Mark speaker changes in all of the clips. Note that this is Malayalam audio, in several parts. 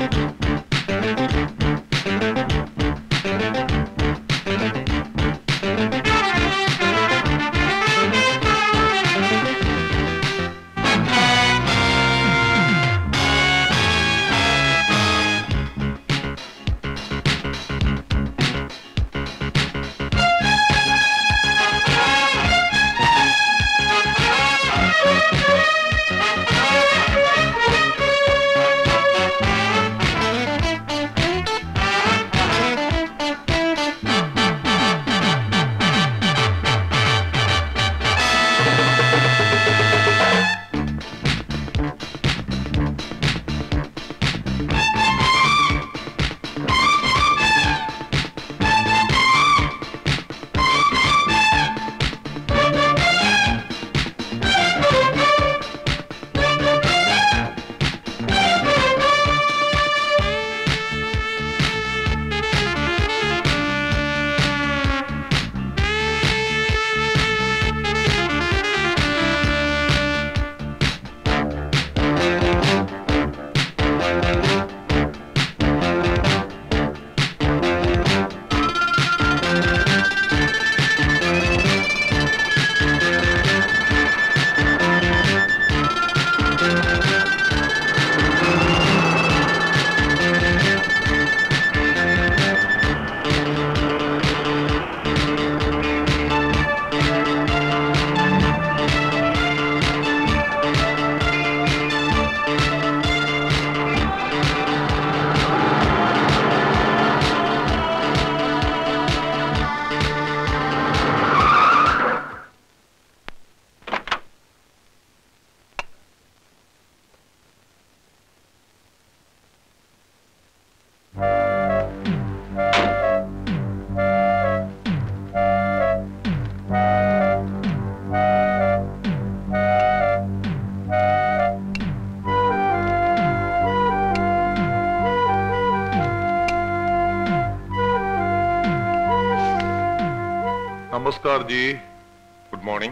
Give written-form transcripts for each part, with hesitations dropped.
Speaker 1: नमस्कार जी।
Speaker 2: Good morning.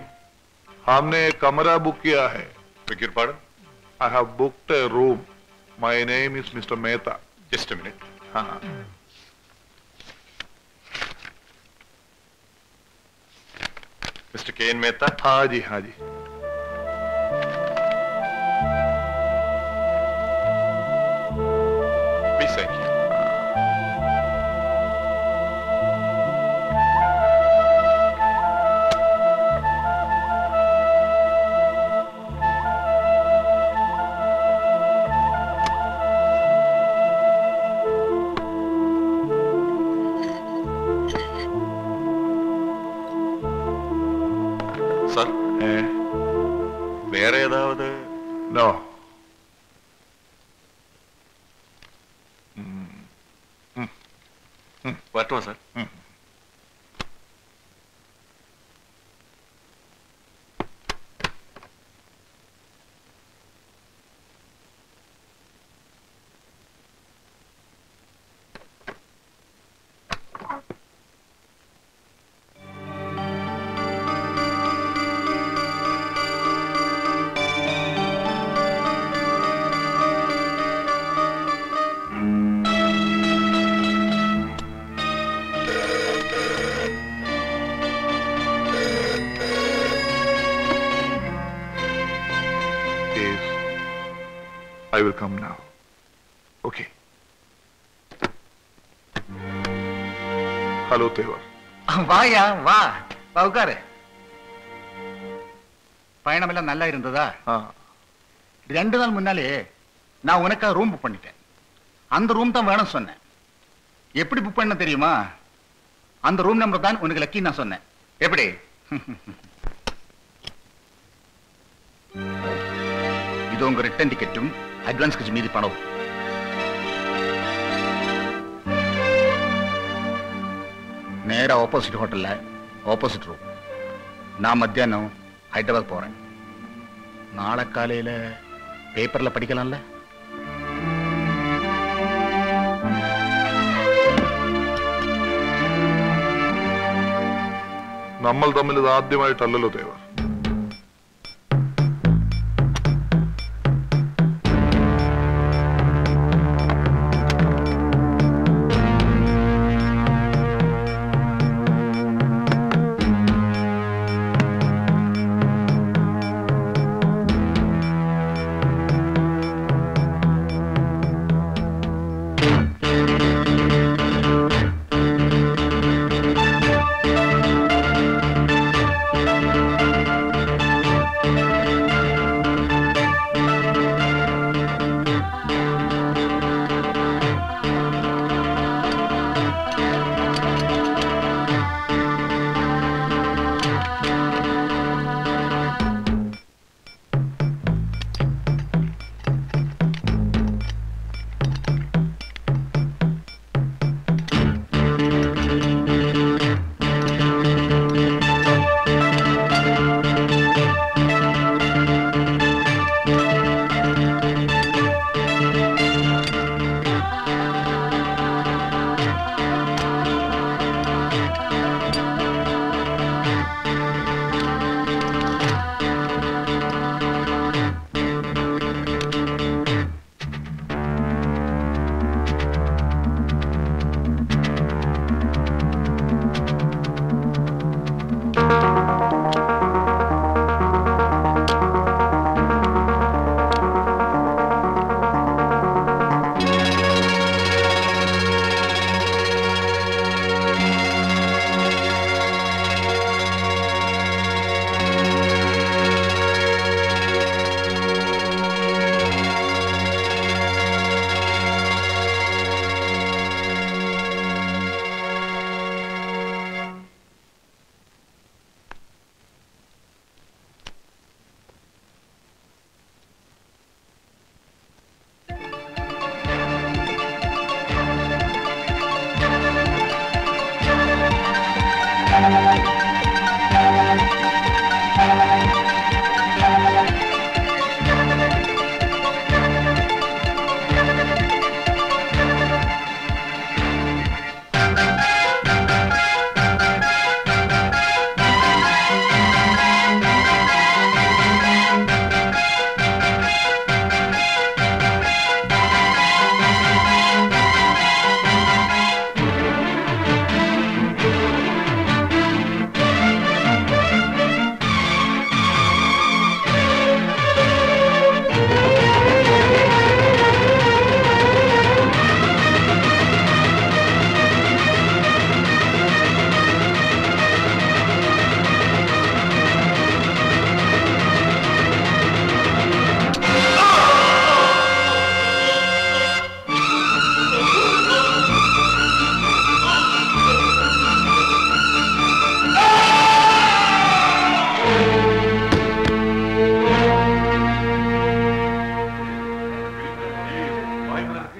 Speaker 1: हमने एक कमरा बुक किया है।
Speaker 2: Beg your pardon?
Speaker 1: I have booked a room. My name is Mr. Mehta.
Speaker 2: Just a minute.
Speaker 1: हाँ।
Speaker 2: Mr. K.N. Mehta?
Speaker 1: हाँ जी, हाँ जी।
Speaker 2: Please sign here. Sir? വേറെ ഏതാവത്?
Speaker 1: No.
Speaker 2: വരട്ടുമോ sir?
Speaker 1: I will come now. Okay. Hello, Tevar.
Speaker 3: வாயா வா உட்காரு. பயணமெல்லாம் நல்லா இருந்ததா? 2 நாள் முன்னாலே நான் உனக்காக ரூம் புக் பண்ணிட்டேன். அந்த ரூம் தான் வேணும் சொன்னேன். எப்படி புக் பண்ண தெரியுமா? அந்த ரூம் நம்பர் தான் உனக்கு லக்கி நான் சொன்னேன். எப்படி? இது உங்க ரிட்டர்ன் டிக்கெட்டும் அட்வான்ஸ் கொஞ்சம் மீதி பணம். நேரா ஆப்போசிட் ஹோட்டல்ல ஆப்போசிட் ரூம். நான் மத்தியானம் ஹைதராபாத் போறேன். நாளை காலையில பேப்பர்ல படிக்கலாம்ல?
Speaker 1: നമ്മൾ തമ്മിൽ ഇത് ആദ്യമായിട്ടല്ലല്ലോ ദേവർ.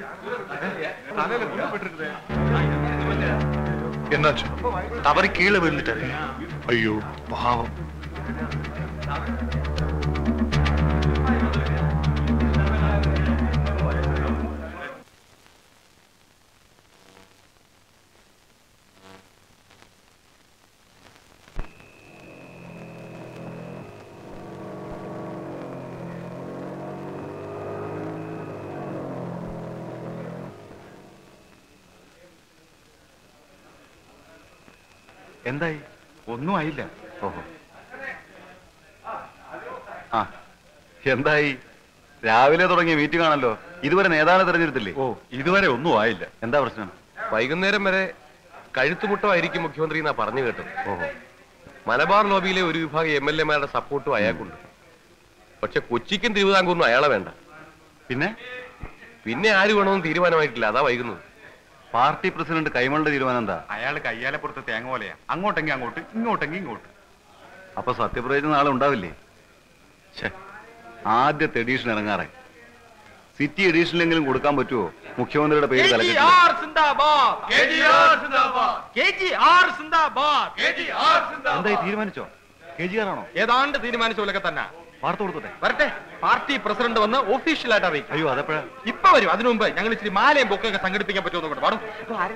Speaker 1: என்னாச்சு?
Speaker 2: தவறி கீழே விழுந்துட்டாரு.
Speaker 1: ஐயோ பாவம்.
Speaker 3: എന്തായി? ഒന്നും ആയില്ല. ഓഹോ. ആ, എന്തായി? രാവിലെ തുടങ്ങിയ മീറ്റിംഗ് ആണല്ലോ. ഇതുവരെ നേതാവിനെ തെരഞ്ഞെടുത്തില്ലേ?
Speaker 2: ഓ, ഇതുവരെ ഒന്നും ആയില്ല.
Speaker 3: എന്താ പ്രശ്നം?
Speaker 2: വൈകുന്നേരം വരെ കഴുത്തുമുട്ടമായിരിക്കും മുഖ്യമന്ത്രി എന്നാ പറഞ്ഞു കേട്ടത്.
Speaker 3: ഓഹോ.
Speaker 2: മലബാർ ലോബിയിലെ ഒരു വിഭാഗം MLA-മാരുടെ സപ്പോർട്ടും അയാൾക്കുണ്ട്. പക്ഷെ കൊച്ചിക്കും തിരുവിതാംകൂറിനും അയാളെ വേണ്ട. പിന്നെ ആര് വേണമെന്ന് തീരുമാനമായിട്ടില്ല. അതാ വൈകുന്നത്.
Speaker 3: പാർട്ടി പ്രസിഡന്റ് കൈമളുടെ തീരുമാനം എന്താ?
Speaker 4: അയാൾ കയ്യാലപ്പുറത്ത് തേങ്ങ പോലെയാ. അങ്ങോട്ടെങ്കിൽ അങ്ങോട്ട്, ഇങ്ങോട്ടെങ്കിൽ ഇങ്ങോട്ട്.
Speaker 3: അപ്പൊ സത്യപ്രതിജ്ഞ നാളെ ഉണ്ടാവില്ലേ? ആദ്യത്തെ എഡീഷൻ ഇറങ്ങാറെ. സിറ്റി എഡീഷനിലെങ്കിലും കൊടുക്കാൻ പറ്റുമോ? മുഖ്യമന്ത്രിയുടെ പേര് എന്തായി? തീരുമാനിച്ചോ? KGR ആണോ?
Speaker 4: ഏതാണ്ട് തീരുമാനിച്ച പോലൊക്കെ തന്നെ.
Speaker 3: വാർത്ത കൊടുത്തോട്ടെ.
Speaker 4: വരട്ടെ, പാർട്ടി പ്രസിഡന്റ് വന്ന് ഒഫീഷ്യലായിട്ട് അറിയിക്കും.
Speaker 3: അയ്യോ, അതെപ്പോഴാ?
Speaker 4: ഇപ്പൊ വരും. അതിനു മുമ്പ് ഞങ്ങൾ ഇച്ചിരി മാലയും ബൊക്കൊക്കെ സംഘടിപ്പിക്കാൻ പറ്റുമെന്ന് കൂടെ പാടും.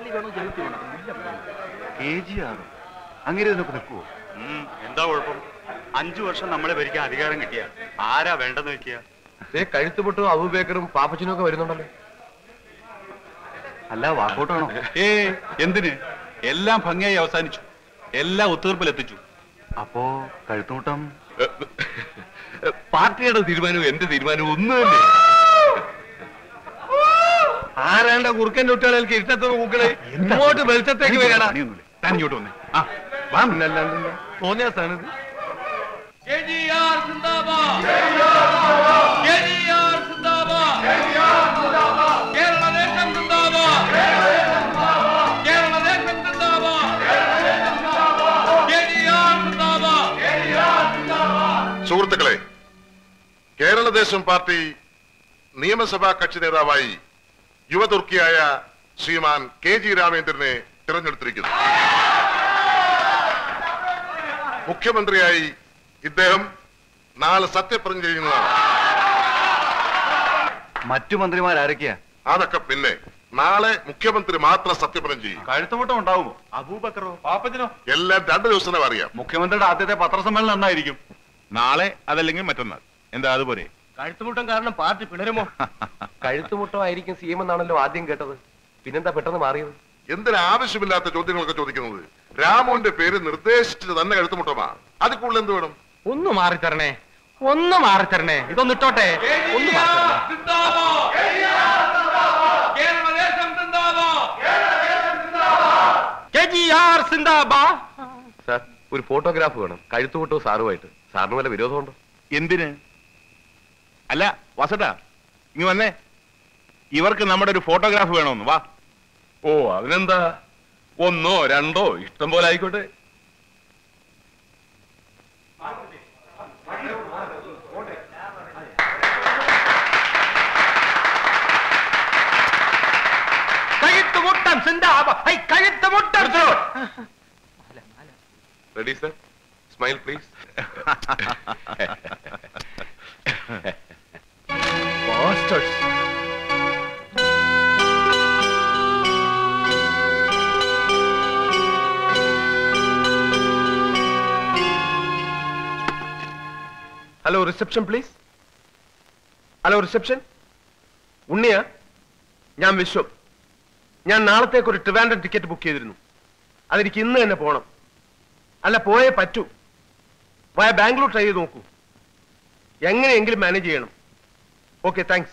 Speaker 3: KGR അങ്ങനെ ഇതിനൊക്കെ നിൽക്കുവോ?
Speaker 4: എന്താ കുഴപ്പം? 5 വർഷം നമ്മളെ ഭരിക്കാൻ അധികാരം കിട്ടിയ ആരാ വേണ്ടെന്ന് വെക്കുക?
Speaker 2: കഴുത്തുമുട്ടും അബൂബേക്കറും പാപ്പച്ചനും ഒക്കെ വരുന്നുണ്ടല്ലോ.
Speaker 3: അല്ല, വാക്കൗട്ടാണോ?
Speaker 4: എന്തിന്? എല്ലാം ഭംഗിയായി അവസാനിച്ചു. എല്ലാം ഒത്തുതീർപ്പിലെത്തിച്ചു.
Speaker 3: അപ്പോ കഴുത്തുമുട്ടം
Speaker 2: പാർട്ടിയുടെ തീരുമാനവും എന്റെ തീരുമാനവും ഒന്നു തന്നെ. ആരാണ്ട കുറുക്കന്റെ കുട്ടികൾക്ക് ഇഷ്ടത്തെ കൂക്കളെ ഇങ്ങോട്ട് വെളിച്ചത്തേക്ക് വരാടാ.
Speaker 4: താൻ ഇങ്ങോട്ട് വന്നേ.
Speaker 2: തോന്നിയ സ്ഥാനത്ത്
Speaker 1: സുഹൃത്തുക്കളെ, കേരളദേശം പാർട്ടി നിയമസഭാ കക്ഷി നേതാവായി യുവതുർക്കിയായ ശ്രീമാൻ KG രാമേന്ദ്രനെ തിരഞ്ഞെടുത്തിരിക്കുന്നു. മുഖ്യമന്ത്രിയായി ഇദ്ദേഹം നാളെ സത്യപ്രതിജ്ഞ ചെയ്യുന്നതാണ്.
Speaker 3: മറ്റു മന്ത്രിമാരാരൊക്കെയാ?
Speaker 1: അതൊക്കെ പിന്നെ. നാളെ മുഖ്യമന്ത്രി മാത്രം സത്യപ്രതിജ്ഞ ചെയ്യും.
Speaker 4: കഴുത്തുമുട്ടം ഉണ്ടാവുമോ? അബൂബക്കറോ പാപ്പച്ചനോ?
Speaker 1: എല്ലാം 2 ദിവസത്തിനകം അറിയാം.
Speaker 4: മുഖ്യമന്ത്രിയുടെ ആദ്യത്തെ പത്രസമ്മേളനം എന്നായിരിക്കും? നാളെ, അതല്ലെങ്കിൽ മറ്റന്നാൾ. എന്താ അതുപോലെ?
Speaker 2: കഴുത്തുമുട്ടം കാരണം പാർട്ടി പിണരുമോ? കഴുത്തുമുട്ടമായിരിക്കും CM എന്നാണല്ലോ ആദ്യം കേട്ടത്. പിന്നെന്താ പെട്ടെന്ന് മാറിയത്?
Speaker 1: എന്തിനാവശ്യമില്ലാത്ത ചോദ്യങ്ങളൊക്കെ ചോദിക്കുന്നത്? രാമുവിന്റെ പേര് നിർദ്ദേശിച്ചത് തന്നെ കഴുത്തുമുട്ടമാ. അതിൽ കൂടുതൽ എന്ത് വേണം?
Speaker 4: ഒന്ന് മാറിത്തരണേ, ഒന്ന് മാറിത്തരണേ. ഇതൊന്ന് ഇട്ടോട്ടെ. ഒന്ന്
Speaker 2: സാർ, ഒരു ഫോട്ടോഗ്രാഫ് വേണം. കഴുത്തുമുട്ടോ സാറുമായിട്ട്. സാറിന് വല്ല വിരോധമുണ്ടോ?
Speaker 4: എന്തിന്? അല്ല വസട്ടാ, ഇങ്ങ് വന്നേ. ഇവർക്ക് നമ്മുടെ ഒരു ഫോട്ടോഗ്രാഫ് വേണമെന്ന്. വാ.
Speaker 2: ഓ, അതിനെന്താ? 1 2 ഇഷ്ടം പോലെ ആയിക്കോട്ടെ. Ready sir? Smile please. Hello reception please. Hello reception. ഉണ്ണിയാ? ഞാൻ വിശ്വം. ഞാൻ നാളത്തേക്ക് ഒരു ട്രിവാൻഡ്രം ടിക്കറ്റ് ബുക്ക് ചെയ്തിരുന്നു. അതെനിക്ക് ഇന്ന് തന്നെ പോകണം. അല്ല, പോയേ പറ്റൂ. വയ ബാംഗ്ലൂർ ട്രൈ ചെയ്ത് നോക്കൂ. എങ്ങനെയെങ്കിലും മാനേജ് ചെയ്യണം. Okay, thanks.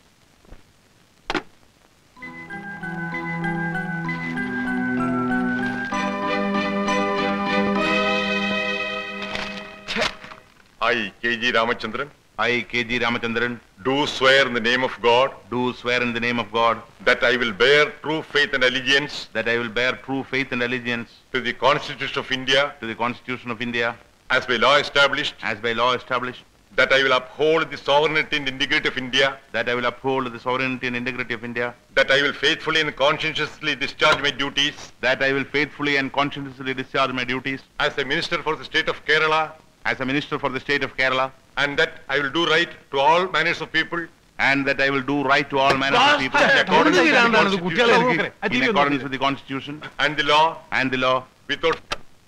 Speaker 1: I, KG Ramachandran,
Speaker 4: KG Ramachandran,
Speaker 1: do swear in the name of God
Speaker 4: do swear in the name of God
Speaker 1: that I will bear true faith and allegiance
Speaker 4: that I will bear true faith and allegiance
Speaker 1: to the Constitution of India
Speaker 4: to the Constitution of India
Speaker 1: as by law established,
Speaker 4: as by law established,
Speaker 5: that I will uphold the sovereignty and integrity of India,
Speaker 4: that I will uphold the sovereignty and integrity of India,
Speaker 5: that I will faithfully and conscientiously discharge my duties
Speaker 4: that I will faithfully and conscientiously discharge my duties
Speaker 5: as a minister for the state of Kerala,
Speaker 4: as a minister for the state of Kerala,
Speaker 5: and that I will do right to all manners of people
Speaker 4: and that I will do right to all manners of people in accordance with the Constitution
Speaker 5: and the law
Speaker 4: and the law.
Speaker 5: without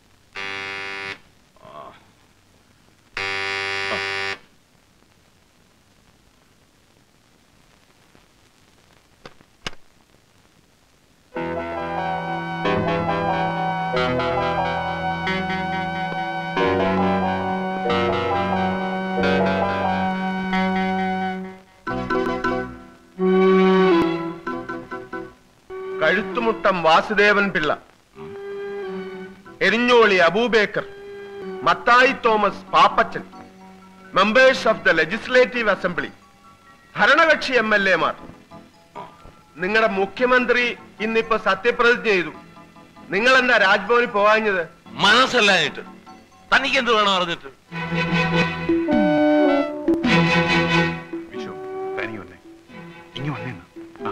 Speaker 2: Kazhuthumuttam Vasudevan Pillai, Erinjoli Aboobacker, Mathai Thomas Pappachan, members of the legislative assembly, ഭരണകക്ഷി MLA-മാർ. നിങ്ങളുടെ മുഖ്യമന്ത്രി ഇന്നിപ്പോ സത്യപ്രതിജ്ഞ ചെയ്തു. നിങ്ങൾ എന്താ രാജ്ഭവനിൽ പോകാഞ്ഞത്?
Speaker 6: മനസ്സല്ലാഞ്ഞിട്ട്. തനിക്ക് എന്ത് വേണം അറിഞ്ഞിട്ട്?
Speaker 3: വിഷു തനിക്ക് വന്നേ, ഇങ്ങ് വന്നേന്ന്. ആ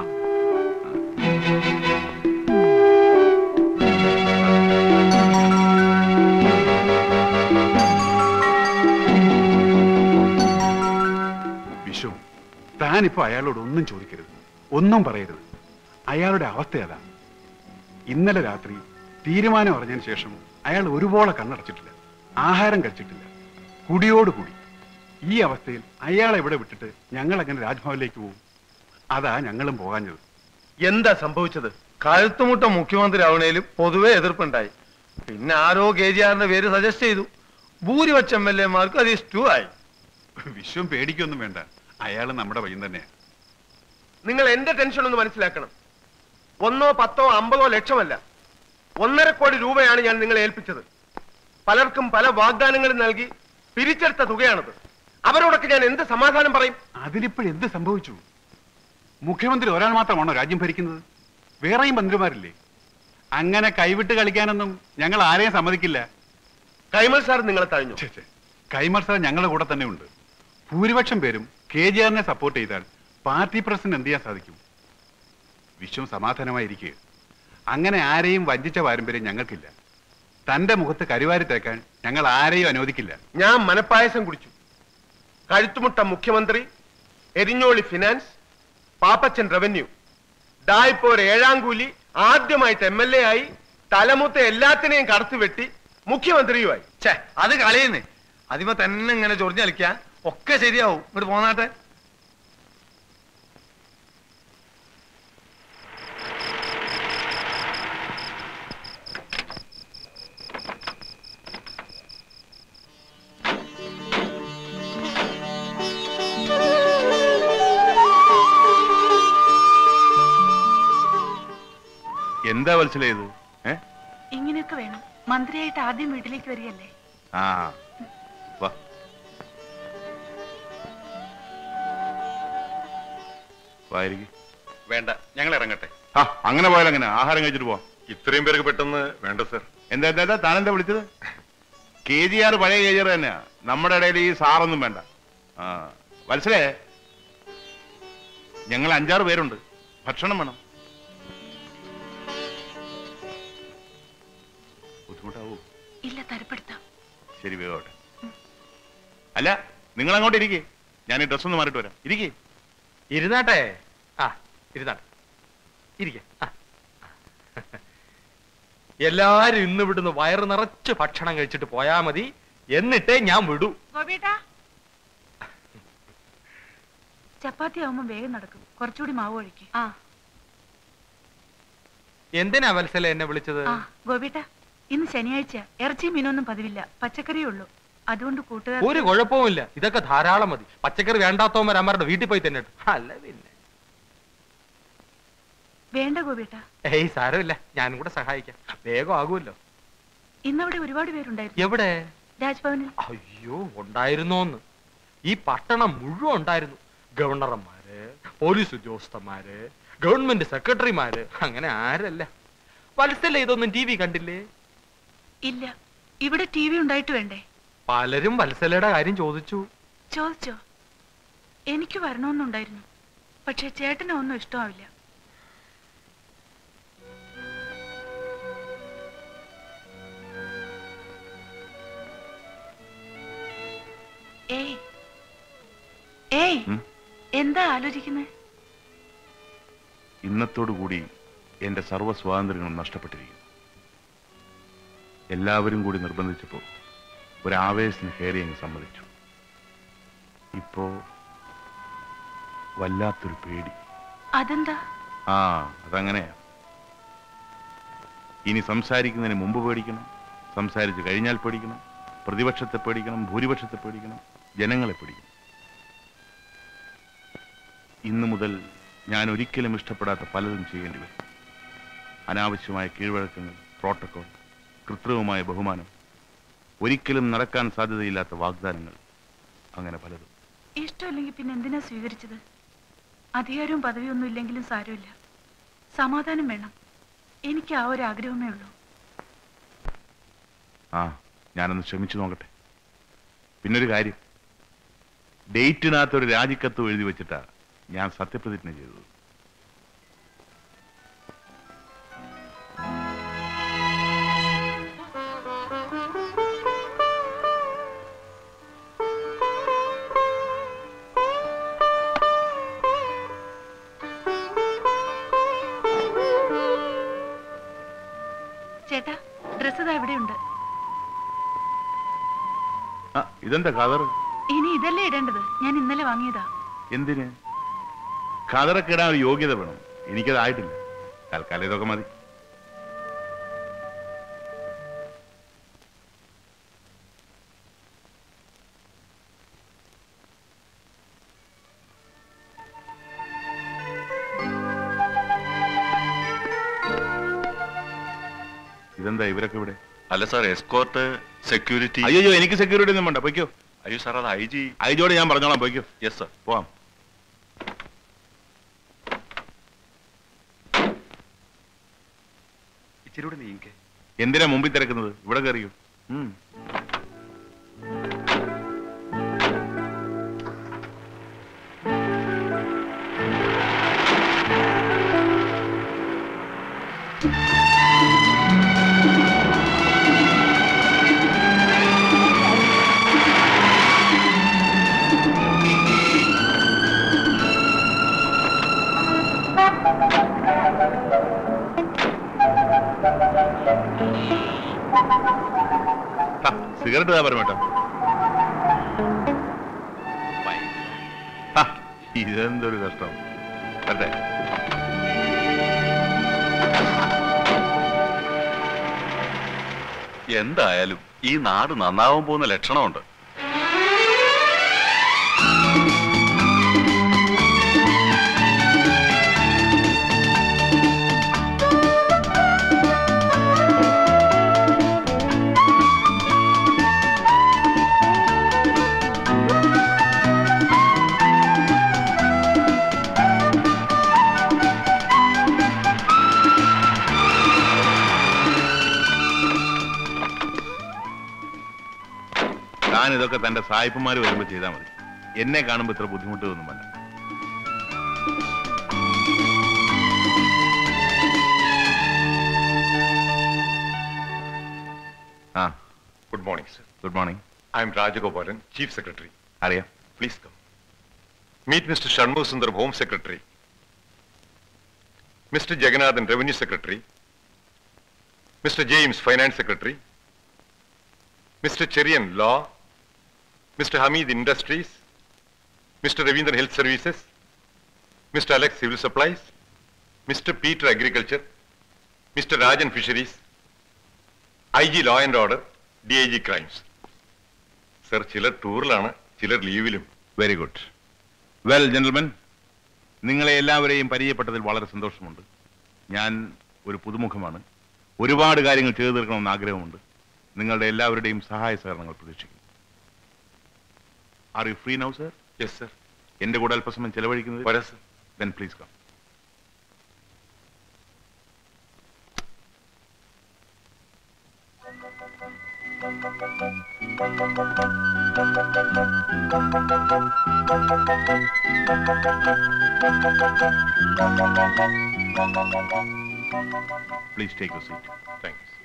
Speaker 3: വിഷു, താനിപ്പോ അയാളോട് ഒന്നും ചോദിക്കരുത്, ഒന്നും പറയരുത്. അയാളുടെ അവസ്ഥ അതാ. ഇന്നലെ രാത്രി തീരുമാനം അറിഞ്ഞതിന് ശേഷം അയാൾ ഒരുപോലെ കണ്ണടച്ചിട്ടില്ല, ആഹാരം കഴിച്ചിട്ടില്ല, കുടിയോടുകൂടി. ഈ അവസ്ഥയിൽ അയാളെ ഇവിടെ വിട്ടിട്ട് ഞങ്ങൾ എങ്ങനെ രാജ്ഭവനിലേക്ക് പോകും? അതാ ഞങ്ങളും പോകാഞ്ഞത്.
Speaker 2: എന്താ സംഭവിച്ചത്?
Speaker 7: കഴുത്തുമുട്ട മുഖ്യമന്ത്രി ആവണേലും പൊതുവെ എതിർപ്പുണ്ടായി. പിന്നെ ആരോ KGRന്റെ പേര് സജസ്റ്റ് ചെയ്തു. ഭൂരിപക്ഷം MLA-മാർക്ക് അത് ഇഷ്ടമായി.
Speaker 3: വിശ്വം പേടിക്കൊന്നും വേണ്ട, അയാൾ നമ്മുടെ പയ്യൻ തന്നെയാ.
Speaker 2: നിങ്ങൾ എന്റെ ടെൻഷൻ ഒന്ന് മനസ്സിലാക്കണം. 1, 10, 50 ലക്ഷമല്ല, 1.5 കോടി രൂപയാണ് ഞാൻ നിങ്ങളെ ഏൽപ്പിച്ചത്. പലർക്കും പല വാഗ്ദാനങ്ങളും നൽകി പിരിച്ചെടുത്ത തുകയാണത്. അവരോടൊക്കെ ഞാൻ എന്ത് സമാധാനം പറയും?
Speaker 3: അതിലിപ്പോഴെന്ത് സംഭവിച്ചു? മുഖ്യമന്ത്രി ഒരാൾ മാത്രമാണോ രാജ്യം ഭരിക്കുന്നത്? വേറെയും മന്ത്രിമാരില്ലേ? അങ്ങനെ കൈവിട്ട് കളിക്കാനൊന്നും ഞങ്ങൾ ആരെയും സമ്മതിക്കില്ല.
Speaker 2: കൈമൾ സാർ നിങ്ങളെ തഴഞ്ഞു.
Speaker 3: കൈമൾ സാർ ഞങ്ങളുടെ കൂടെ തന്നെ ഉണ്ട്. ഭൂരിപക്ഷം പേരും KGRനെ സപ്പോർട്ട് ചെയ്താൽ പാർട്ടി പ്രസിഡന്റ് എന്ത് ചെയ്യാൻ സാധിക്കും? വിശ്വം സമാധാനമായിരിക്കുക. അങ്ങനെ ആരെയും വഞ്ചിച്ച പാരമ്പര്യം ഞങ്ങൾക്കില്ല. തന്റെ മുഖത്ത് കരിവാരി തേക്കാൻ ഞങ്ങൾ ആരെയും അനുവദിക്കില്ല.
Speaker 2: ഞാൻ മനപ്പായസം കുടിച്ചു. കഴുത്തുമുട്ട മുഖ്യമന്ത്രി, എരിഞ്ഞോളി ഫിനാൻസ്, പാപ്പച്ചൻ റവന്യൂ, ഇപ്പോൾ 7ാം കൂലി ആദ്യമായിട്ട് MLA ആയി, തലമുത്ത എല്ലാത്തിനെയും കടത്തുവെട്ടി മുഖ്യമന്ത്രിയുമായി.
Speaker 7: അത് കളയുന്നേ. അതിമ തന്നെ ഇങ്ങനെ ചൊറിഞ്ഞ് കളിക്കാൻ ഒക്കെ ശരിയാവും. ഇങ്ങോട്ട് പോന്നാട്ടെ.
Speaker 4: എന്താ മനസ്സിലായത്?
Speaker 8: ഇങ്ങനെയൊക്കെ വേണം. മന്ത്രിയായിട്ട് ആദ്യം വീട്ടിലേക്ക് വരികയല്ലേ?
Speaker 4: ആ വാ. വായിരിക്കും.
Speaker 3: വേണ്ട, ഞങ്ങൾ ഇറങ്ങട്ടെ.
Speaker 4: ആ അങ്ങനെ പോയാൽ അങ്ങനെ ആഹാരം കഴിച്ചിട്ട് പോവാം.
Speaker 5: ഇത്രയും പേർക്ക് പെട്ടെന്ന് വേണ്ട സർ.
Speaker 4: എന്താ താനെന്താ വിളിച്ചത്? KGR പഴയ KGR തന്നെയാ. നമ്മുടെ ഇടയിൽ ഈ സാറൊന്നും വേണ്ട. ആ വത്സലേ, ഞങ്ങൾ 5-6 പേരുണ്ട്. ഭക്ഷണം വേണം. ബുദ്ധിമുട്ടാവൂ?
Speaker 8: ഇല്ല, തരപ്പെടുത്താം.
Speaker 4: ശരി, വേഗോട്ടെ. അല്ല, നിങ്ങൾ അങ്ങോട്ട് ഇരിക്കേ, ഞാൻ ഈ ഡ്രസ് ഒന്ന് മാറിയിട്ട് വരാം. ഇരിക്കേ.
Speaker 7: ഇരുന്നാട്ടെ. ആ ഇരുന്നാട്ടെ, ഇരിക്കെ. എല്ലാരും ഇന്ന് വിടുന്ന് വയറ് നിറച്ച് ഭക്ഷണം കഴിച്ചിട്ട് പോയാ മതി, എന്നിട്ടേ ഞാൻ വിടൂ.
Speaker 8: ചപ്പാത്തി ആവുമ്പോ വേഗം നടക്കും. കുറച്ചുകൂടി മാവ് ഒഴിക്കും. ആ
Speaker 7: എന്തിനാ വത്സല എന്നെ വിളിച്ചത്?
Speaker 8: ആ ഗോപിയേട്ടാ, ഇന്ന് ശനിയാഴ്ച ഇറച്ചി മീനൊന്നും പതിവില്ല, പച്ചക്കറിയേ ഉള്ളൂ. അതുകൊണ്ട് കൂട്ടുകാർ
Speaker 7: ഒരു കുഴപ്പവുമില്ല, ഇതൊക്കെ ധാരാളം മതി. പച്ചക്കറി വേണ്ടാത്തവന്മാർ അമ്മരുടെ വീട്ടിൽ പോയി തന്നെ. അല്ല പിന്നെ
Speaker 8: വേണ്ട ഗോപിയേട്ടാ.
Speaker 7: ഏയ് സാരമില്ല, ഞാനും കൂടെ സഹായിക്കാം. വേഗം ആകുമല്ലോ.
Speaker 8: ഇന്നവിടെ ഒരുപാട് പേരുണ്ടായിരുന്നു.
Speaker 7: എവിടെ?
Speaker 8: രാജ്ഭവനിൽ.
Speaker 7: അയ്യോ, ഉണ്ടായിരുന്നോന്ന്? ഈ പട്ടണം മുഴുവൻ ഉണ്ടായിരുന്നു. ഗവർണർമാര്, പോലീസ് ഉദ്യോഗസ്ഥന്മാര്, ഗവൺമെന്റ് സെക്രട്ടറിമാര്, അങ്ങനെ ആരല്ല. വത്സല ഇതൊന്നും TV കണ്ടില്ലേ?
Speaker 8: ഇല്ല, ഇവിടെ TV ഉണ്ടായിട്ട് വേണ്ടേ?
Speaker 7: പലരും വത്സലയുടെ കാര്യം ചോദിച്ചു.
Speaker 8: ചോദിച്ചോ? എനിക്ക് വരണമെന്നുണ്ടായിരുന്നു, പക്ഷെ ചേട്ടനെ ഒന്നും ഇഷ്ടമാവില്ല. ഏയ്, എന്താ ആലോചിക്കുന്നത്?
Speaker 4: ഇന്നത്തോടുകൂടി എന്റെ സർവ്വ സ്വാതന്ത്ര്യങ്ങളും നഷ്ടപ്പെട്ടിരിക്കുന്നു. എല്ലാവരും കൂടി നിർബന്ധിച്ചപ്പോൾ ഒരാവേശത്തിന് കയറി അങ്ങ് സമ്മതിച്ചു. ഇപ്പോ വല്ലാത്തൊരു പേടി.
Speaker 8: അതെന്താ?
Speaker 4: അതങ്ങനെയാ. ഇനി സംസാരിക്കുന്നതിന് മുമ്പ് പേടിക്കണം, സംസാരിച്ചു കഴിഞ്ഞാൽ പേടിക്കണം, പ്രതിപക്ഷത്തെ പേടിക്കണം, ഭൂരിപക്ഷത്തെ പേടിക്കണം, ജനങ്ങളെ പേടിക്കണം. ഇന്നു മുതൽ ഞാൻ ഒരിക്കലും ഇഷ്ടപ്പെടാത്ത പലതും ചെയ്യേണ്ടി വരും. അനാവശ്യമായ കീഴ്വഴക്കങ്ങൾ, പ്രോട്ടോകോൾ, കൃത്രിമമായ ബഹുമാനം, ഒരിക്കലും നടക്കാൻ സാധ്യതയില്ലാത്ത വാഗ്ദാനങ്ങൾ, അങ്ങനെ പലതും.
Speaker 8: ഇഷ്ടമില്ലെങ്കിൽ പിന്നെ എന്തിനാ സ്വീകരിച്ചത്? അധികാരവും പദവിയൊന്നും ഇല്ലെങ്കിലും സാരമില്ല, സമാധാനം വേണം. എനിക്ക് ആ ഒരു ആഗ്രഹമേ ഉള്ളൂ.
Speaker 4: ഞാനൊന്ന് ശ്രമിച്ചു നോക്കട്ടെ. പിന്നൊരു കാര്യം, ഡേറ്റിനകത്തൊരു രാജിക്കത്ത് എഴുതി വെച്ചിട്ടാ ഞാൻ സത്യപ്രതിജ്ഞ ചെയ്തത്.
Speaker 8: ചേട്ടാ, ഡ്രസ് ഇതാ ഇവിടെയുണ്ട്.
Speaker 4: ഇതെന്താ കതർ?
Speaker 8: ഇനി ഇതല്ലേ ഇടേണ്ടത്? ഞാൻ ഇന്നലെ വാങ്ങിയതാ.
Speaker 4: എന്തിന്? കതറൊക്കെ ഇടാൻ ഒരു യോഗ്യത വേണം. എനിക്കതായിട്ടില്ല. തൽക്കാലം ഇതൊക്കെ മതി. ഇതെന്താ ഇവരൊക്കെ ഇവിടെ?
Speaker 5: അല്ല സാർ, എസ്കോർട്ട്, സെക്യൂരിറ്റി.
Speaker 4: അയ്യോ, എനിക്ക് സെക്യൂരിറ്റി ഒന്നും വേണ്ട, പൊയ്ക്കോ.
Speaker 5: അയ്യോ സാർ, അത്
Speaker 4: ഐജിയോട് ഞാൻ പറഞ്ഞോളാം, പൊയ്ക്കോ.
Speaker 5: Yes sir.
Speaker 4: പോവാം.
Speaker 5: ഇച്ചിരി നീങ്ങേ.
Speaker 4: എന്തിനാ മുമ്പിൽ തിരക്കുന്നത്? ഇവിടെ കയറിയോ. സിഗരറ്റ് താ പറഞ്ഞോട്ടോ. ഇതെന്തൊരു കഷ്ടം. അല്ലേ?
Speaker 5: എന്തായാലും ഈ നാട് നന്നാവാൻ പോകുന്ന ലക്ഷണമുണ്ട്.
Speaker 4: ഇതൊക്കെ തന്റെ സായിപ്പന്മാര് വരുമ്പോ ചെയ്താൽ മതി. എന്നെ കാണുമ്പോ ഇത്ര ബുദ്ധിമുട്ടൊന്നും വേണ്ട.
Speaker 5: Good morning, sir.
Speaker 4: Good morning.
Speaker 5: I am Rajagopalan, Chief Secretary.
Speaker 4: അറിയാം.
Speaker 5: Please come. Meet Mr. Shanmugasundaram, Home Secretary. Mr. Jagannathan, Revenue Secretary. Mr. James, Finance Secretary. Mr. Cherian, Law. Mr. Hamid, Industries. Mr. Ravindran, Health Services. Mr. Alex, Civil Supplies. Mr. Peter, Agriculture. Mr. Rajan, Fisheries. IG, Law and Order. DIG, Crimes. Sir, ചിലർ ടൂറിലാണ്, ചിലർ ലീവിലും.
Speaker 4: Very good. വെൽ ജെന്റിൽമെൻ, നിങ്ങളെ എല്ലാവരെയും പരിചയപ്പെട്ടതിൽ വളരെ സന്തോഷമുണ്ട്. ഞാൻ ഒരു പുതുമുഖമാണ്. ഒരുപാട് കാര്യങ്ങൾ ചെയ്തു തീർക്കണമെന്ന് ആഗ്രഹമുണ്ട്. നിങ്ങളുടെ എല്ലാവരുടെയും സഹായ സഹകരണങ്ങൾ പ്രതീക്ഷിക്കുന്നു. Are you free now, sir?
Speaker 5: Yes, sir.
Speaker 4: എന്റെ കൂടെ അല്പസമയം ചെലവഴിക്കുന്നത്?
Speaker 5: വരാം, sir.
Speaker 4: Then please come. Please take you seat.
Speaker 5: Thank you.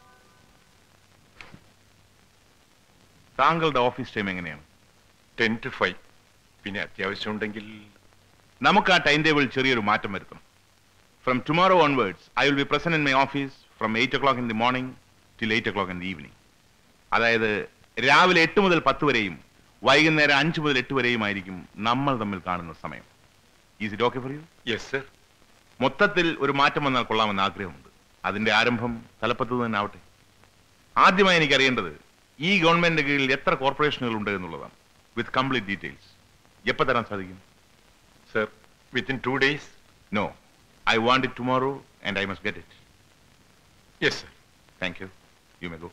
Speaker 4: താങ്കളുടെ ഓഫീസ് ടൈം എങ്ങനെയാണ്?
Speaker 5: 10 to 5. പിന്നെ അത്യാവശ്യം ഉണ്ടെങ്കിൽ
Speaker 4: നമുക്ക് ആ ടൈം ടേബിൾ ചെറിയൊരു മാറ്റം വരുത്തണം. From tomorrow onwards I will be present in my office from 8 o'clock in the morning till 8 o'clock in the evening. അതായത് രാവിലെ 8 മുതൽ 10 വരെയും വൈകുന്നേരം 5 മുതൽ 8 വരെയുമായിരിക്കും നമ്മൾ തമ്മിൽ കാണുന്ന സമയം. Is it okay for you?
Speaker 5: Yes sir.
Speaker 4: മൊത്തത്തിൽ ഒരു മാറ്റം വന്നാൽ കൊള്ളാമെന്ന് ആഗ്രഹമുണ്ട്. അതിന്റെ ആരംഭം തലപ്പത്ത് തന്നെ ആവട്ടെ. ആദ്യമായി എനിക്കറിയേണ്ടത് ഈ ഗവൺമെന്റിന്റെ കീഴിൽ എത്ര കോർപ്പറേഷനുകൾ ഉണ്ട് എന്നുള്ളതാണ്. With complete details. എപ്പോ തരാൻ സാധിക്കും?
Speaker 5: Sir, within 2 days.
Speaker 4: No, I want it tomorrow and I must get it.
Speaker 5: Yes sir.
Speaker 4: Thank you. You may go.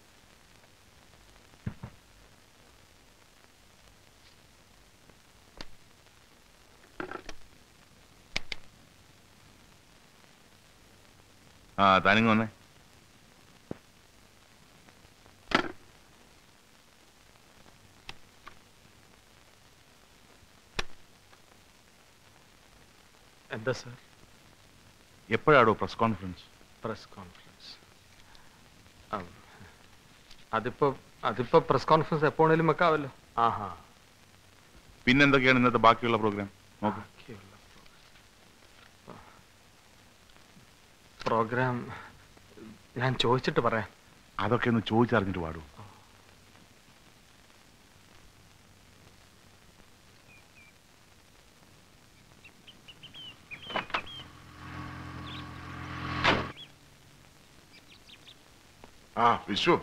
Speaker 4: ആ, താനിങ് വന്നേ.
Speaker 9: എന്താ സർ?
Speaker 4: എപ്പോഴാണോ പ്രസ് കോൺഫറൻസ്?
Speaker 9: പ്രസ് കോൺഫറൻസ് അതിപ്പോ പ്രസ് കോൺഫറൻസ് എപ്പോഴേലും വെക്കാവല്ലോ. ആഹാ.
Speaker 4: പിന്നെന്തൊക്കെയാണ് ഇന്നത്തെ ബാക്കിയുള്ള പ്രോഗ്രാം? നോക്ക്.
Speaker 9: പ്രോഗ്രാം ഞാൻ ചോദിച്ചിട്ട് പറയാം.
Speaker 4: അതൊക്കെ ഒന്ന് ചോദിച്ചറിഞ്ഞിട്ട് പാടൂ.
Speaker 1: ആ വിശ്വ,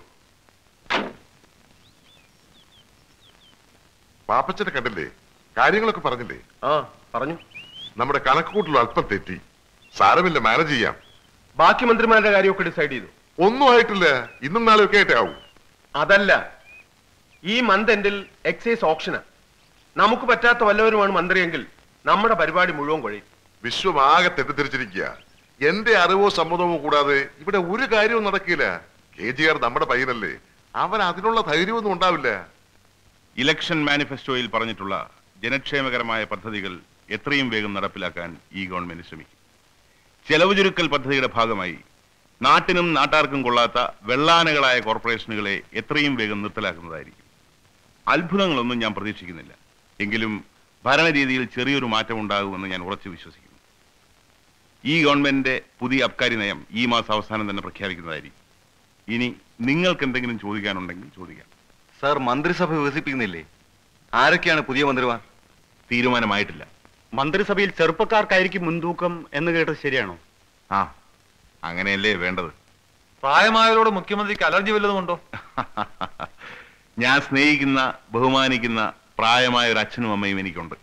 Speaker 1: പാപ്പച്ചനെ കണ്ടില്ലേ? കാര്യങ്ങളൊക്കെ പറഞ്ഞില്ലേ?
Speaker 2: ആ പറഞ്ഞു.
Speaker 1: നമ്മുടെ കണക്കുകൂട്ടൽ അല്പം തെറ്റി. സാരമില്ല, മാനേജ് ചെയ്യാം.
Speaker 2: ബാക്കി മന്ത്രിമാരുടെ കാര്യമൊക്കെ ഡിസൈഡ് ചെയ്തു?
Speaker 1: ഒന്നും ആയിട്ടില്ല. ഇന്നും നാളെ ഒക്കെ ആയിട്ടേ ആവും.
Speaker 2: അതല്ല, ഈ മന്ത് എൻഡിൽ എക്സൈസ് ഓപ്ഷനാ. നമുക്ക് പറ്റാത്ത വല്ലവരുമാണ് മന്ത്രിയെങ്കിൽ നമ്മുടെ പരിപാടി മുഴുവൻ കൊഴയും.
Speaker 1: വിശ്വം ആകെ തെറ്റിദ്ധരിച്ചിരിക്കുക. എന്റെ അറിവോ സമ്മതമോ കൂടാതെ ഇവിടെ ഒരു കാര്യവും നടക്കില്ല. KGR നമ്മുടെ പയ്യനല്ലേ, അവൻ അതിനുള്ള ധൈര്യമൊന്നും ഉണ്ടാവില്ല.
Speaker 4: ഇലക്ഷൻ മാനിഫെസ്റ്റോയിൽ പറഞ്ഞിട്ടുള്ള ജനക്ഷേമകരമായ പദ്ധതികൾ എത്രയും വേഗം നടപ്പിലാക്കാൻ ഈ ഗവൺമെന്റ് ശ്രമിക്കും. ചെലവ് ചുരുക്കൽ പദ്ധതിയുടെ ഭാഗമായി നാട്ടിനും നാട്ടാർക്കും കൊള്ളാത്ത വെള്ളാനകളായ കോർപ്പറേഷനുകളെ എത്രയും വേഗം നിർത്തലാക്കുന്നതായിരിക്കും. അത്ഭുതങ്ങളൊന്നും ഞാൻ പ്രതീക്ഷിക്കുന്നില്ല. എങ്കിലും ഭരണരീതിയിൽ ചെറിയൊരു മാറ്റം ഉണ്ടാകുമെന്ന് ഞാൻ ഉറച്ചു വിശ്വസിക്കുന്നു. ഈ ഗവൺമെന്റിന്റെ പുതിയ അബ്കാരി നയം ഈ മാസം അവസാനം തന്നെ പ്രഖ്യാപിക്കുന്നതായിരിക്കും. ഇനി നിങ്ങൾക്ക് എന്തെങ്കിലും ചോദിക്കാനുണ്ടെങ്കിൽ ചോദിക്കാം.
Speaker 10: സാർ, മന്ത്രിസഭ വികസിപ്പിക്കുന്നില്ലേ? ആരൊക്കെയാണ് പുതിയ മന്ത്രിമാർ?
Speaker 4: തീരുമാനമായിട്ടില്ല.
Speaker 11: മന്ത്രിസഭയിൽ ചെറുപ്പക്കാർക്കായിരിക്കും മുൻതൂക്കം എന്ന് കേട്ടത് ശരിയാണോ?
Speaker 4: ആ, അങ്ങനെയല്ലേ വേണ്ടത്.
Speaker 12: പ്രായമായവരോട് മുഖ്യമന്ത്രിക്ക് അലർജി വല്ലതുമുണ്ടോ?
Speaker 4: ഞാൻ സ്നേഹിക്കുന്ന ബഹുമാനിക്കുന്ന പ്രായമായ ഒരു അച്ഛനും അമ്മയും എനിക്കുണ്ട്.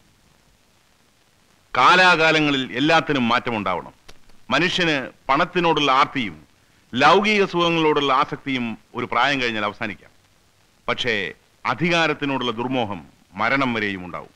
Speaker 4: കാലാകാലങ്ങളിൽ എല്ലാത്തിനും മാറ്റമുണ്ടാവണം. മനുഷ്യന് പണത്തിനോടുള്ള ആർത്തിയും ലൗകിക സുഖങ്ങളോടുള്ള ആസക്തിയും ഒരു പ്രായം കഴിഞ്ഞാൽ അവസാനിക്കാം. പക്ഷേ അധികാരത്തിനോടുള്ള ദുർമോഹം മരണം വരെയും ഉണ്ടാവും.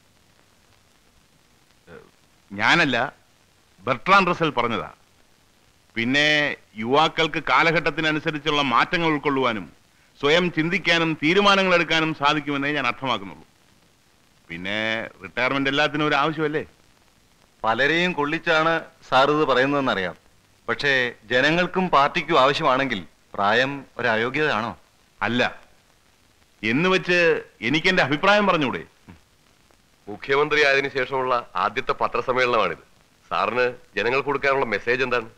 Speaker 4: ഞാനല്ല, ബെർട്രാൻ റസൽ പറഞ്ഞതാ. പിന്നെ യുവാക്കൾക്ക് കാലഘട്ടത്തിനനുസരിച്ചുള്ള മാറ്റങ്ങൾ ഉൾക്കൊള്ളുവാനും സ്വയം ചിന്തിക്കാനും തീരുമാനങ്ങൾ എടുക്കാനും സാധിക്കുമെന്നേ ഞാൻ അർത്ഥമാക്കുന്നുള്ളൂ. പിന്നെ റിട്ടയർമെന്റ് എല്ലാത്തിനും ഒരു ആവശ്യമല്ലേ?
Speaker 10: പലരെയും കൊള്ളിച്ചാണ് സാർ ഇത് പറയുന്നതെന്നറിയാം. പക്ഷേ ജനങ്ങൾക്കും പാർട്ടിക്കും ആവശ്യമാണെങ്കിൽ പ്രായം ഒരു അയോഗ്യതയാണോ?
Speaker 4: അല്ല എന്ന് വെച്ച് എനിക്ക് എന്റെ അഭിപ്രായം പറഞ്ഞൂടെ?
Speaker 13: മുഖ്യമന്ത്രി ആയതിനു ശേഷമുള്ള ആദ്യത്തെ പത്രസമ്മേളനമാണിത്. സാറിന് ജനങ്ങൾ കൊടുക്കാനുള്ള മെസ്സേജ് എന്താണ്?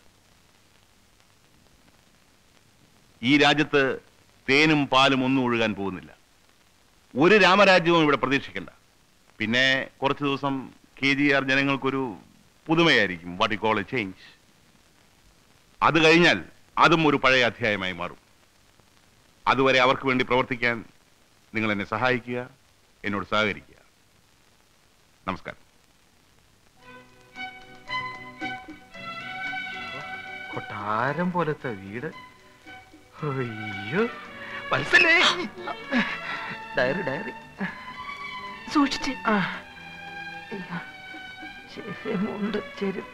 Speaker 4: ഈ രാജ്യത്ത് തേനും പാലും ഒന്നും ഒഴുകാൻ പോകുന്നില്ല. ഒരു രാമരാജ്യവും ഇവിടെ പ്രതീക്ഷിക്കണ്ട. പിന്നെ കുറച്ച് ദിവസം KGR ജനങ്ങൾക്കൊരു പുതുമയായിരിക്കും. What you call a change. അത് കഴിഞ്ഞാൽ അതും ഒരു പഴയ അധ്യായമായി മാറും. അതുവരെ അവർക്ക് വേണ്ടി പ്രവർത്തിക്കാൻ നിങ്ങൾ എന്നെ സഹായിക്കുക, എന്നോട് സഹകരിക്കുക. നമസ്കാരം.
Speaker 9: കൊട്ടാരം പോലത്തെ വീട്. അയ്യോ വത്സലേ, ഡയറി ഡയറി
Speaker 8: സൂക്ഷിച്ച്.
Speaker 9: മുണ്ട് ചെരുപ്പ്.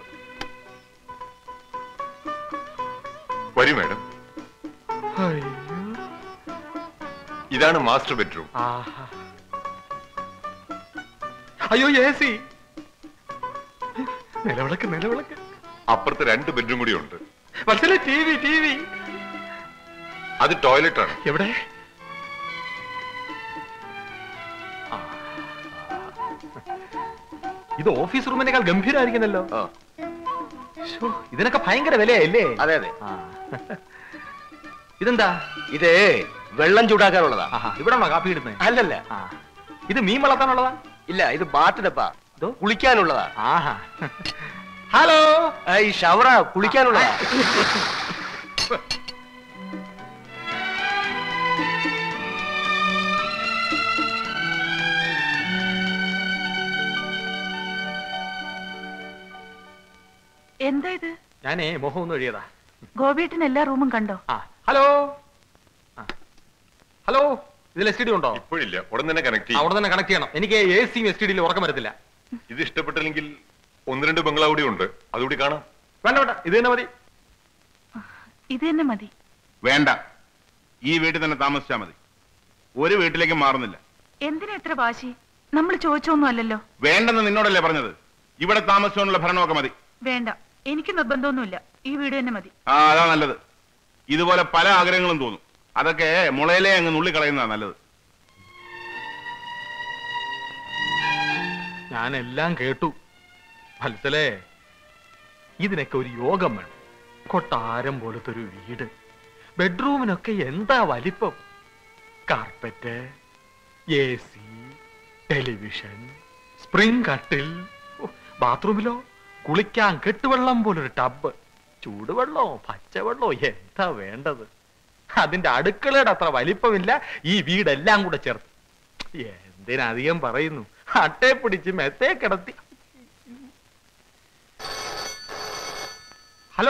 Speaker 5: വരൂ മാഡം.
Speaker 9: അയ്യോ,
Speaker 5: ഇതാണ് മാസ്റ്റർ ബെഡ്റൂം.
Speaker 9: അയ്യോ AC. നിലവിളക്ക്.
Speaker 5: അപ്പുറത്ത് 2 ബെഡ്റൂം കൂടി ഉണ്ട്.
Speaker 9: മനസ്സിലെ TV.
Speaker 5: അത് ടോയ്ലറ്റ് ആണ്.
Speaker 9: എവിടെ? ഇത് ഓഫീസ് റൂമിനേക്കാൾ ഗംഭീരമായിരിക്കുന്നല്ലോ. ഇതിനൊക്കെ ഭയങ്കര വിലയല്ലേ?
Speaker 2: അതെ അതെ.
Speaker 9: ഇതെന്താ?
Speaker 2: ഇത് വെള്ളം ചൂടാക്കാനുള്ളതാ.
Speaker 9: ഇവിടെ കാപ്പി ഇടുന്നത്?
Speaker 2: അല്ലല്ല.
Speaker 9: ഇത് മീൻ വളർത്താനുള്ളതാ?
Speaker 2: ഇല്ല, ഇത് ബാത്തിടപ്പാ. കുളിക്കാനുള്ളതാ.
Speaker 9: ഹലോ,
Speaker 2: ഈ ഷവറ കുളിക്കാനുള്ളതാ.
Speaker 8: എന്താ ഇത്?
Speaker 9: ഞാനേ മുഖം ഒന്ന് എഴുതിയതാ.
Speaker 8: ഗോപിയേട്ടൻ എല്ലാ റൂമും കണ്ടോ?
Speaker 9: ഹലോ, ഇതിൽ STD ഉണ്ടോ?
Speaker 5: ഇപ്പോഴില്ല, ഉടൻ തന്നെ കണക്ട്
Speaker 9: അവിടെ തന്നെ കണക്ട് ചെയ്യണം. എനിക്ക് AC-യും STD-യിലും ഉറക്കം വരത്തില്ല.
Speaker 5: ഇത് ഇഷ്ടപ്പെട്ടില്ലെങ്കിൽ 1-2 ബംഗ്ലാവ് കൂടി ഉണ്ട്, അതുകൂടി കാണാം.
Speaker 9: വേണ്ട, ഇത് തന്നെ മതി.
Speaker 8: ഇത് തന്നെ മതി.
Speaker 4: വേണ്ട, ഈ വീട്ടിൽ തന്നെ താമസിച്ചാ മതി. ഒരു വീട്ടിലേക്ക് മാറുന്നില്ല.
Speaker 8: എന്തിനാ ഇത്ര വാശി? നമ്മൾ ചോദിച്ചൊന്നും അല്ലല്ലോ.
Speaker 4: വേണ്ടെന്ന് നിന്നോടല്ലേ പറഞ്ഞത്? ഇവിടെ താമസിച്ചുകൊണ്ടുള്ള ഭരണമൊക്കെ മതി.
Speaker 8: വേണ്ട, എനിക്ക് നിർബന്ധമൊന്നുമില്ല. ഈ വീട് തന്നെ മതി.
Speaker 4: അതാ നല്ലത്. ഇതുപോലെ പല ആഗ്രഹങ്ങളും തോന്നും. അതൊക്കെ മുളയിലെ അങ്ങ് നുള്ളിക്കളയുന്നതാ നല്ലത്.
Speaker 9: ഞാനെല്ലാം കേട്ടു വത്സലേ. ഇതിനൊക്കെ ഒരു യോഗം വേണം. കൊട്ടാരം പോലത്തെ ഒരു വീട്, ബെഡ്റൂമിനൊക്കെ എന്താ വലിപ്പം. കാർപ്പറ്റ്, AC, ടെലിവിഷൻ, സ്പ്രിംഗ് കട്ടിൽ. ബാത്റൂമിലോ കുളിക്കാൻ കെട്ടുവെള്ളം പോലൊരു ടബ്. ചൂടുവെള്ളോ പച്ചവെള്ളോ എന്താ വേണ്ടത്? അതിന്റെ അടുക്കളയുടെ അത്ര വലിപ്പമില്ല ഈ വീടെല്ലാം കൂടെ ചേർത്ത്. എന്തിനധികം പറയുന്നു, അട്ടേ പിടിച്ച് മെത്തേ കിടത്തി. ഹലോ,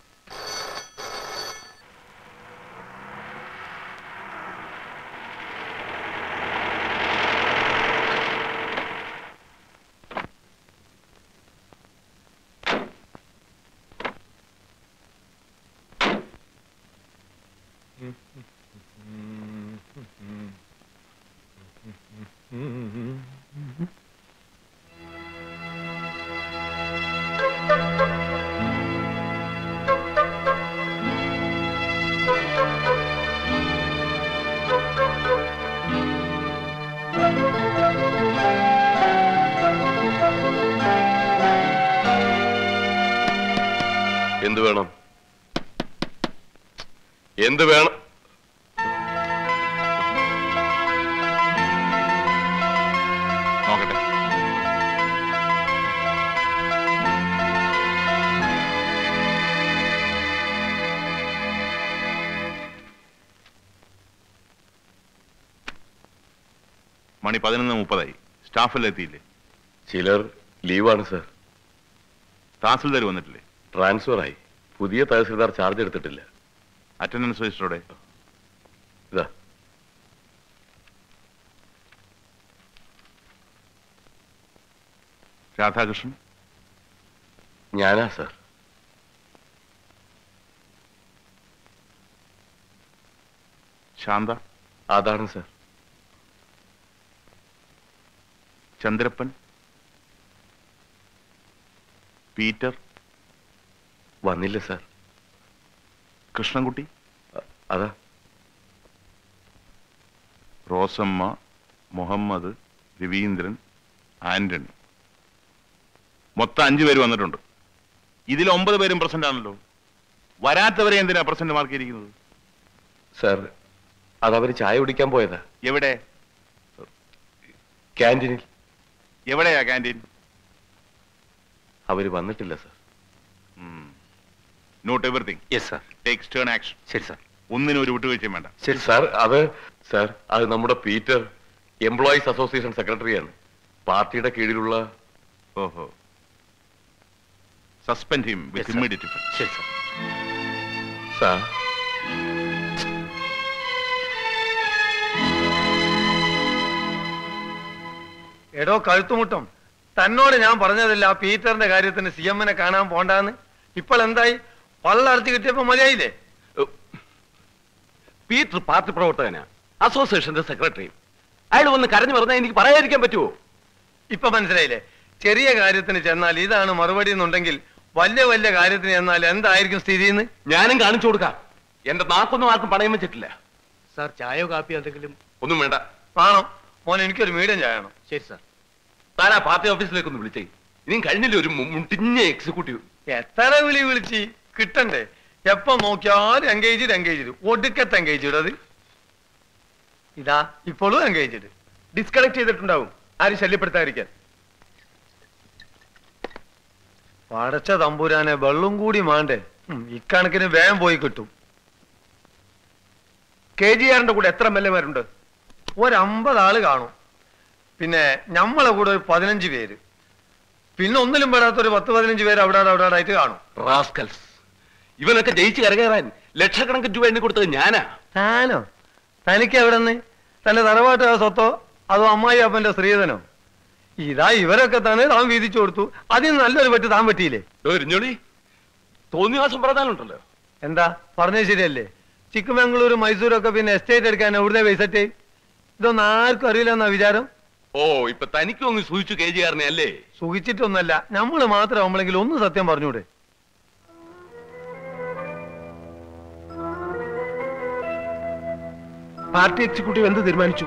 Speaker 13: എന്ത് വേണം? എന്ത് വേണം?
Speaker 4: നോക്കട്ടെ. മണി 11:30. സ്റ്റാഫെല്ലാം എത്തിയില്ലേ?
Speaker 13: ചിലർ ലീവാണ് സർ.
Speaker 4: തഹസിൽദാർ വന്നിട്ടില്ലേ?
Speaker 13: ട്രാൻസ്ഫർ ആയി. പുതിയ തഹസിൽദാർ ചാർജ് എടുത്തിട്ടില്ല.
Speaker 4: അറ്റൻഡൻസ് രജിസ്റ്ററോടെ
Speaker 13: ഇതാ.
Speaker 4: രാധാകൃഷ്ണൻ?
Speaker 13: ഞാനാ സർ.
Speaker 4: ശാന്ത?
Speaker 13: അതാണ് സർ.
Speaker 4: ചന്ദ്രപ്പൻ? പീറ്റർ?
Speaker 13: വന്നില്ല സർ.
Speaker 4: കൃഷ്ണൻകുട്ടി?
Speaker 13: അതാ.
Speaker 4: റോസമ്മ, മുഹമ്മദ്, രവീന്ദ്രൻ, ആന്റണി. മൊത്തം 5 പേര് വന്നിട്ടുണ്ട്. ഇതിൽ 9 പേരും പ്രസന്റ് ആണല്ലോ. വരാത്തവരെ എന്തിനാ പ്രസന്റ് മാർക്കിയിരിക്കുന്നത്?
Speaker 13: സർ, അതവര് ചായ കുടിക്കാൻ പോയതാ.
Speaker 4: എവിടെ?
Speaker 13: ക്യാൻറ്റീനിൽ.
Speaker 4: എവിടെയാ ക്യാൻറ്റീൻ?
Speaker 13: അവര് വന്നിട്ടില്ല sir.
Speaker 4: Note everything.
Speaker 13: Yes sir.
Speaker 4: Take stern action.
Speaker 13: ശരി സർ.
Speaker 4: ഒന്നിനും ഒരു വിട്ടുവീഴ്ചയും വേണ്ട.
Speaker 13: ശരി സാർ. അത് നമ്മുടെ പീറ്റർ എംപ്ലോയീസ് അസോസിയേഷൻ സെക്രട്ടറിയാണ്. പാർട്ടിയുടെ കീഴിലുള്ള.
Speaker 4: ഓഹോ. Suspend him with immediate effect.
Speaker 13: ശരി സർ. സാർ,
Speaker 7: എടോ കഴുത്തുമുട്ടം, തന്നോട് ഞാൻ പറഞ്ഞതല്ല ആ പീറ്ററിന്റെ കാര്യത്തിന് CM-നെ കാണാൻ പോണ്ടാന്ന്. ഇപ്പോൾ എന്തായി? പള്ളർത്തി കിട്ടിയപ്പോ മതിയായില്ലേ?
Speaker 14: Peter party പ്രവർത്തകനാ.
Speaker 13: അസോസിയേഷന്റെ സെക്രട്ടറിയും. അയാൾ വന്ന് കരഞ്ഞു പറഞ്ഞാൽ എനിക്ക് പറയാതിരിക്കാൻ പറ്റുമോ?
Speaker 7: ഇപ്പൊ മനസ്സിലായില്ലേ? ചെറിയ കാര്യത്തിന് ചെന്നാൽ ഇതാണ് മറുപടി എന്നുണ്ടെങ്കിൽ വലിയ വലിയ കാര്യത്തിന് ചെന്നാൽ എന്തായിരിക്കും സ്ഥിതി എന്ന്
Speaker 13: ഞാനും കാണിച്ചു കൊടുക്കാം. എന്റെ നാക്കൊന്നും ആർക്കും പണയം വെച്ചിട്ടില്ല.
Speaker 9: സാർ ചായയോ കാപ്പിയോ എന്തെങ്കിലും?
Speaker 13: ഒന്നും വേണ്ട.
Speaker 7: ആണോ മോനെ? എനിക്കൊരു മീഡിയം ചായണം.
Speaker 9: ശരി സാർ.
Speaker 13: താൻ ആ പാർട്ടി ഓഫീസിലേക്ക് ഒന്ന് വിളിച്ചേ. ഇനിയും കഴിഞ്ഞില്ല ഒരു മുട്ടിഞ്ഞ എക്സിക്യൂട്ടീവ്.
Speaker 7: എത്ര വിളിച്ച് കിട്ടണ്ടേ? എപ്പോ നോക്കിയാലും എൻഗേജ്ഡ് ഒടുക്കത്തെ എൻഗേജ്ഡ്. അത് ഇതാ ഇപ്പോഴും എൻഗേജ്ഡ്.
Speaker 2: ഡിസ്കണക്ട് ചെയ്തിട്ടുണ്ടാവും ആരും ശല്യപ്പെടുത്താതിരിക്കാൻ.
Speaker 7: പടച്ച തമ്പുരാനെ, വെള്ളം കൂടി മാണ്ടേ? ഇക്കണക്കിന് വേഗം പോയി കിട്ടും.
Speaker 2: KGRന്റെ കൂടെ എത്ര MLA-മാരുണ്ട്?
Speaker 7: 50 ആള് കാണും. പിന്നെ നമ്മളെ കൂടെ ഒരു 15 പേര്. പിന്നെ ഒന്നിലും പെടാത്ത ഒരു 10-15 പേര് അവിടെ ആയിട്ട് കാണും.
Speaker 13: റാസ്കൽസ്. ഇവനൊക്കെ ജയിച്ച് കരകയറാൻ ലക്ഷക്കണക്കിന് രൂപ എണ്ണി കൊടുത്തത് ഞാനാ.
Speaker 7: താനോ? തനിക്ക് എവിടെ നിന്ന്? തന്റെ തറവാട്ട് സ്വത്തോ അതോ അമ്മായി അപ്പന്റെ സ്ത്രീധനോ? ഇതാ ഇവരൊക്കെ തന്നെ താൻ വീതിച്ചു കൊടുത്തു. അതിന് നല്ലൊരു പറ്റി താൻ പറ്റിയില്ലേ?
Speaker 13: തോന്നിവാസം പറഞ്ഞാലുണ്ടല്ലോ.
Speaker 7: എന്താ പറഞ്ഞത് ശരിയല്ലേ? ചിക്കമംഗളൂർ മൈസൂരൊക്കെ പിന്നെ എസ്റ്റേറ്റ് എടുക്കാൻ എവിടുന്നേ പൈസറ്റ്? ഇതൊന്നും ആർക്കും അറിയില്ലെന്നാ വിചാരം?
Speaker 13: ഓ, ഇപ്പൊ തനിക്കും അങ്ങ് സൂചിച്ചു KGRനെ അല്ലേ?
Speaker 7: സുഖിച്ചിട്ടൊന്നല്ല, നമ്മള് മാത്രം നമ്മളെങ്കിൽ ഒന്ന് സത്യം പറഞ്ഞൂടെ?
Speaker 2: പാർട്ടി എക്സിക്യൂട്ടീവ് എന്ത് തീരുമാനിച്ചു?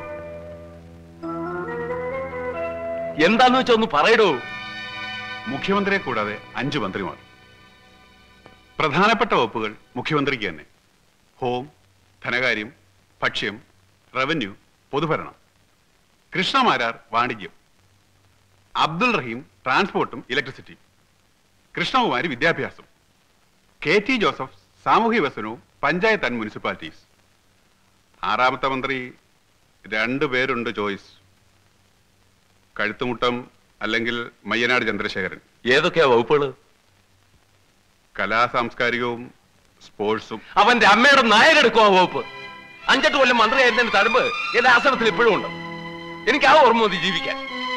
Speaker 13: എന്താന്ന് വെച്ചാ ഒന്ന് പറയടോ.
Speaker 14: മുഖ്യമന്ത്രിയെ കൂടാതെ 5 മന്ത്രിമാർ. പ്രധാനപ്പെട്ട വകുപ്പുകൾ മുഖ്യമന്ത്രിക്ക് തന്നെ. ഹോം, ധനകാര്യം, ഭക്ഷ്യം, റവന്യൂ, പൊതുഭരണം. കൃഷ്ണമാരാർ വാണിജ്യം, അബ്ദുൾ റഹീം ട്രാൻസ്പോർട്ടും ഇലക്ട്രിസിറ്റിയും, കൃഷ്ണകുമാരി വിദ്യാഭ്യാസം, KT ജോസഫ് സാമൂഹ്യ വികസനവും പഞ്ചായത്ത് ആൻഡ് മുനിസിപ്പാലിറ്റീസ്. 6ാമത്തെ മന്ത്രി 2 പേരുണ്ട് ചോയ്സ്. കഴുത്തുമുട്ടം അല്ലെങ്കിൽ മയ്യനാട് ചന്ദ്രശേഖരൻ.
Speaker 13: ഏതൊക്കെയാ വകുപ്പുകള്?
Speaker 14: കലാ സാംസ്കാരികവും സ്പോർട്സും.
Speaker 13: അവന്റെ അമ്മയുടെ നായരെടുക്കും ആ വകുപ്പ്. 5-8 കൊല്ലം മന്ത്രിയായിരുന്നതിന്റെ തരമ്പ് എന്റെ ആശ്രമത്തിൽ ഇപ്പോഴും ഉണ്ട്. എനിക്ക് ആ ഓർമ്മ മതി ജീവിക്കാൻ.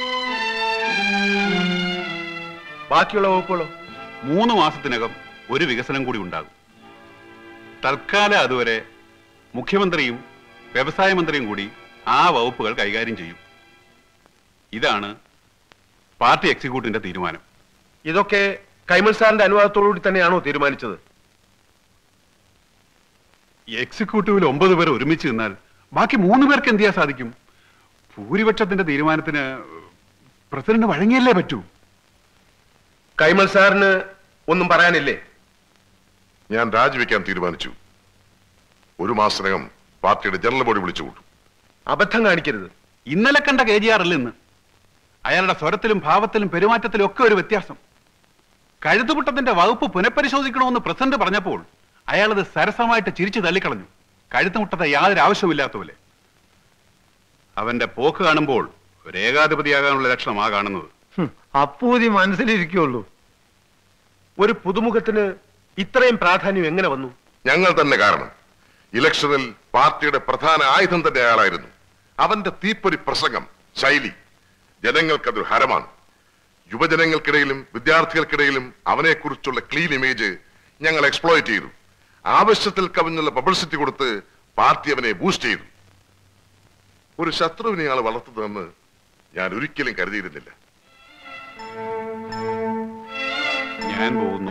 Speaker 2: ബാക്കിയുള്ള വകുപ്പുകളോ?
Speaker 14: 3 മാസത്തിനകം ഒരു വികസനം കൂടി ഉണ്ടാകും. തൽക്കാലം അതുവരെ മുഖ്യമന്ത്രിയും വ്യവസായ മന്ത്രിയും കൂടി ആ വകുപ്പുകൾ കൈകാര്യം ചെയ്യും. ഇതാണ് പാർട്ടി എക്സിക്യൂട്ടീവിന്റെ തീരുമാനം.
Speaker 2: ഇതൊക്കെ കൈമൾ സാറിന്റെ അനുവാദത്തോടുകൂടി തന്നെയാണോ തീരുമാനിച്ചത്?
Speaker 14: എക്സിക്യൂട്ടീവിൽ 9 പേർ ഒരുമിച്ച് നിന്നാൽ ബാക്കി 3 പേർക്ക് എന്ത് ചെയ്യാൻ സാധിക്കും? ഭൂരിപക്ഷത്തിന്റെ തീരുമാനത്തിന് പ്രസിഡന്റ് വഴങ്ങിയല്ലേ പറ്റൂ.
Speaker 2: കൈമൾ സാറിന് ഒന്നും പറയാനില്ലേ?
Speaker 1: ഞാൻ രാജിവെക്കാൻ തീരുമാനിച്ചു. 1 മാസത്തിനകം പാർട്ടിയുടെ ജനറൽ ബോഡി വിളിച്ചു കൂട്ടും.
Speaker 2: അബദ്ധം കാണിക്കരുത്.
Speaker 14: ഇന്നലെ കണ്ട KGR അല്ല ഇന്ന്. അയാളുടെ സ്വരത്തിലും ഭാവത്തിലും പെരുമാറ്റത്തിലും ഒക്കെ ഒരു വ്യത്യാസം. കഴുത്തുമുട്ടത്തിന്റെ വകുപ്പ് പുനഃപരിശോധിക്കണമെന്ന് പ്രസിഡന്റ് പറഞ്ഞപ്പോൾ അയാളത് സരസമായിട്ട് ചിരിച്ചു തള്ളിക്കളഞ്ഞു. കഴുത്തുമുട്ടത്തെ യാതൊരു ആവശ്യമില്ലാത്ത പോലെ. അവന്റെ പോക്ക് കാണുമ്പോൾ ഒരു ഏകാധിപതിയാകാനുള്ള ലക്ഷണമാ കാണുന്നത്.
Speaker 7: അപ്പൂതി മനസ്സിലിരിക്കുള്ളൂ.
Speaker 2: ഒരു പുതുമുഖത്തിന് ഇത്രയും പ്രാധാന്യം എങ്ങനെ വന്നു?
Speaker 1: ഞങ്ങൾ തന്നെ കാരണം. ഇലക്ഷനിൽ പാർട്ടിയുടെ പ്രധാന ആയുധം തന്നെ അയാളായിരുന്നു. അവന്റെ തീപ്പൊരി പ്രസംഗം, ശൈലി ജനങ്ങൾക്കതൊരു ഹരമാണ്. യുവജനങ്ങൾക്കിടയിലും വിദ്യാർത്ഥികൾക്കിടയിലും അവനെക്കുറിച്ചുള്ള ക്ലീൻ ഇമേജ് ഞങ്ങൾ എക്സ്പ്ലോയിറ്റ് ചെയ്തു. ആവശ്യത്തിൽ കവിഞ്ഞുള്ള പബ്ലിസിറ്റി കൊടുത്ത് പാർട്ടി അവനെ ബൂസ്റ്റ് ചെയ്തു. ഒരു ശത്രുവിനെ ആൾ വളർത്തുന്നതെന്ന് ഞാൻ ഒരിക്കലും കരുതിയിരുന്നില്ല.
Speaker 14: ഞാൻ പോകുന്നു.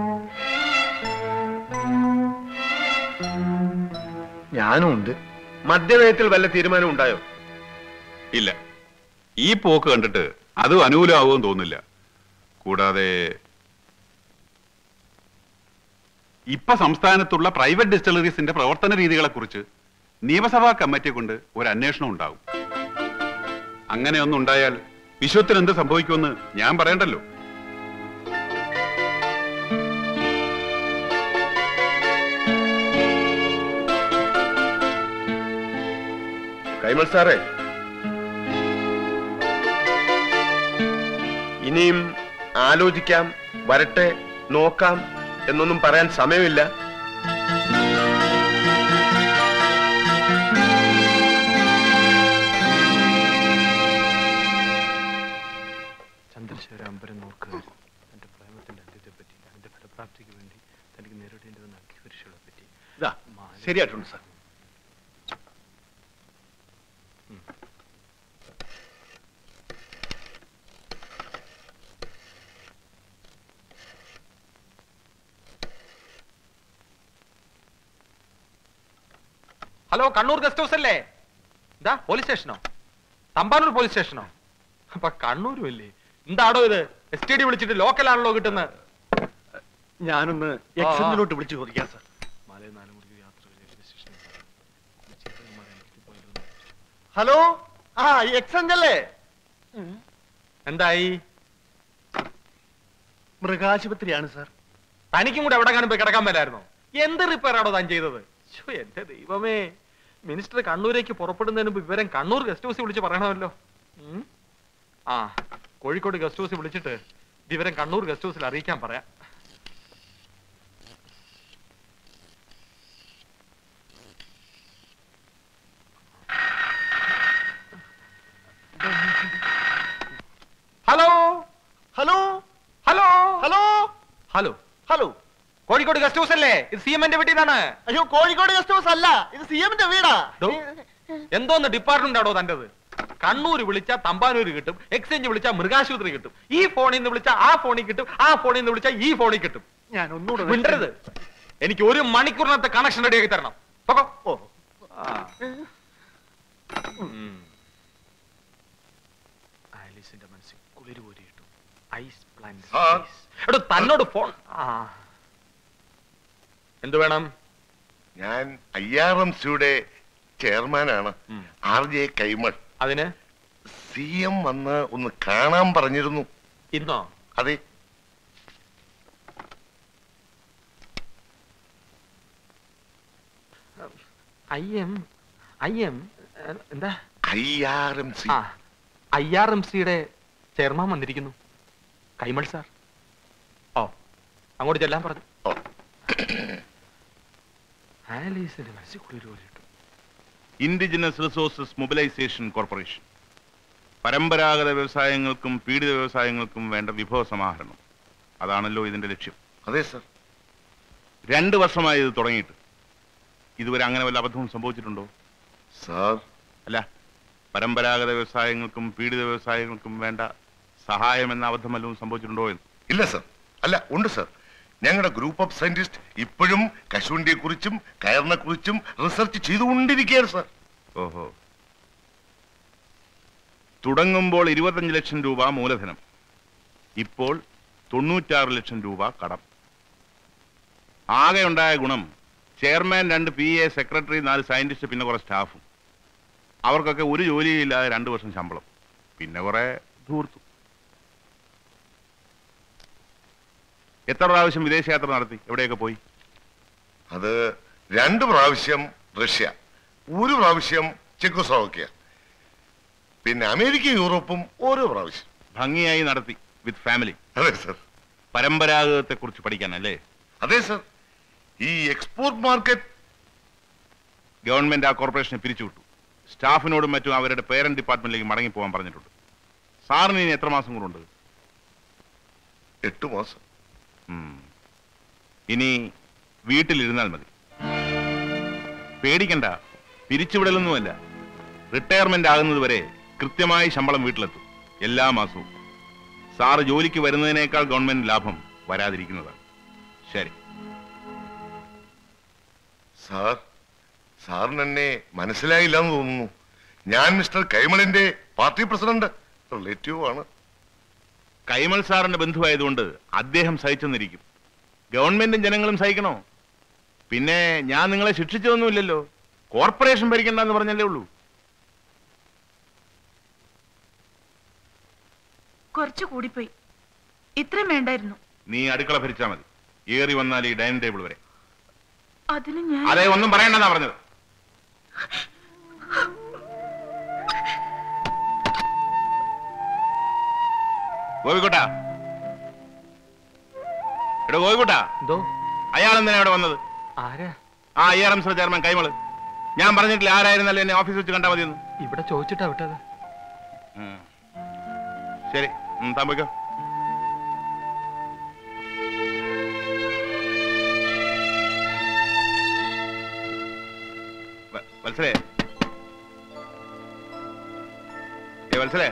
Speaker 7: ഞാനും ഉണ്ട്.
Speaker 2: മദ്യനയത്തിൽ വല്ല തീരുമാനം ഉണ്ടായോ?
Speaker 14: ഇല്ല. ഈ പോക്ക് കണ്ടിട്ട് അത് അനുകൂലമാവുമെന്ന് തോന്നില്ല. കൂടാതെ ഇപ്പൊ സംസ്ഥാനത്തുള്ള പ്രൈവറ്റ് ഡിസ്റ്റിലറീസിന്റെ പ്രവർത്തന രീതികളെ കുറിച്ച് നിയമസഭാ കമ്മിറ്റിയെ കൊണ്ട് ഒരു അന്വേഷണം ഉണ്ടാവും. അങ്ങനെ ഒന്നുണ്ടായാൽ വിശ്വത്തിന് എന്ത് സംഭവിക്കുമെന്ന് ഞാൻ പറയണ്ടല്ലോ.
Speaker 2: കൈമൾ സാറേ, ഇനിയും ആലോചിക്കാം, വരട്ടെ, നോക്കാം എന്നൊന്നും പറയാൻ സമയമില്ല.
Speaker 9: ചന്ദ്രശേഖര അമ്പരം നോക്കുക. തന്റെ പ്രേമത്തിന്റെ അന്ത്യത്തെപ്പറ്റി, അതിന്റെ ഫലപ്രാപ്തിക്ക് വേണ്ടി തനിക്ക് നേരിടേണ്ടി വന്ന അഗ്നിപരീക്ഷകളെ പറ്റി.
Speaker 2: ശരിയായിട്ടുണ്ട് sir.
Speaker 9: Hello, Kannur guest house അല്ലേ? എന്താ പോലീസ് സ്റ്റേഷനോ? തമ്പാനൂർ പോലീസ് സ്റ്റേഷനോ? അപ്പൊ കണ്ണൂരും അല്ലേ? എന്താടോ ഇത്? STD വിളിച്ചിട്ട് ലോക്കലാണല്ലോ കിട്ടുന്നത്.
Speaker 11: ഞാനൊന്ന് എക്സഞ്ചിലോട്ട് വിളിച്ചു ചോദിക്കാം സാർ. ഹലോ, ആ എക്സഞ്ച് അല്ലേ?
Speaker 9: എന്തായി?
Speaker 11: മൃഗാശുപത്രിയാണ് സാർ.
Speaker 9: തനിക്കും കൂടെ എവിടെ കാണും പോയി കിടക്കാൻ പറ്റായിരുന്നോ? എന്ത് റിപ്പയർ ആണോ താൻ ചെയ്തത്? എന്റെ ദൈവമേ, മിനിസ്റ്റർ കണ്ണൂരേക്ക് പുറപ്പെടുന്നതിന് മുമ്പ് വിവരം കണ്ണൂർ ഗസ്റ്റ് ഹൗസിൽ വിളിച്ച് പറയണമല്ലോ. ആ, കോഴിക്കോട് ഗസ്റ്റ് ഹൗസിൽ വിളിച്ചിട്ട് വിവരം കണ്ണൂർ ഗസ്റ്റ് ഹൗസിൽ അറിയിക്കാൻ പറയാം. Hello
Speaker 11: hello
Speaker 9: hello
Speaker 11: hello
Speaker 9: hello
Speaker 11: hello,
Speaker 9: Kozhikode guest house അല്ലേ? ഇത് CM ന്റെ വീട്ടിലാണ്.
Speaker 11: അയ്യോ, കോഴിക്കോട് ഗസ്റ്റ് ഹൗസ് അല്ല, ഇത് CM ന്റെ വീടാ.
Speaker 9: എന്തോന്ന് ഡിപ്പാർട്ട്മെന്റ് ആണോ തന്റേത്? കണ്ണൂര് വിളിച്ചാൽ തമ്പാനൂര് കിട്ടും, എക്സ്ചേഞ്ച് വിളിച്ചാൽ മൃഗാശുപത്രി കിട്ടും, ഈ ഫോണിൽ നിന്ന് വിളിച്ചാൽ ആ ഫോണിൽ കിട്ടും, ആ ഫോണിൽ നിന്ന് വിളിച്ചാൽ ഈ ഫോണിൽ കിട്ടും.
Speaker 11: ഞാൻ ഒന്നുകൂടെ
Speaker 9: മിണ്ടരുത്. എനിക്ക് 1 മണിക്കൂറിനകത്ത് കണക്ഷൻ റെഡിയാക്കി തരണം. പൊക്കോ. ആലീസിന്റെ മനസ്സിൽ കുളിര് കോരിയിട്ടു. Ice plant. എടോ, തന്നോട് ഫോൺ. എന്തു വേണം?
Speaker 15: ഞാൻ IRMCയുടെ ചെയർമാനാണ്, RJ കൈമൾ.
Speaker 9: അതിന്
Speaker 15: CM വന്ന് ഒന്ന് കാണാൻ പറഞ്ഞിരുന്നു.
Speaker 9: ഇന്നോ?
Speaker 15: അതെ.
Speaker 9: എന്താ?
Speaker 15: IRMC.
Speaker 9: IRMCയുടെ ചെയർമാൻ വന്നിരിക്കുന്നു, കൈമൾ സാർ. ഓ, അങ്ങോട്ട് ചെല്ലാൻ പറഞ്ഞു. ആലീസിന്റെ മനസ്സിൽ കുളിര് കോരിയിട്ടു.
Speaker 4: ഇൻഡിജിനസ് റിസോഴ്സസ് മൊബിലൈസേഷൻ കോർപ്പറേഷൻ, പരമ്പരാഗത വ്യവസായങ്ങൾക്കും പീഡിത വ്യവസായങ്ങൾക്കും വേണ്ട വിഭവ സമാഹരണം, അതാണല്ലോ ഇതിന്റെ ലക്ഷ്യം.
Speaker 15: അതെ സർ.
Speaker 4: 2 വർഷമായി ഇത് തുടങ്ങിയിട്ട്. ഇതുവരെ അങ്ങനെ വല്ല അബദ്ധവും സംഭവിച്ചിട്ടുണ്ടോ
Speaker 15: സാർ?
Speaker 4: അല്ല, പരമ്പരാഗത വ്യവസായങ്ങൾക്കും പീഡിത വ്യവസായങ്ങൾക്കും വേണ്ട സഹായം എന്ന അബദ്ധം വല്ലതും സംഭവിച്ചിട്ടുണ്ടോ എന്ന്?
Speaker 15: ഇല്ല സർ. അല്ല, ഉണ്ട് സർ. ഞങ്ങളുടെ ഗ്രൂപ്പ് ഓഫ് സയന്റിസ്റ്റ് ഇപ്പോഴും കശുവണ്ടിയെ കുറിച്ചും കയറിനെ കുറിച്ചും റിസർച്ച് ചെയ്തുകൊണ്ടിരിക്കുകയാണ് സർ.
Speaker 4: ഓഹോ. തുടങ്ങുമ്പോൾ 25 ലക്ഷം രൂപ മൂലധനം, ഇപ്പോൾ 96 ലക്ഷം രൂപ കടം. ആകെ ഉണ്ടായ ഗുണം ചെയർമാൻ, 2 PA, സെക്രട്ടറി, 4 സയന്റിസ്റ്റ്, പിന്നെ കുറെ സ്റ്റാഫും. അവർക്കൊക്കെ ഒരു ജോലിയില്ലാതെ 2 വർഷം ശമ്പളം, പിന്നെ കുറെ ധൂർത്തു. എത്ര പ്രാവശ്യം വിദേശയാത്ര നടത്തി? എവിടെയൊക്കെ പോയി?
Speaker 15: അത് 2 പ്രാവശ്യം റഷ്യ, 1 പ്രാവശ്യം ചെക്കോസ്ലോവാക്യ, പിന്നെ അമേരിക്കയും യൂറോപ്പും 1 പ്രാവശ്യം.
Speaker 4: ഭംഗിയായി നടത്തി, വിത്ത് ഫാമിലി.
Speaker 15: അതെ സർ.
Speaker 4: പരമ്പരാഗതത്തെ കുറിച്ച് പഠിക്കാനല്ലേ?
Speaker 15: അതെ സർ. ഈ എക്സ്പോർട്ട് മാർക്കറ്റ്
Speaker 4: ഗവൺമെന്റ് ആ കോർപ്പറേഷനെ പിരിച്ചുവിട്ടു. സ്റ്റാഫിനോടും മറ്റും അവരുടെ പേരന്റ് ഡിപ്പാർട്ട്മെന്റിലേക്ക് മടങ്ങിപ്പോകാൻ പറഞ്ഞിട്ടുണ്ട്. സാറിന് ഇനി എത്ര മാസം കൂടെ ഉണ്ട്?
Speaker 15: 8 മാസം.
Speaker 4: ഇനി വീട്ടിലിരുന്നാൽ മതി. പേടിക്കണ്ട, പിരിച്ചുവിടലൊന്നുമല്ല. റിട്ടയർമെന്റ് ആകുന്നത് വരെ കൃത്യമായി ശമ്പളം വീട്ടിലെത്തും എല്ലാ മാസവും. സാറ് ജോലിക്ക് വരുന്നതിനേക്കാൾ ഗവൺമെന്റ് ലാഭം വരാതിരിക്കുന്നതാണ്. ശരി
Speaker 15: സാർ. സാറിന് എന്നെ മനസ്സിലായില്ല എന്ന് തോന്നുന്നു. ഞാൻ മിസ്റ്റർ കൈമളിന്റെ പാർട്ടി പ്രസിഡന്റ്, റിലേറ്റീവ് ആണ്.
Speaker 4: കൈമൾ സാറിന്റെ ബന്ധുവായതുകൊണ്ട് അദ്ദേഹം സഹിച്ചെന്നിരിക്കും. ഗവൺമെന്റും ജനങ്ങളും സഹിക്കണോ? പിന്നെ ഞാൻ നിങ്ങളെ ശിക്ഷിച്ചതൊന്നുമില്ലല്ലോ. കോർപ്പറേഷൻ ഭരിക്കണ്ടെന്ന് പറഞ്ഞല്ലേ ഉള്ളൂ.
Speaker 8: കുറച്ചു കൂടിപ്പോയി. ഇത്രയും വേണ്ടായിരുന്നു.
Speaker 4: നീ അടുക്കള ഭരിച്ചാ മതി. ഏറി വന്നാൽ ഈ ഡൈനിങ് ടേബിൾ വരെ.
Speaker 8: അതിന് ഞാൻ
Speaker 4: അതെ, ഒന്നും പറയണ്ടെന്നാ പറഞ്ഞത്. ഗോപിക്കുട്ടാ, എടോ ഗോപിക്കുട്ടാ,
Speaker 9: എന്തോ?
Speaker 4: അയാൾ എന്തിനാ ഇവിടെ വന്നത്?
Speaker 9: ആരാ?
Speaker 4: ആ IRMC ചെയർമാൻ കൈമള്. ഞാൻ പറഞ്ഞിട്ടില്ല ആരായിരുന്നാലും എന്നെ ഓഫീസിൽ വെച്ച് കണ്ടാ മതിയെന്ന്.
Speaker 9: ഇവിടെ ചോദിച്ചിട്ടാ വിട്ടത്.
Speaker 4: ശരി, താൻ പോയിക്കോ. വത്സലേ, വത്സലേ.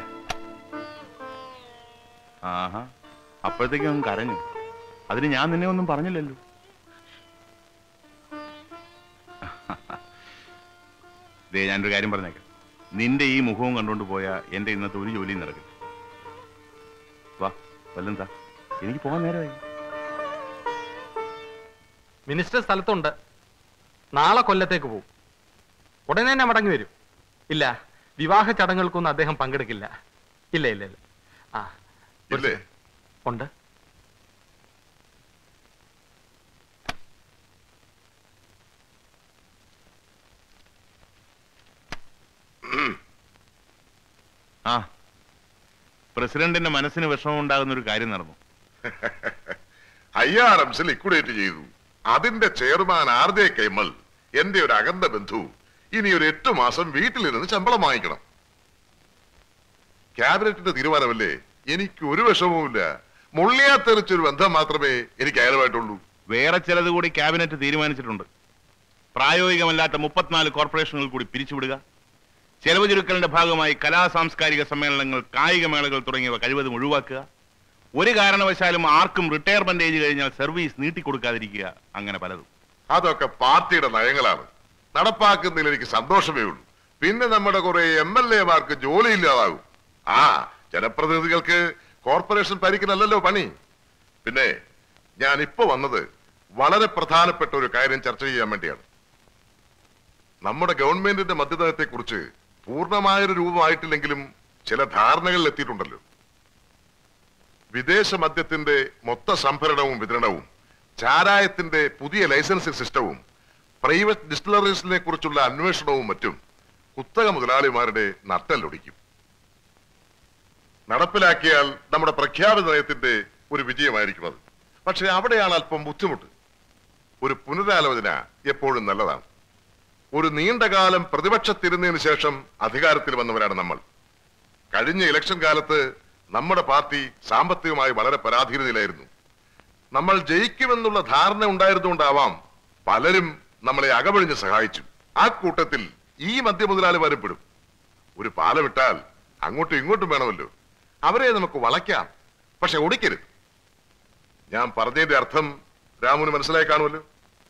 Speaker 4: ആഹാ, അപ്പോഴത്തേക്കും അവൻ കരഞ്ഞു. അതിന് ഞാൻ നിന്നെ ഒന്നും പറഞ്ഞില്ലല്ലോ. ദേ ഞാനൊരു കാര്യം പറഞ്ഞേക്കാം, നിന്റെ ഈ മുഖവും കണ്ടുകൊണ്ട് പോയാൽ എന്റെ ഇന്നത്തെ ഒരു ജോലിയും നടക്കില്ല. വാ വല്ലെന്താ, എനിക്ക് പോകാൻ നേരമായി.
Speaker 9: മിനിസ്റ്റർ സ്ഥലത്തുണ്ട്, നാളെ കൊല്ലത്തേക്ക് പോകും. ഉടനെ തന്നെ മടങ്ങി വരും. ഇല്ല, വിവാഹ ചടങ്ങുകൾക്കൊന്നും അദ്ദേഹം പങ്കെടുക്കില്ല. ഇല്ല ഇല്ല ഇല്ല. ആ ഉണ്ട്.
Speaker 4: ആ പ്രസിഡന്റിന്റെ മനസ്സിന് വിഷമം ഉണ്ടാകുന്ന ഒരു കാര്യം നടന്നു.
Speaker 1: IRMs ലിക്വിഡേറ്റ് ചെയ്തു. അതിന്റെ ചെയർമാൻ RJ കൈമൾ, എന്റെ ഒരു അകന്ന ബന്ധു, ഇനി ഒരു 8 മാസം വീട്ടിലിരുന്ന് ശമ്പളം വാങ്ങിക്കണം. ക്യാബിനറ്റിന്റെ തീരുമാനമല്ലേ, എനിക്ക് ഒരു വിഷമവുമില്ല. മുള്ളിയാത്തെറിച്ചൊരു ബന്ധം മാത്രമേ എനിക്ക് അയലുമായിട്ടുള്ളൂ.
Speaker 4: വേറെ ചിലത് കൂടി ക്യാബിനറ്റ് തീരുമാനിച്ചിട്ടുണ്ട്. പ്രായോഗികമല്ലാത്ത 34 കോർപ്പറേഷനുകൾ കൂടി പിരിച്ചുവിടുക, ചെലവ് ചുരുക്കലിന്റെ ഭാഗമായി കലാ സാംസ്കാരിക സമ്മേളനങ്ങൾ, കായികമേളകൾ തുടങ്ങിയവ കഴിവതും ഒഴിവാക്കുക, ഒരു കാരണവശാലും ആർക്കും റിട്ടയർമെന്റ് ഏജ് കഴിഞ്ഞാൽ സർവീസ് നീട്ടിക്കൊടുക്കാതിരിക്കുക, അങ്ങനെ പലതും.
Speaker 1: അതൊക്കെ പാർട്ടിയുടെ നയങ്ങളാണ്. നടപ്പാക്കുന്നതിൽ എനിക്ക് സന്തോഷമേ ഉള്ളൂ. പിന്നെ നമ്മുടെ കുറെ MLA-മാർക്ക് ജോലിയില്ലാതാകും. ജനപ്രതിനിധികൾക്ക് കോർപ്പറേഷൻ ഭരിക്കുന്നല്ലോ പണി. പിന്നെ ഞാൻ ഇപ്പൊ വന്നത് വളരെ പ്രധാനപ്പെട്ട ഒരു കാര്യം ചർച്ച ചെയ്യാൻ വേണ്ടിയാണ്. നമ്മുടെ ഗവൺമെന്റിന്റെ മദ്യനയത്തെ കുറിച്ച് പൂർണ്ണമായൊരു രൂപമായിട്ടില്ലെങ്കിലും ചില ധാരണകളിൽ എത്തിയിട്ടുണ്ടല്ലോ. വിദേശ മദ്യത്തിന്റെ മൊത്ത സംഭരണവും വിതരണവും, ചാരായത്തിന്റെ പുതിയ ലൈസൻസിംഗ് സിസ്റ്റവും, പ്രൈവറ്റ് ഡിസ്റ്റിലറീസിനെ കുറിച്ചുള്ള അന്വേഷണവും മറ്റും കുത്തക മുതലാളിമാരുടെ നട്ടലൊടിക്കും. നടപ്പിലാക്കിയാൽ നമ്മുടെ പ്രഖ്യാപിത നയത്തിന്റെ ഒരു വിജയമായിരിക്കും അത്. പക്ഷെ അവിടെയാണ് അല്പം ബുദ്ധിമുട്ട്. ഒരു പുനരാലോചന എപ്പോഴും നല്ലതാണ്. ഒരു നീണ്ടകാലം പ്രതിപക്ഷത്തിരുന്നതിന് ശേഷം അധികാരത്തിൽ വന്നവരാണ് നമ്മൾ. കഴിഞ്ഞ ഇലക്ഷൻ കാലത്ത് നമ്മുടെ പാർട്ടി സാമ്പത്തികമായി വളരെ പരാധീനതയിലായിരുന്നു. നമ്മൾ ജയിക്കുമെന്നുള്ള ധാരണ ഉണ്ടായിരുന്നുകൊണ്ടാവാം പലരും നമ്മളെ അകമഴിഞ്ഞ് സഹായിച്ചു. ആ കൂട്ടത്തിൽ ഈ മദ്യമുതലാളിമാരും പെടും. ഒരു പാലമിട്ടാൽ അങ്ങോട്ടും ഇങ്ങോട്ടും വേണമല്ലോ. അവരെ നമുക്ക് വളയ്ക്കാം, പക്ഷെ ഒടിക്കരുത്. ഞാൻ പറഞ്ഞതിന്റെ അർത്ഥം രാമുന് മനസ്സിലായി കാണുമല്ലോ.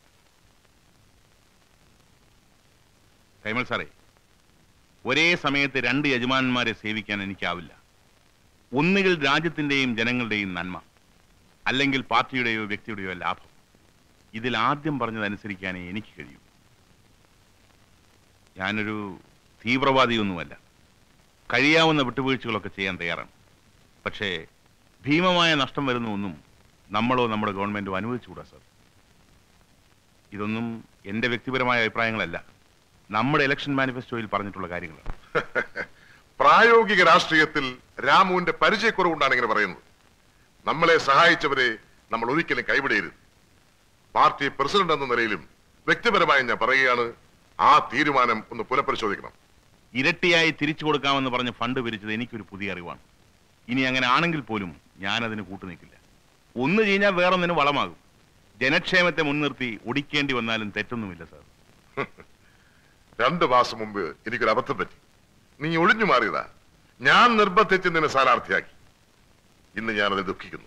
Speaker 4: കൈമൾ സാറേ, ഒരേ സമയത്ത് 2 യജമാനന്മാരെ സേവിക്കാൻ എനിക്കാവില്ല. ഒന്നുകിൽ രാജ്യത്തിന്റെയും ജനങ്ങളുടെയും നന്മ, അല്ലെങ്കിൽ പാർട്ടിയുടെയോ വ്യക്തിയുടെയോ ലാഭം. ഇതിൽ ആദ്യം പറഞ്ഞതനുസരിക്കാനേ എനിക്ക് കഴിയൂ. ഞാനൊരു തീവ്രവാദിയൊന്നുമല്ല. കഴിയാവുന്ന വിട്ടുവീഴ്ചകളൊക്കെ ചെയ്യാൻ തയ്യാറാണ്. പക്ഷേ ഭീമമായ നഷ്ടം വരുന്ന ഒന്നും നമ്മളോ നമ്മുടെ ഗവൺമെന്റോ അനുവദിച്ചുകൂടാ സാർ. ഇതൊന്നും എന്റെ വ്യക്തിപരമായ അഭിപ്രായങ്ങളല്ല, നമ്മുടെ ഇലക്ഷൻ മാനിഫെസ്റ്റോയിൽ പറഞ്ഞിട്ടുള്ള കാര്യങ്ങളാണ്.
Speaker 1: പ്രായോഗിക രാഷ്ട്രീയത്തിൽ രാമുവിന്റെ പരിചയക്കുറവുകൊണ്ടാണ് ഇങ്ങനെ പറയുന്നത്. നമ്മളെ സഹായിച്ചവരെ നമ്മൾ ഒരിക്കലും കൈവിടരുത്. പാർട്ടി പ്രസിഡന്റ് എന്ന നിലയിലും വ്യക്തിപരമായി ഞാൻ പറയുകയാണ്, ആ തീരുമാനം ഒന്ന് പുനഃപരിശോധിക്കണം.
Speaker 4: ഇരട്ടിയായി തിരിച്ചു കൊടുക്കാമെന്ന് പറഞ്ഞ് ഫണ്ട് പിരിച്ചത് എനിക്കൊരു പുതിയ അറിവാണ്. ഇനി അങ്ങനെ ആണെങ്കിൽ പോലും ഞാനതിന് കൂട്ടുനിൽക്കില്ല. ഒന്ന് കഴിഞ്ഞാൽ വേറൊന്നിന് വളമാകും. ജനക്ഷേമത്തെ മുൻനിർത്തി ഒടിക്കേണ്ടി വന്നാലും തെറ്റൊന്നുമില്ല സാർ.
Speaker 1: 2 മാസം മുമ്പ് എനിക്കൊരു അബദ്ധം പറ്റി. നീ ഒഴിഞ്ഞു മാറിയതാ. ഞാൻ നിർബന്ധിച്ച് നിന്നെ സ്ഥാനാർത്ഥിയാക്കി. ഇന്ന് ഞാനത് ദുഃഖിക്കുന്നു.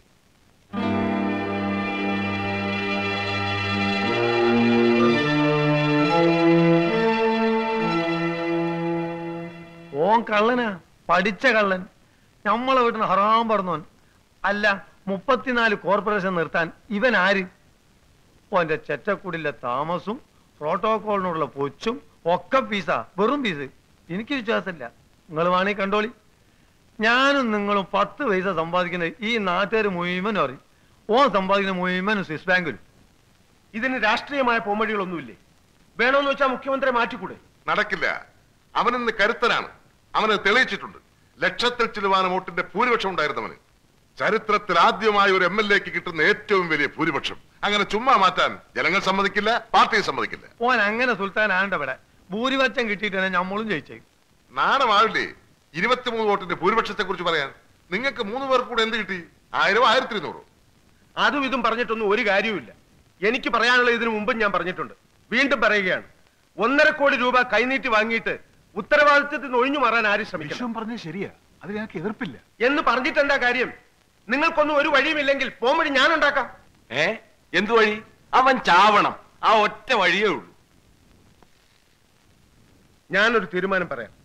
Speaker 7: ഓൻ കള്ളനാ, പഠിച്ച കള്ളൻ. നമ്മളെ വീട്ടിന് ഹറാം പറഞ്ഞോൻ. അല്ല, 34 കോർപ്പറേഷൻ നിർത്താൻ ഇവൻ ആര്? ഓന്റെ ചെറ്റക്കുടിലെ താമസും പ്രോട്ടോകോളിനുള്ള പൊച്ചും ഒക്കെ ഫീസാ, വെറും ഫീസ്. എനിക്ക് വിശ്വാസമില്ല. നിങ്ങൾ വേണമെങ്കിൽ കണ്ടോളി. ഞാനും നിങ്ങളും 10 പൈസ സമ്പാദിക്കുന്നത് ഈ നാട്ടുകാർ മുഴുവനും അറിയും. ഓൻ സമ്പാദിക്കുന്ന മുഴുവനും സ്വിസ് ബാങ്കിലും.
Speaker 2: ഇതിന് രാഷ്ട്രീയമായ പോംവഴികളൊന്നുമില്ലേ? വേണമെന്ന് വെച്ചാൽ മുഖ്യമന്ത്രി മാറ്റിക്കൂടെ?
Speaker 1: നടക്കില്ല. അവനിന്ന് കരുത്തനാണ്. അവന് തെളിയിച്ചിട്ടുണ്ട്. ലക്ഷത്തിൽ ചിലവാന വോട്ടിന്റെ ഭൂരിപക്ഷം ഉണ്ടായിരുന്നവന്. ചരിത്രത്തിൽ ആദ്യമായി ഒരു MLA-ക്ക് കിട്ടുന്ന ഏറ്റവും വലിയ ഭൂരിപക്ഷം. അങ്ങനെ ചുമ്മാ മാറ്റാൻ ജനങ്ങൾ സമ്മതിക്കില്ല, പാർട്ടിയെ സമ്മതിക്കില്ല.
Speaker 7: ഓൻ അങ്ങനെ സുൽത്താൻ ആണ്ടവിടെ ഭൂരിപക്ഷം കിട്ടിയിട്ടാണ് നമ്മളും ജയിച്ചേ.
Speaker 1: നാണമാവില്ലേ 23 വോട്ടിന്റെ ഭൂരിപക്ഷത്തെ കുറിച്ച് പറയാൻ? നിങ്ങൾക്ക് 3 പേർക്ക് കൂടെ എന്ത് കിട്ടി? 1000 1200.
Speaker 2: അതും ഇതും പറഞ്ഞിട്ടൊന്നും ഒരു കാര്യവുമില്ല. എനിക്ക് പറയാനുള്ള ഇതിനു മുമ്പും ഞാൻ പറഞ്ഞിട്ടുണ്ട്, വീണ്ടും പറയുകയാണ്. 1.5 കോടി രൂപ കൈനീട്ടി വാങ്ങിയിട്ട് ഉത്തരവാദിത്വത്തിൽ നിന്ന് ഒഴിഞ്ഞു മാറാൻ ആരും ശ്രമിക്കും.
Speaker 14: പറഞ്ഞത് ശരിയാ, അതിൽ ഞങ്ങൾക്ക് എതിർപ്പില്ല
Speaker 2: എന്ന് പറഞ്ഞിട്ട് എന്താ കാര്യം? നിങ്ങൾക്കൊന്നും ഒരു വഴിയുമില്ലെങ്കിൽ പോംവഴി ഞാൻ ഉണ്ടാക്കാം.
Speaker 13: എന്തു വഴി? അവൻ ചാവണം. ആ ഒറ്റ വഴിയേ ഉള്ളൂ.
Speaker 2: ഞാനൊരു തീരുമാനം പറയാം.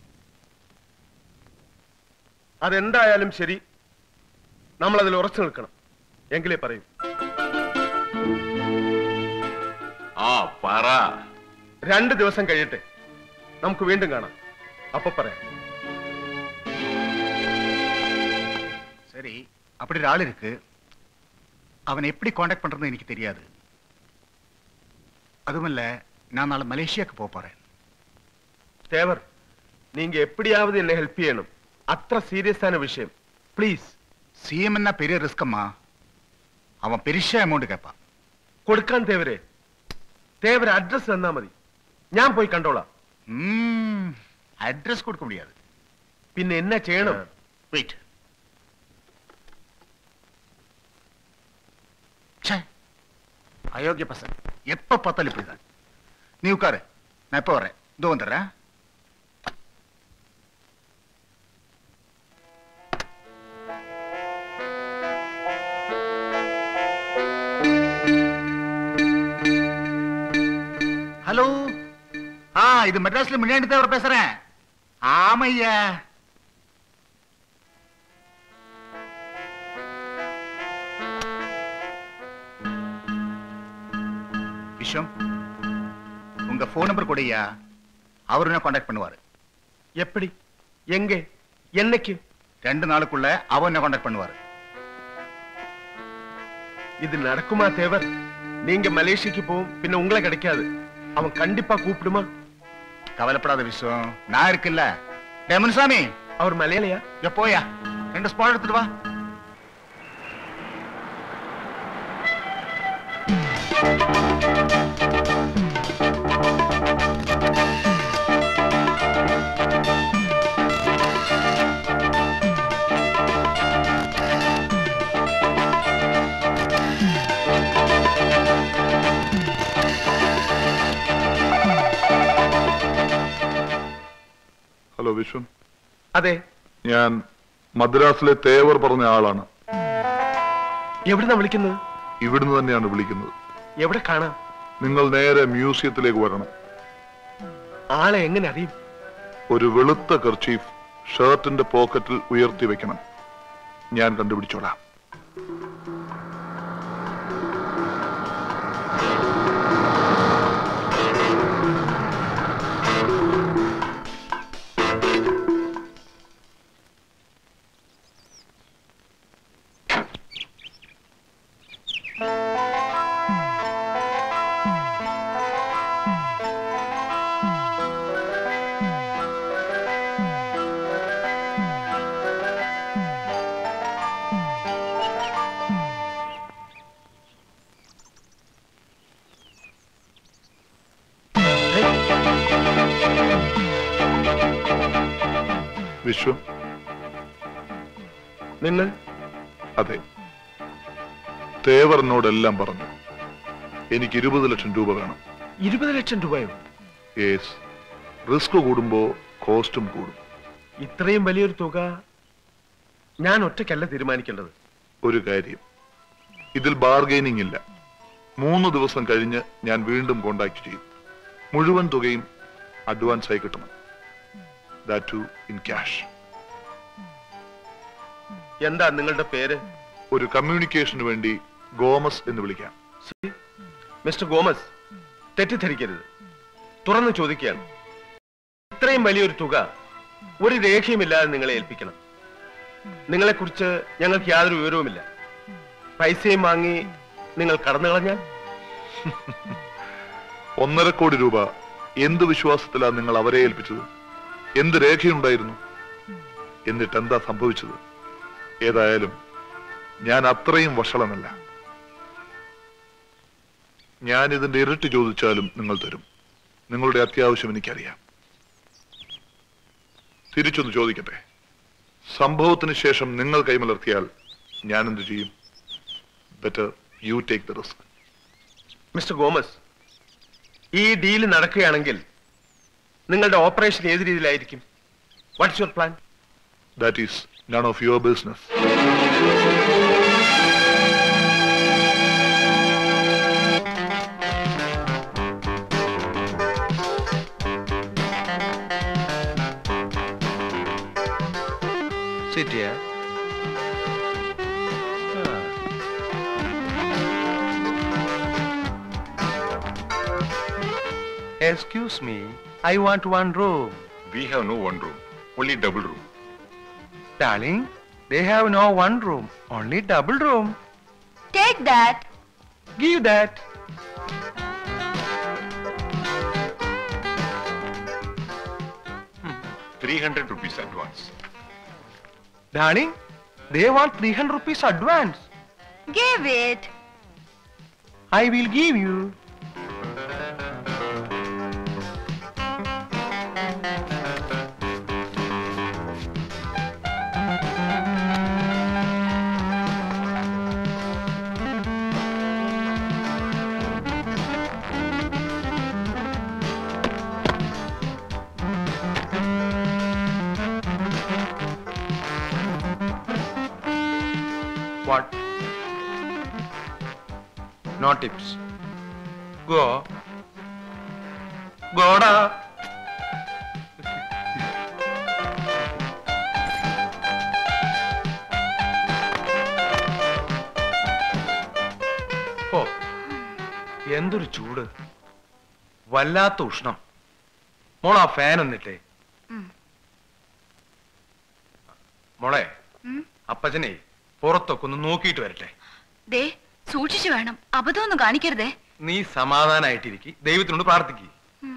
Speaker 2: അതെന്തായാലും ശരി, നമ്മൾ അതിൽ ഉറച്ചു നിൽക്കണം. എങ്കിലേ പറയൂ.
Speaker 4: ആ പറ.
Speaker 2: 2 ദിവസം കഴിയട്ടെ, നമുക്ക് വീണ്ടും കാണാം. അപ്പൊ പറയാം.
Speaker 3: சரி, அப்படி ஒரு ஆள் இருக்கு. அவன் எப்படி காண்டாக்ட் பண்றதுன்னு எனக்கு தெரியாது. அதுவுமல்ல, நான் நாளை மலேசியாக்கு போறேன்.
Speaker 2: தேவர், நீங்க எப்படியாவது என்ன ஹெல்ப் செய்யணும். அത്ര சீரியஸான விஷயம். ப்ளீஸ்.
Speaker 3: சிஎம் என்ன பெரிய ரிஸ்க் அம்மா. அவன் பெரிய அமௌண்ட் கேட்பான்.
Speaker 2: കൊടുക്കാൻ തേവരെ. തേവരെ അഡ്രസ് തന്നാ മതി, ഞാൻ പോയി കണ്ടോളാം.
Speaker 3: അഡ്രസ് കൊടുക്ക முடியாது.
Speaker 2: പിന്നെ എന്നാ ചെയ്യണം?
Speaker 3: വെയിറ്റ്. அயோக்கிய பசங்க எப்ப பார்த்தாலும் இப்படிதான். நீ உட்காரு, நான் எப்ப வரேன். இதோ வந்துடுறேன். ஹலோ, இது மெட்ராஸ்ல முன்னாடி தேவர் பேசுறேன். ஆமையா, விஸ்வம், உங்க போன் நம்பர் கொடுயா. அவரு என்ன காண்டாக்ட் பண்ணுவாரு.
Speaker 2: எப்படி, எங்க, என்னைக்கு?
Speaker 3: 2 நாளுக்குள்ள அவன் என்ன காண்டாக்ட் பண்ணுவாரு.
Speaker 2: இது நடக்குமா தேவர்? நீங்க மலேசியாக்கு போகும், பின்ன உங்களை கிடைக்காது. அவன் கண்டிப்பா கூப்பிடுமா?
Speaker 3: கவலைப்படாத விஸ்வம், நான் இருக்குல்ல. முனுசாமி,
Speaker 2: அவர் மலையாளியா?
Speaker 3: போயா, 2 ஸ்பாட் எடுத்துட்டு வா.
Speaker 16: ഹലോ വിശ്വം.
Speaker 2: അതെ,
Speaker 16: ഞാൻ മദ്രാസിലെ തേവർ പറഞ്ഞ ആളാണ്.
Speaker 2: എവിടുന്നാ വിളിക്കുന്നത്?
Speaker 16: ഇവിടുന്ന് തന്നെയാണ് വിളിക്കുന്നത്.
Speaker 2: എവിടെ കാണാം?
Speaker 16: നിങ്ങൾ നേരെ മ്യൂസിയത്തിലേക്ക് വരണം.
Speaker 2: ആളെ എങ്ങനെ അറിയും?
Speaker 16: ഒരു വെളുത്ത കർച്ചീഫ് ഷർട്ടിന്റെ പോക്കറ്റിൽ ഉയർത്തി വെക്കണം. ഞാൻ കണ്ടുപിടിച്ചോളാം. വിശ്വം,
Speaker 2: നിങ്ങൾ?
Speaker 16: അതെ, തേവറിനോടെല്ലാം പറഞ്ഞു. എനിക്ക് 20 ലക്ഷം രൂപ വേണം.
Speaker 2: 20 ലക്ഷം രൂപയോ?
Speaker 16: യേസ്. റിസ്ക് കൂടുമ്പോ കോസ്റ്റും കൂടും.
Speaker 2: ഇത്രയും വലിയൊരു തുക ഞാൻ ഒറ്റയ്ക്കല്ല തീരുമാനിക്കേണ്ടത്.
Speaker 16: ഒരു കാര്യം, ഇതിൽ ബാർഗൈനിങ് ഇല്ല. 3 ദിവസം കഴിഞ്ഞ് ഞാൻ വീണ്ടും കോണ്ടാക്ട് ചെയ്യും. മുഴുവൻ തുകയും അഡ്വാൻസ് ആയി കിട്ടണം. That too in cash.
Speaker 2: എന്താ നിങ്ങളുടെ പേര്?
Speaker 16: ഒരു കമ്മ്യൂണിക്കേഷന് വേണ്ടി ഗോമസ് എന്ന് വിളിക്കാം.
Speaker 2: മിസ്റ്റർ ഗോമസ്, തെറ്റിദ്ധരിക്കരുത്. തുറന്നു ചോദിക്കുകയാണ്. ഇത്രയും വലിയൊരു തുക ഒരു രേഖയുമില്ലാതെ നിങ്ങളെ ഏൽപ്പിക്കണം. നിങ്ങളെക്കുറിച്ച് ഞങ്ങൾക്ക് യാതൊരു വിവരവുമില്ല. പൈസയും വാങ്ങി നിങ്ങൾ കടന്നു കളഞ്ഞാൽ?
Speaker 16: 1.5 കോടി രൂപ എന്ത് വിശ്വാസത്തിലാണ് നിങ്ങൾ അവരെ ഏൽപ്പിച്ചത്? എന്ത് രേഖയുണ്ടായിരുന്നു? എന്നിട്ട് എന്താ സംഭവിച്ചത്? ഏതായാലും ഞാൻ അത്രയും വഷളനല്ല. ഞാൻ ഇതിന്റെ ഇരട്ടി ചോദിച്ചാലും നിങ്ങൾ തരും. നിങ്ങളുടെ അത്യാവശ്യം എനിക്കറിയാം. തിരിച്ചൊന്ന് ചോദിക്കട്ടെ, സംഭവത്തിന് ശേഷം നിങ്ങൾ കൈമലർത്തിയാൽ ഞാൻ എന്ത് ചെയ്യും? Better you take the risk.
Speaker 2: Mister Gomez, ഈ ഡീൽ നടക്കുകയാണെങ്കിൽ നിങ്ങളുടെ ഓപ്പറേഷൻ ഏത് രീതിയിലായിരിക്കും? What's your plan?
Speaker 16: That is none of your business.
Speaker 2: Sit here. Excuse me, I want one room.
Speaker 5: We have no one room, only double room.
Speaker 2: Darling, they have no one room, only double room.
Speaker 17: Take that.
Speaker 2: Give that.
Speaker 5: ₹300 advance.
Speaker 2: Darling, they want 300 rupees advance.
Speaker 17: Give it.
Speaker 2: I will give you. What? No tips. Go. Goda. ഓ, എന്തൊരു ചൂട്, വല്ലാത്ത ഉഷ്ണം. മോളാ ഫാൻ ഒന്നിട്ടേ. മോളെ, അപ്പച്ചനെ പുറത്തൊക്കെ ഒന്ന് നോക്കിയിട്ട് വരട്ടെ.
Speaker 17: ദേ സൂക്ഷിച്ചു വേണം, അബദ്ധമൊന്നും കാണിക്കരുതേ.
Speaker 2: നീ സമാധാനായിട്ടിരിക്കി, ദൈവത്തിനോട് പ്രാർത്ഥിക്കുക.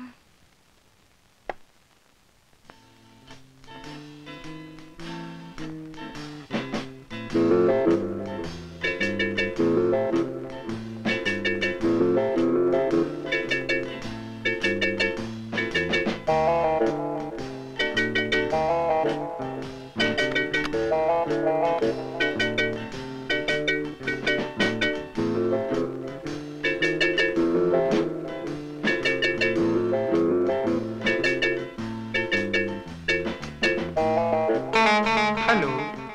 Speaker 2: ഹലോ.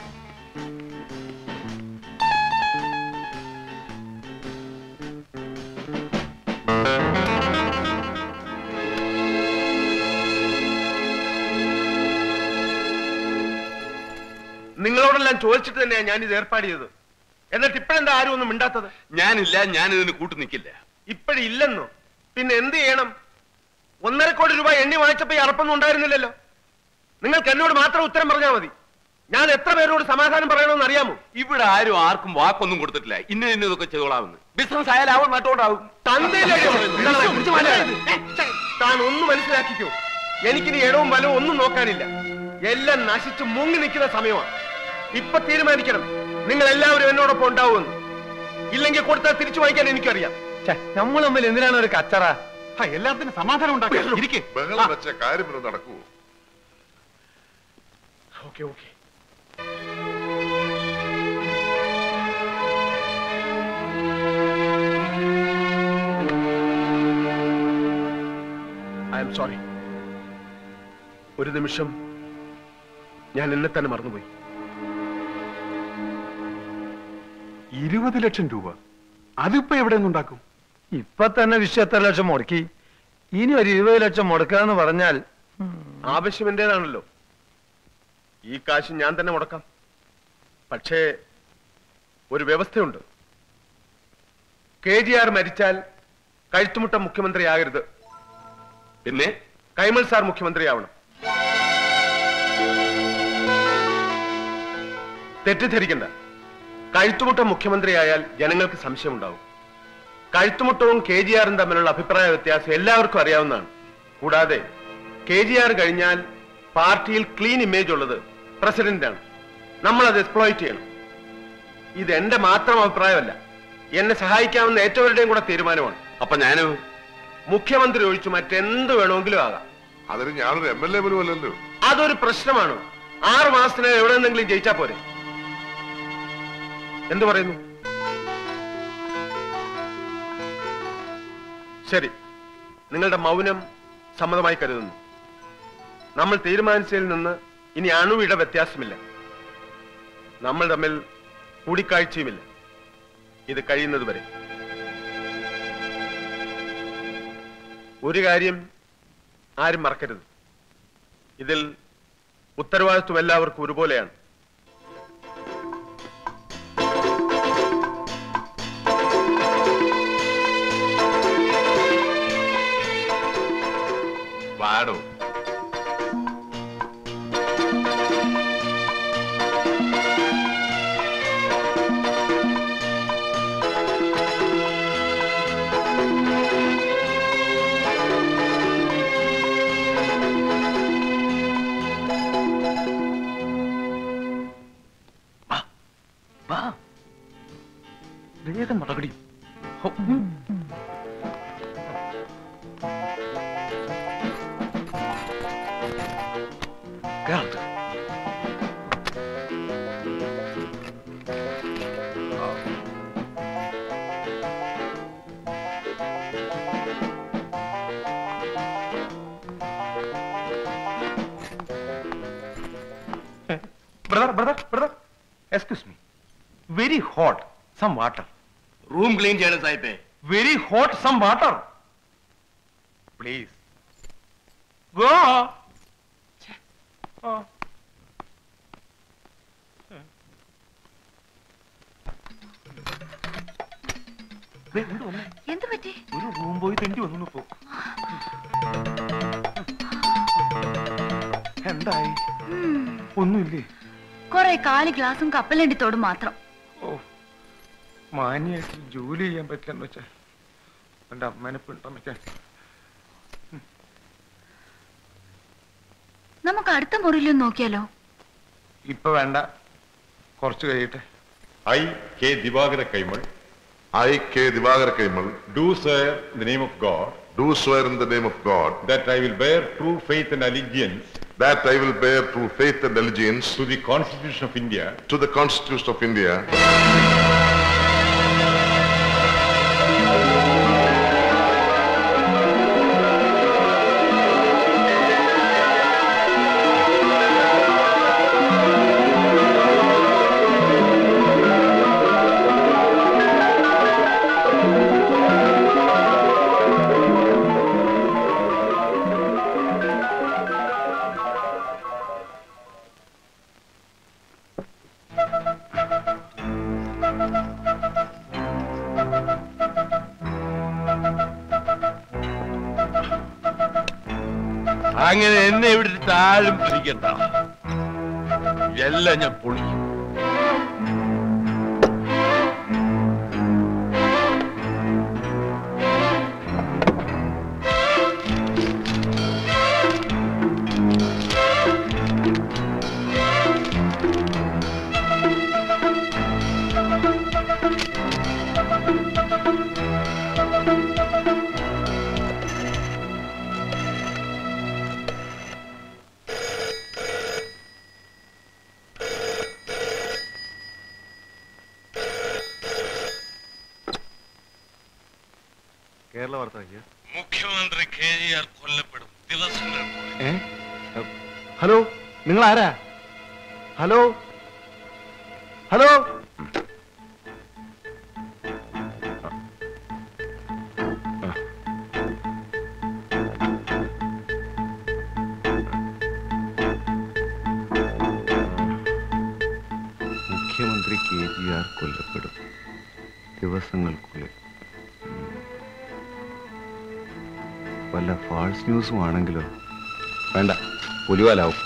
Speaker 2: നിങ്ങളോടെല്ലാം ചോദിച്ചിട്ട് തന്നെയാണ് ഞാൻ ഇത് ഏർപ്പാട് ചെയ്തത്. എന്നിട്ട് ഇപ്പഴെന്താ ആരും ഒന്നും മിണ്ടാത്തത്?
Speaker 13: ഞാനില്ല, ഞാൻ ഇതിന് കൂട്ടു നിൽക്കില്ല.
Speaker 2: ഇപ്പഴില്ലെന്നോ? പിന്നെ എന്ത് ചെയ്യണം? 1.5 കോടി രൂപ എണ്ണി വാങ്ങിച്ചപ്പോ ഈ അറപ്പൊന്നും ഉണ്ടായിരുന്നില്ലല്ലോ. നിങ്ങൾക്ക് എന്നോട് മാത്രം ഉത്തരം പറഞ്ഞാൽ മതി. ഞാൻ എത്ര പേരോട് സമാധാനം പറയണമെന്ന് അറിയാമോ?
Speaker 13: ഇവിടെ ആരും ആർക്കും വാക്കൊന്നും കൊടുത്തിട്ടില്ല. ഇന്നതൊക്കെ ചെയ്തോളാവുന്നു. ബിസിനസ് ആയാലാവും നട്ടോണ്ടാവും.
Speaker 2: താൻ ഒന്ന് മനസ്സിലാക്കിക്കോ. എനിക്കിനി ഇടവും വലവും ഒന്നും നോക്കാനില്ല. എല്ലാം നശിച്ച് മുങ്ങി നിൽക്കുന്ന സമയമാണ്. ഇപ്പൊ തീരുമാനിക്കണം, നിങ്ങൾ എല്ലാവരും എന്നോടൊപ്പം ഉണ്ടാവുമെന്ന്. ഇല്ലെങ്കിൽ കൊടുത്താൽ തിരിച്ചു വാങ്ങിക്കാൻ എനിക്കറിയാം.
Speaker 7: നമ്മൾ തമ്മിൽ എന്തിനാണ് ഒരു കച്ചറ?
Speaker 14: എല്ലാത്തിനും സമാധാനം ഉണ്ടാക്കി
Speaker 1: ബഹളം വെച്ച കാര്യം നടക്കുവോ?
Speaker 2: Okay okay. I'm sorry. ഒരു നിമിഷം ഞാൻ എന്നെ തന്നെ മറന്നുപോയി.
Speaker 14: 20 ലക്ഷം രൂപ അതിപ്പോ എവിടെ നിന്നുണ്ടാക്കും?
Speaker 7: ഇപ്പൊ തന്നെ വിഷയം എത്ര ലക്ഷം മുടക്കി, ഇനി ഒരു 20 ലക്ഷം മുടക്കാന്ന് പറഞ്ഞാൽ
Speaker 2: ആവശ്യം എന്റേതാണല്ലോ. ഈ കാശ് ഞാൻ തന്നെ മുടക്കാം. പക്ഷേ ഒരു വ്യവസ്ഥയുണ്ട്. KGR മരിച്ചാൽ കഴുത്തുമുട്ട മുഖ്യമന്ത്രിയാകരുത്. പിന്നെ കൈമൾ സാർ മുഖ്യമന്ത്രിയാവണം. തെറ്റിദ്ധരിക്കണ്ട. കഴുത്തുമുട്ട മുഖ്യമന്ത്രിയായാൽ ജനങ്ങൾക്ക് സംശയമുണ്ടാവും. കഴുത്തുമുട്ടവും KGRും തമ്മിലുള്ള അഭിപ്രായ വ്യത്യാസം എല്ലാവർക്കും അറിയാവുന്നതാണ്. കൂടാതെ KGR കഴിഞ്ഞാൽ പാർട്ടിയിൽ ക്ലീൻ ഇമേജ് ഉള്ളത് പ്രസിഡന്റാണ്. നമ്മൾ അത് എക്സ്പ്ലോയിറ്റ് ചെയ്യണം. ഇത് എന്റെ മാത്രം അഭിപ്രായമല്ല, എന്നെ സഹായിക്കാവുന്ന ഏറ്റവുടെയും കൂടെ തീരുമാനമാണ്.
Speaker 13: അപ്പൊ ഞാന്
Speaker 2: മുഖ്യമന്ത്രി ഒഴിച്ചു മറ്റെന്ത് വേണമെങ്കിലും ആകാം.
Speaker 1: അതിന് ഞാനൊരു MLA പോലും അല്ലല്ലോ.
Speaker 2: അതൊരു പ്രശ്നമാണോ? 6 മാസത്തിനകം എവിടെ നിന്നെങ്കിലും ജയിച്ചാ പോരെ? എന്തു പറയുന്നു? ശരി, നിങ്ങളുടെ മൗനം സമ്മതമായി കരുതുന്നു. നമ്മൾ തീരുമാനിച്ചതിൽ നിന്ന് ഇനി അണുവിട വ്യത്യാസമില്ല. നമ്മൾ തമ്മിൽ കൂടിക്കാഴ്ചയുമില്ല, ഇത് കഴിയുന്നത് വരെ. ഒരു കാര്യം ആരും മറക്കരുത്, ഇതിൽ ഉത്തരവാദിത്വം എല്ലാവർക്കും ഒരുപോലെയാണ്.
Speaker 4: പാടോ.
Speaker 9: വേഗം നടക്കടി.
Speaker 2: Brother, excuse me. Very hot. Some water.
Speaker 13: Room clean ചെയ്യണം സാഹിബേ.
Speaker 2: Very hot. Some water. Please. Go.
Speaker 17: എന്ത് പറ്റി?
Speaker 2: ഒരു റൂം പോയി തെണ്ടി വന്നു പോ. എന്തായി? ഒന്നുമില്ലേ?
Speaker 17: കൊറേ കാലി ഗ്ലാസും കപ്പലണ്ടിത്തോടും മാത്രം.
Speaker 9: ഓ, മാന്യായിട്ട് ജോലി ചെയ്യാൻ പറ്റില്ലെന്ന് വെച്ചാൽ എന്റെ അമ്മേനെ പിണ്ടമ്മയ്ക്കാൻ.
Speaker 17: നമുക്ക് അടുത്ത മുറിയിലും നോക്കിയാലോ?
Speaker 9: ഇപ്പൊ വേണ്ട, കുറച്ച് കഴിയട്ടെ.
Speaker 5: I, K. Divagara Kaimal.
Speaker 1: I, K. Divagara Kaimal.
Speaker 5: Do swear in the name of God.
Speaker 1: Do swear in the name of God.
Speaker 5: That I will bear true faith and allegiance.
Speaker 1: That I will bear true faith and allegiance.
Speaker 5: To the Constitution of India.
Speaker 1: To the Constitution of India.
Speaker 13: അങ്ങനെ എന്നെ ഇവിടെ ആരും പിടിക്കണ്ട. എല്ലാം ഞാൻ പൊളിക്കും.
Speaker 10: കേരള വാർത്ത.
Speaker 6: മുഖ്യമന്ത്രി KGR കൊല്ലപ്പെടും ദിവസങ്ങൾ.
Speaker 2: ഹലോ, നിങ്ങൾ ആരാ? Hello hello.
Speaker 10: മുഖ്യമന്ത്രി KGR കൊല്ലപ്പെടും ദിവസങ്ങൾക്കുള്ളിൽ. വല്ല ഫാൾസ് ന്യൂസും ആണെങ്കിലോ? വേണ്ട, പുലിവാലാവും.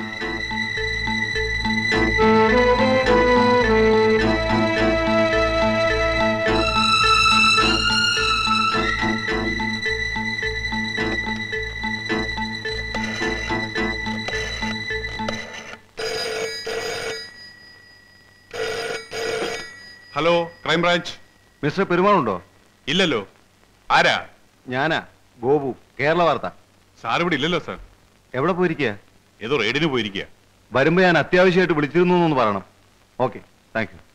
Speaker 14: ഹലോ, ക്രൈംബ്രാഞ്ച്.
Speaker 10: മിസ്റ്റർ പെരുമാളുണ്ടോ?
Speaker 14: ഇല്ലല്ലോ. ആരാ?
Speaker 10: ഞാനാ, ഗോപു, കേരള വാർത്ത.
Speaker 14: സാർ ഇവിടെ ഇല്ലല്ലോ സാർ.
Speaker 10: എവിടെ പോയിരിക്കുക?
Speaker 14: ഏതോ റെയ്ഡിന് പോയിരിക്കുക.
Speaker 10: വരുമ്പോ ഞാൻ അത്യാവശ്യമായിട്ട് വിളിച്ചിരുന്നു എന്ന് പറയണം. Okay, thank you.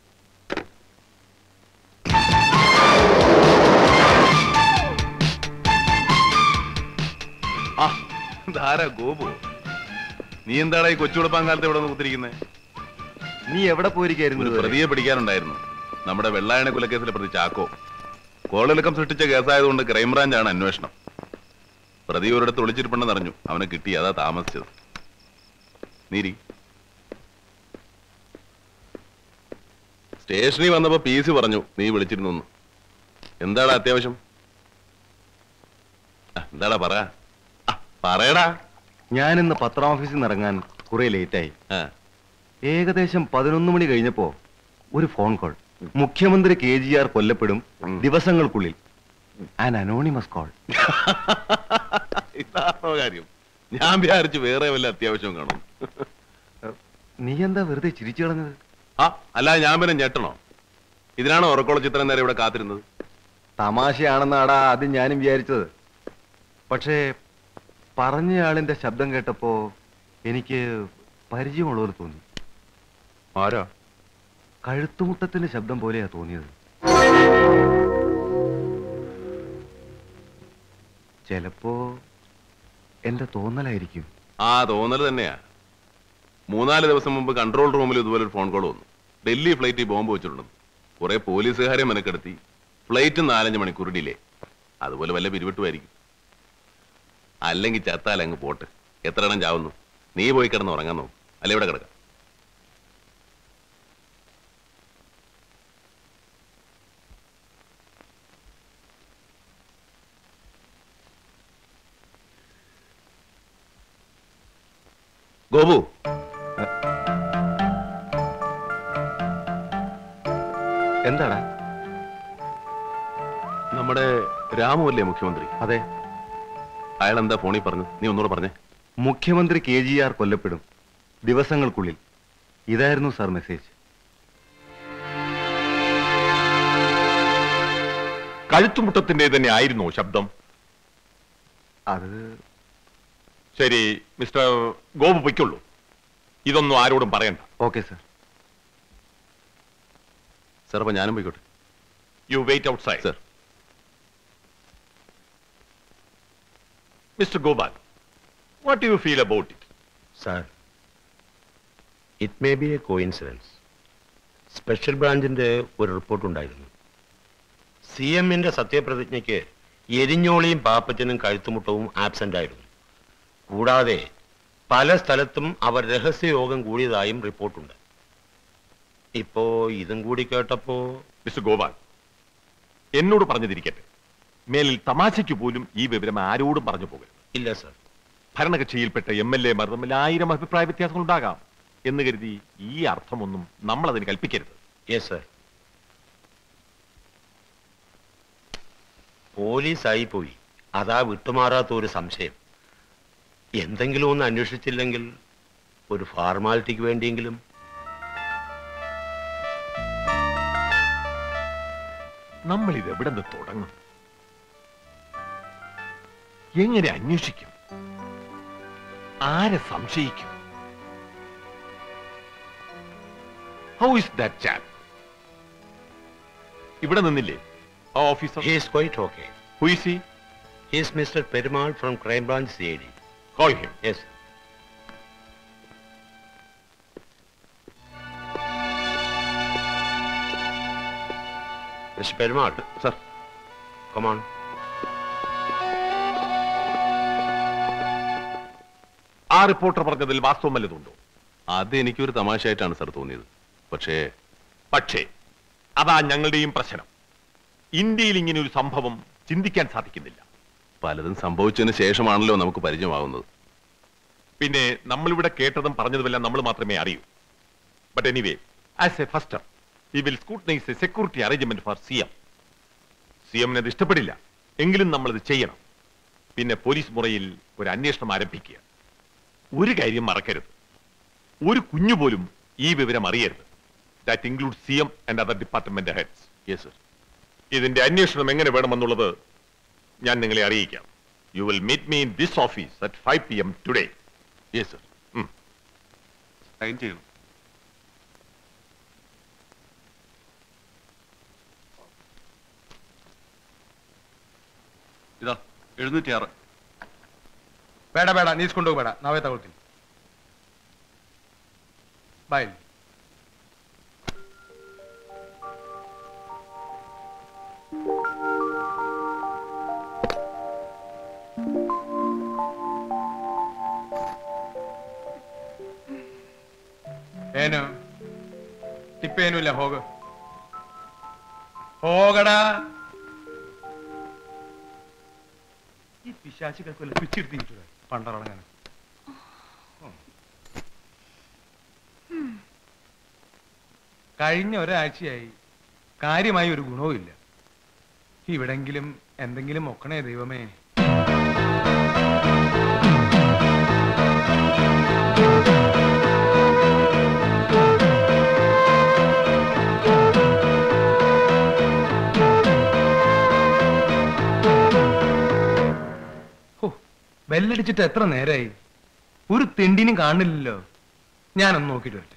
Speaker 4: ആ, ധാരാ ഗോപു. നീ എന്താടാ ഈ കൊച്ചുകുളപ്പാൻ കാലത്ത് ഇവിടെ കുത്തിരിക്കുന്നത്?
Speaker 10: നീ എവിടെ പോയിരിക്കായിരുന്നു?
Speaker 4: ഒരു പ്രതിയെ പിടിക്കാനുണ്ടായിരുന്നു. നമ്മുടെ വെള്ളായണ കൊലക്കേസിലെ പ്രതി ചാക്കോ. കോളിളക്കം സൃഷ്ടിച്ച കേസായതുകൊണ്ട് ക്രൈംബ്രാഞ്ചാണ് അന്വേഷണം. പ്രതി ഒരിടത്ത് ഒളിച്ചിരിപ്പുണ്ടെന്ന് അറിഞ്ഞു. അവനെ കിട്ടി, അതാ താമസിച്ചത്. നീരി സ്റ്റേഷനിൽ വന്നപ്പോ PC പറഞ്ഞു നീ വിളിച്ചിരുന്നു. എന്താടാ അത്യാവശ്യം? എന്താടാ പറ.
Speaker 10: പറയടാ. ഞാനിന്ന് പത്രം ഓഫീസിൽ നിന്ന് ഇറങ്ങാൻ കുറെ ലേറ്റായി. ഏകദേശം 11 മണി കഴിഞ്ഞപ്പോ ഒരു ഫോൺ കോൾ. മുഖ്യമന്ത്രി KGR കൊല്ലപ്പെടും ദിവസങ്ങൾക്കുള്ളിൽ. An anonymous call.
Speaker 4: ഇതാണോ കാര്യം? ഞാൻ വിചാരിച്ചു വേറെ വല്ല അത്യാവശ്യം കാണും.
Speaker 10: നീ എന്താ വെറുതെ ചിരിച്ചു കളഞ്ഞത്?
Speaker 4: അല്ല, ഞാൻ പിന്നെ ഞെട്ടണോ? ഇതിനാണോ ഉറക്കോളച്ച് ഇത്രയും നേരം ഇവിടെ കാത്തിരുന്നത്?
Speaker 10: തമാശയാണെന്നാടാ അത് ഞാനും വിചാരിച്ചത്. പക്ഷേ പറഞ്ഞയാളിന്റെ ശബ്ദം കേട്ടപ്പോ എനിക്ക് പരിചയമുള്ളവർ തോന്നി.
Speaker 4: ആരാ?
Speaker 10: കഴുത്തുമുട്ടത്തിന്റെ ശബ്ദം പോലെയാ തോന്നിയത്. ചിലപ്പോ എന്റെ തോന്നലായിരിക്കും.
Speaker 4: തോന്നൽ തന്നെയാ. 3-4 ദിവസം മുമ്പ് കൺട്രോൾ റൂമിൽ ഇതുപോലെ ഒരു ഫോൺ കോൾ വന്നു. ഡൽഹി ഫ്ലൈറ്റിൽ ബോംബ് വെച്ചിട്ടുണ്ടെന്ന്. കുറെ പോലീസുകാരെ മെനക്കെടുത്തി. ഫ്ലൈറ്റ് 4-5 മണിക്കൂർ ഡിലേ. അതുപോലെ വല്ല പിരിവിട്ടുമായിരിക്കും. അല്ലെങ്കിൽ ചത്താൽ അങ്ങ് പോട്ട്. എത്ര എണ്ണം ചാവുന്നു? നീ പോയി കിടന്ന് ഉറങ്ങാൻ നോക്കും. അല്ലെ ഇവിടെ കിടക്കാം. ഗോപു,
Speaker 10: എന്താടാ?
Speaker 4: നമ്മുടെ രാമു അല്ലേ മുഖ്യമന്ത്രി?
Speaker 10: അതെ.
Speaker 4: അയാൾ എന്താ ഫോണിൽ പറഞ്ഞു? നീ ഒന്നുകൂടെ പറഞ്ഞേ.
Speaker 10: മുഖ്യമന്ത്രി KGR കൊല്ലപ്പെടും ദിവസങ്ങൾക്കുള്ളിൽ. ഇതായിരുന്നു സാർ മെസ്സേജ്.
Speaker 5: കഴുത്തുമുട്ടത്തിന്റെ തന്നെ ആയിരുന്നോ ശബ്ദം?
Speaker 10: അത്
Speaker 5: ശരി, മിസ്റ്റർ ഗോപു പൊയ്ക്കുള്ളൂ. ഇതൊന്നും ആരോടും പറയണ്ട.
Speaker 10: Okay sir.
Speaker 4: സാർ, അപ്പൊ ഞാനും പോയിക്കോട്ടെ.
Speaker 5: You wait outside.
Speaker 4: Sir.
Speaker 5: Mister Gopal, what do you feel about it?
Speaker 18: Sir, it may be a coincidence. Special ബ്രാഞ്ചിന്റെ ഒരു റിപ്പോർട്ട് ഉണ്ടായിരുന്നു. CMന്റെ സത്യപ്രതിജ്ഞയ്ക്ക് എരിഞ്ഞോളിയും പാപ്പച്ചനും കഴുത്തുമുട്ടവും ആബ്സെന്റ് ആയിരുന്നു. കൂടാതെ പല സ്ഥലത്തും അവർ രഹസ്യയോഗം കൂടിയതായും റിപ്പോർട്ടുണ്ട്. ഇപ്പോ ഇതും കൂടി കേട്ടപ്പോ...
Speaker 5: മിസ്റ്റർ ഗോപാൽ, എന്നോട് പറഞ്ഞതിരിക്കട്ടെ, മേലിൽ തമാശയ്ക്ക് പോലും ഈ വിവരം ആരോടും പറഞ്ഞു പോകരുത്.
Speaker 18: ഇല്ല സർ.
Speaker 5: ഭരണകക്ഷിയിൽപ്പെട്ട MLA മാർ തമ്മിൽ 1000 അഭിപ്രായ വ്യത്യാസങ്ങൾ ഉണ്ടാകാം എന്ന് കരുതി ഈ അർത്ഥമൊന്നും നമ്മൾ അതിന് കൽപ്പിക്കരുത്.
Speaker 18: Yes sir. പോലീസായി പോയി, അതാ വിട്ടുമാറാത്ത ഒരു സംശയം. എന്തെങ്കിലും ഒന്ന് അന്വേഷിച്ചില്ലെങ്കിൽ ഒരു ഫോർമാലിറ്റിക്ക് വേണ്ടിയെങ്കിലും.
Speaker 5: നമ്മൾ ഇത് എവിടെ നിന്ന് തുടങ്ങും? എങ്ങനെ അന്വേഷിക്കും? ആരെ സംശയിക്കും? How is that chap? ഇവിടെ നിന്നില്ലേ ആ officer?
Speaker 18: He is quite okay.
Speaker 5: Who is he?
Speaker 18: He is Mr. Perumal from Crime Branch CID.
Speaker 5: Call him.
Speaker 18: Yes. Mr. Perumal.
Speaker 4: Sir.
Speaker 18: Come on.
Speaker 5: ആ റിപ്പോർട്ടർ പറഞ്ഞതിൽ വാസ്തവം വല്ലതുണ്ടോ?
Speaker 4: അത് എനിക്കൊരു തമാശയായിട്ടാണ് സർ തോന്നിയത്.
Speaker 5: പക്ഷേ അതാ ഞങ്ങളുടെയും പ്രശ്നം. ഇന്ത്യയിൽ ഇങ്ങനെ ഒരു സംഭവം ചിന്തിക്കാൻ സാധിക്കുന്നില്ല.
Speaker 4: പലതും സംഭവിച്ചതിന് ശേഷമാണല്ലോ നമുക്ക് പരിചയമാകുന്നത്.
Speaker 5: പിന്നെ നമ്മളിവിടെ കേട്ടതും പറഞ്ഞതുമെല്ലാം നമ്മൾ മാത്രമേ അറിയൂ. But anyway, as a faster we will scrutinise a security arrangement for CM. CMന് അത് ഇഷ്ടപ്പെടില്ല, എങ്കിലും നമ്മളത് ചെയ്യണം. പിന്നെ പോലീസ് മുറയിൽ ഒരു അന്വേഷണം ആരംഭിക്കുക. ഒരു കാര്യം മറക്കരുത്, ഒരു കുഞ്ഞു പോലും ഈ വിവരം അറിയരുത്. That include CM and other department heads.
Speaker 4: Yes sir.
Speaker 5: ഇതിന്റെ അന്വേഷണം എങ്ങനെ വേണമെന്നുള്ളത് ഞാൻ നിങ്ങളെ അറിയിക്കാം. You will meet me in this office at 5 PM today.
Speaker 4: Yes sir.
Speaker 14: Sign ചെയ്യണം.
Speaker 11: ಇದ 706.
Speaker 2: ಬೇಡ ಬೇಡ ನೀಸ್ಕೊಂಡು ಹೋಗ್ಬೇಡ, ನಾವೇ ತಗೊಳ್ತೀನಿ. ಬಾಯ್. ಏನು ತಿಪ್ಪೇನೂ ಇಲ್ಲ, ಹೋಗು ಹೋಗಡ. ഈ പിശാചികൾക്കൊല്ല പിച്ചിരുത്തിയിട്ടുണ്ട് പണ്ടറങ്ങാൻ. കഴിഞ്ഞ ഒരാഴ്ചയായി കാര്യമായി ഒരു ഗുണവും ഇല്ല. ഇവിടെങ്കിലും എന്തെങ്കിലും ഒക്കണേ ദൈവമേ. ബെല്ലടിച്ചിട്ട് എത്ര നേരായി, ഒരു തെണ്ടിനും കാണില്ലല്ലോ. ഞാനൊന്ന് നോക്കിട്ട് വരട്ടെ.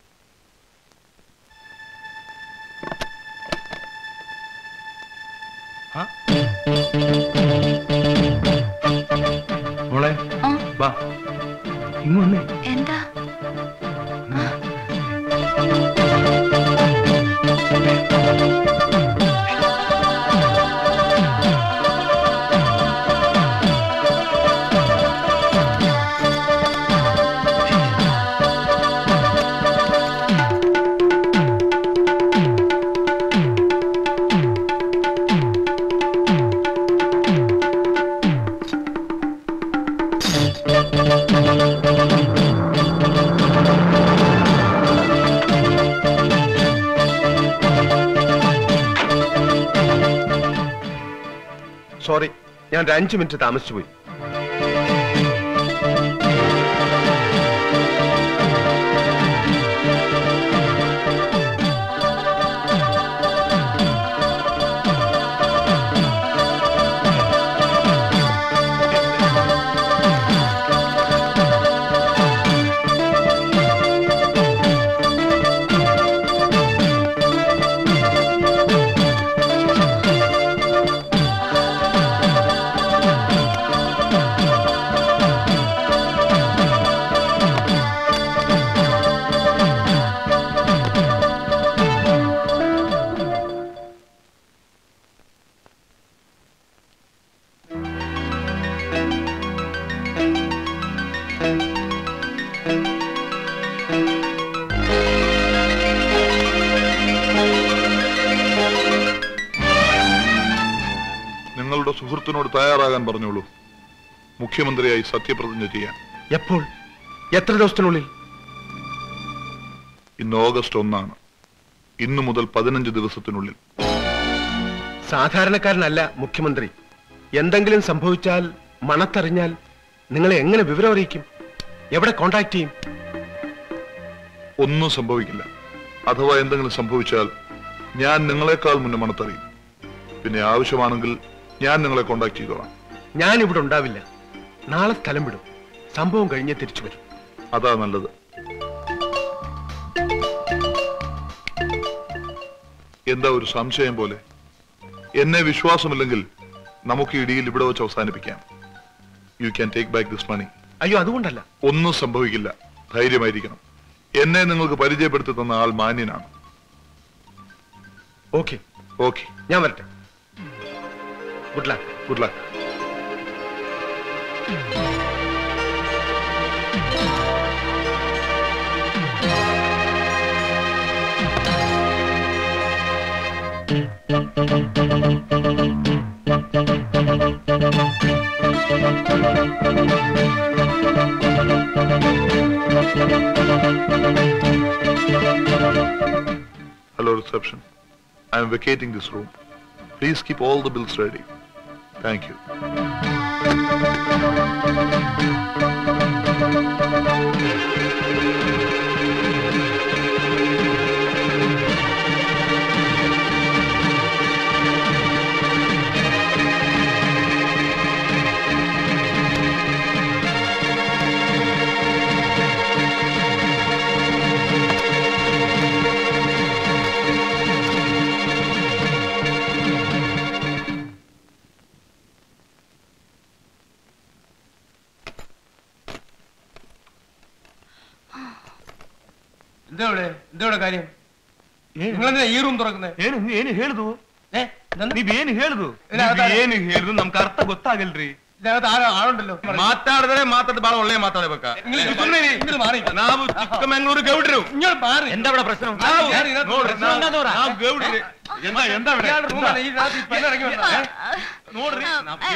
Speaker 2: മോളെ വാ ഇങ്ങൊന്നേ.
Speaker 17: എന്താ?
Speaker 2: സോറി, ഞാൻ ഒരു 5 മിനിറ്റ് താമസിച്ചു പോയി.
Speaker 16: നിങ്ങളുടെ സുഹൃത്തിനോട് തയ്യാറാകാൻ പറഞ്ഞോളൂ. മുഖ്യമന്ത്രിയായി സത്യപ്രതിജ്ഞ ചെയ്യാൻ.
Speaker 2: എപ്പോൾ? എത്ര ദിവസത്തിനുള്ളിൽ?
Speaker 16: ഇന്ന് ഓഗസ്റ്റ് 1 ഇന്നു മുതൽ 15 ദിവസത്തിനുള്ളിൽ.
Speaker 2: സാധാരണക്കാരനല്ല മുഖ്യമന്ത്രി. എന്തെങ്കിലും സംഭവിച്ചാൽ, മണത്തറിഞ്ഞാൽ നിങ്ങളെ എങ്ങനെ വിവരം അറിയിക്കും? എവിടെ കോണ്ടാക്ട് ചെയ്യും?
Speaker 16: ഒന്നും സംഭവിക്കില്ല. അഥവാ എന്തെങ്കിലും സംഭവിച്ചാൽ ഞാൻ നിങ്ങളെക്കാൾ മുന്നേ മണത്തറിയും. പിന്നെ ആവശ്യമാണെങ്കിൽ ഞാൻ നിങ്ങളെ കോണ്ടാക്ട് ചെയ്തോളാം.
Speaker 2: ഞാൻ ഇവിടെ ഉണ്ടാവില്ല. നാളെ സ്ഥലം വിടും. സംഭവം കഴിഞ്ഞേ തിരിച്ചു വരും.
Speaker 16: അതാ നല്ലത്. എന്താ ഒരു സംശയം പോലെ? എന്നെ വിശ്വാസമില്ലെങ്കിൽ നമുക്ക് ഈ ഡീൽ ഇവിടെ വെച്ച് അവസാനിപ്പിക്കാം. You can take back this money.
Speaker 2: അയ്യോ, അതുകൊണ്ടല്ല.
Speaker 16: ഒന്നും സംഭവിക്കില്ല. ധൈര്യമായിരിക്കണം. എന്നെ നിങ്ങൾക്ക് പരിചയപ്പെടുത്തി തന്ന ആൾ മാന്യനാണ്.
Speaker 2: ഓക്കെ
Speaker 16: ഓക്കെ,
Speaker 2: ഞാൻ വരട്ടെ. Good luck.
Speaker 16: Good luck. Hello, reception. I am vacating this room. Please keep all the bills ready. Thank you.
Speaker 2: എന്താ കാര്യം? നിങ്ങളെന്താ ಈ ರೂಮ್ തുറക്കുന്നത്? ಏನು ಹೇಳುದು? ನೀವೇನು ಹೇಳುದು? ನಮ್ಗೆ ಅರ್ಥ ಗೊತ್ತಾಗಲ್ರಿ. ഇതിനകത്ത് ആളുണ്ടല്ലോ.
Speaker 13: ಮಾತಾಡಿದ್ರೆ ಮಾತಾಡ ಬಾಳ ಒಳ್ಳೆ ಮಾತಾಡ ಬೇಕಾ ನಾವು ಚಿಕ್ಕಮಂಗ್ಳೂರು ಗೌಡ್ರು
Speaker 2: എന്താ ഇവിടെ പ്രശ്നം?
Speaker 13: ಗೌಡ್ರಿ
Speaker 2: എന്താ
Speaker 13: ನೋಡ್ರಿ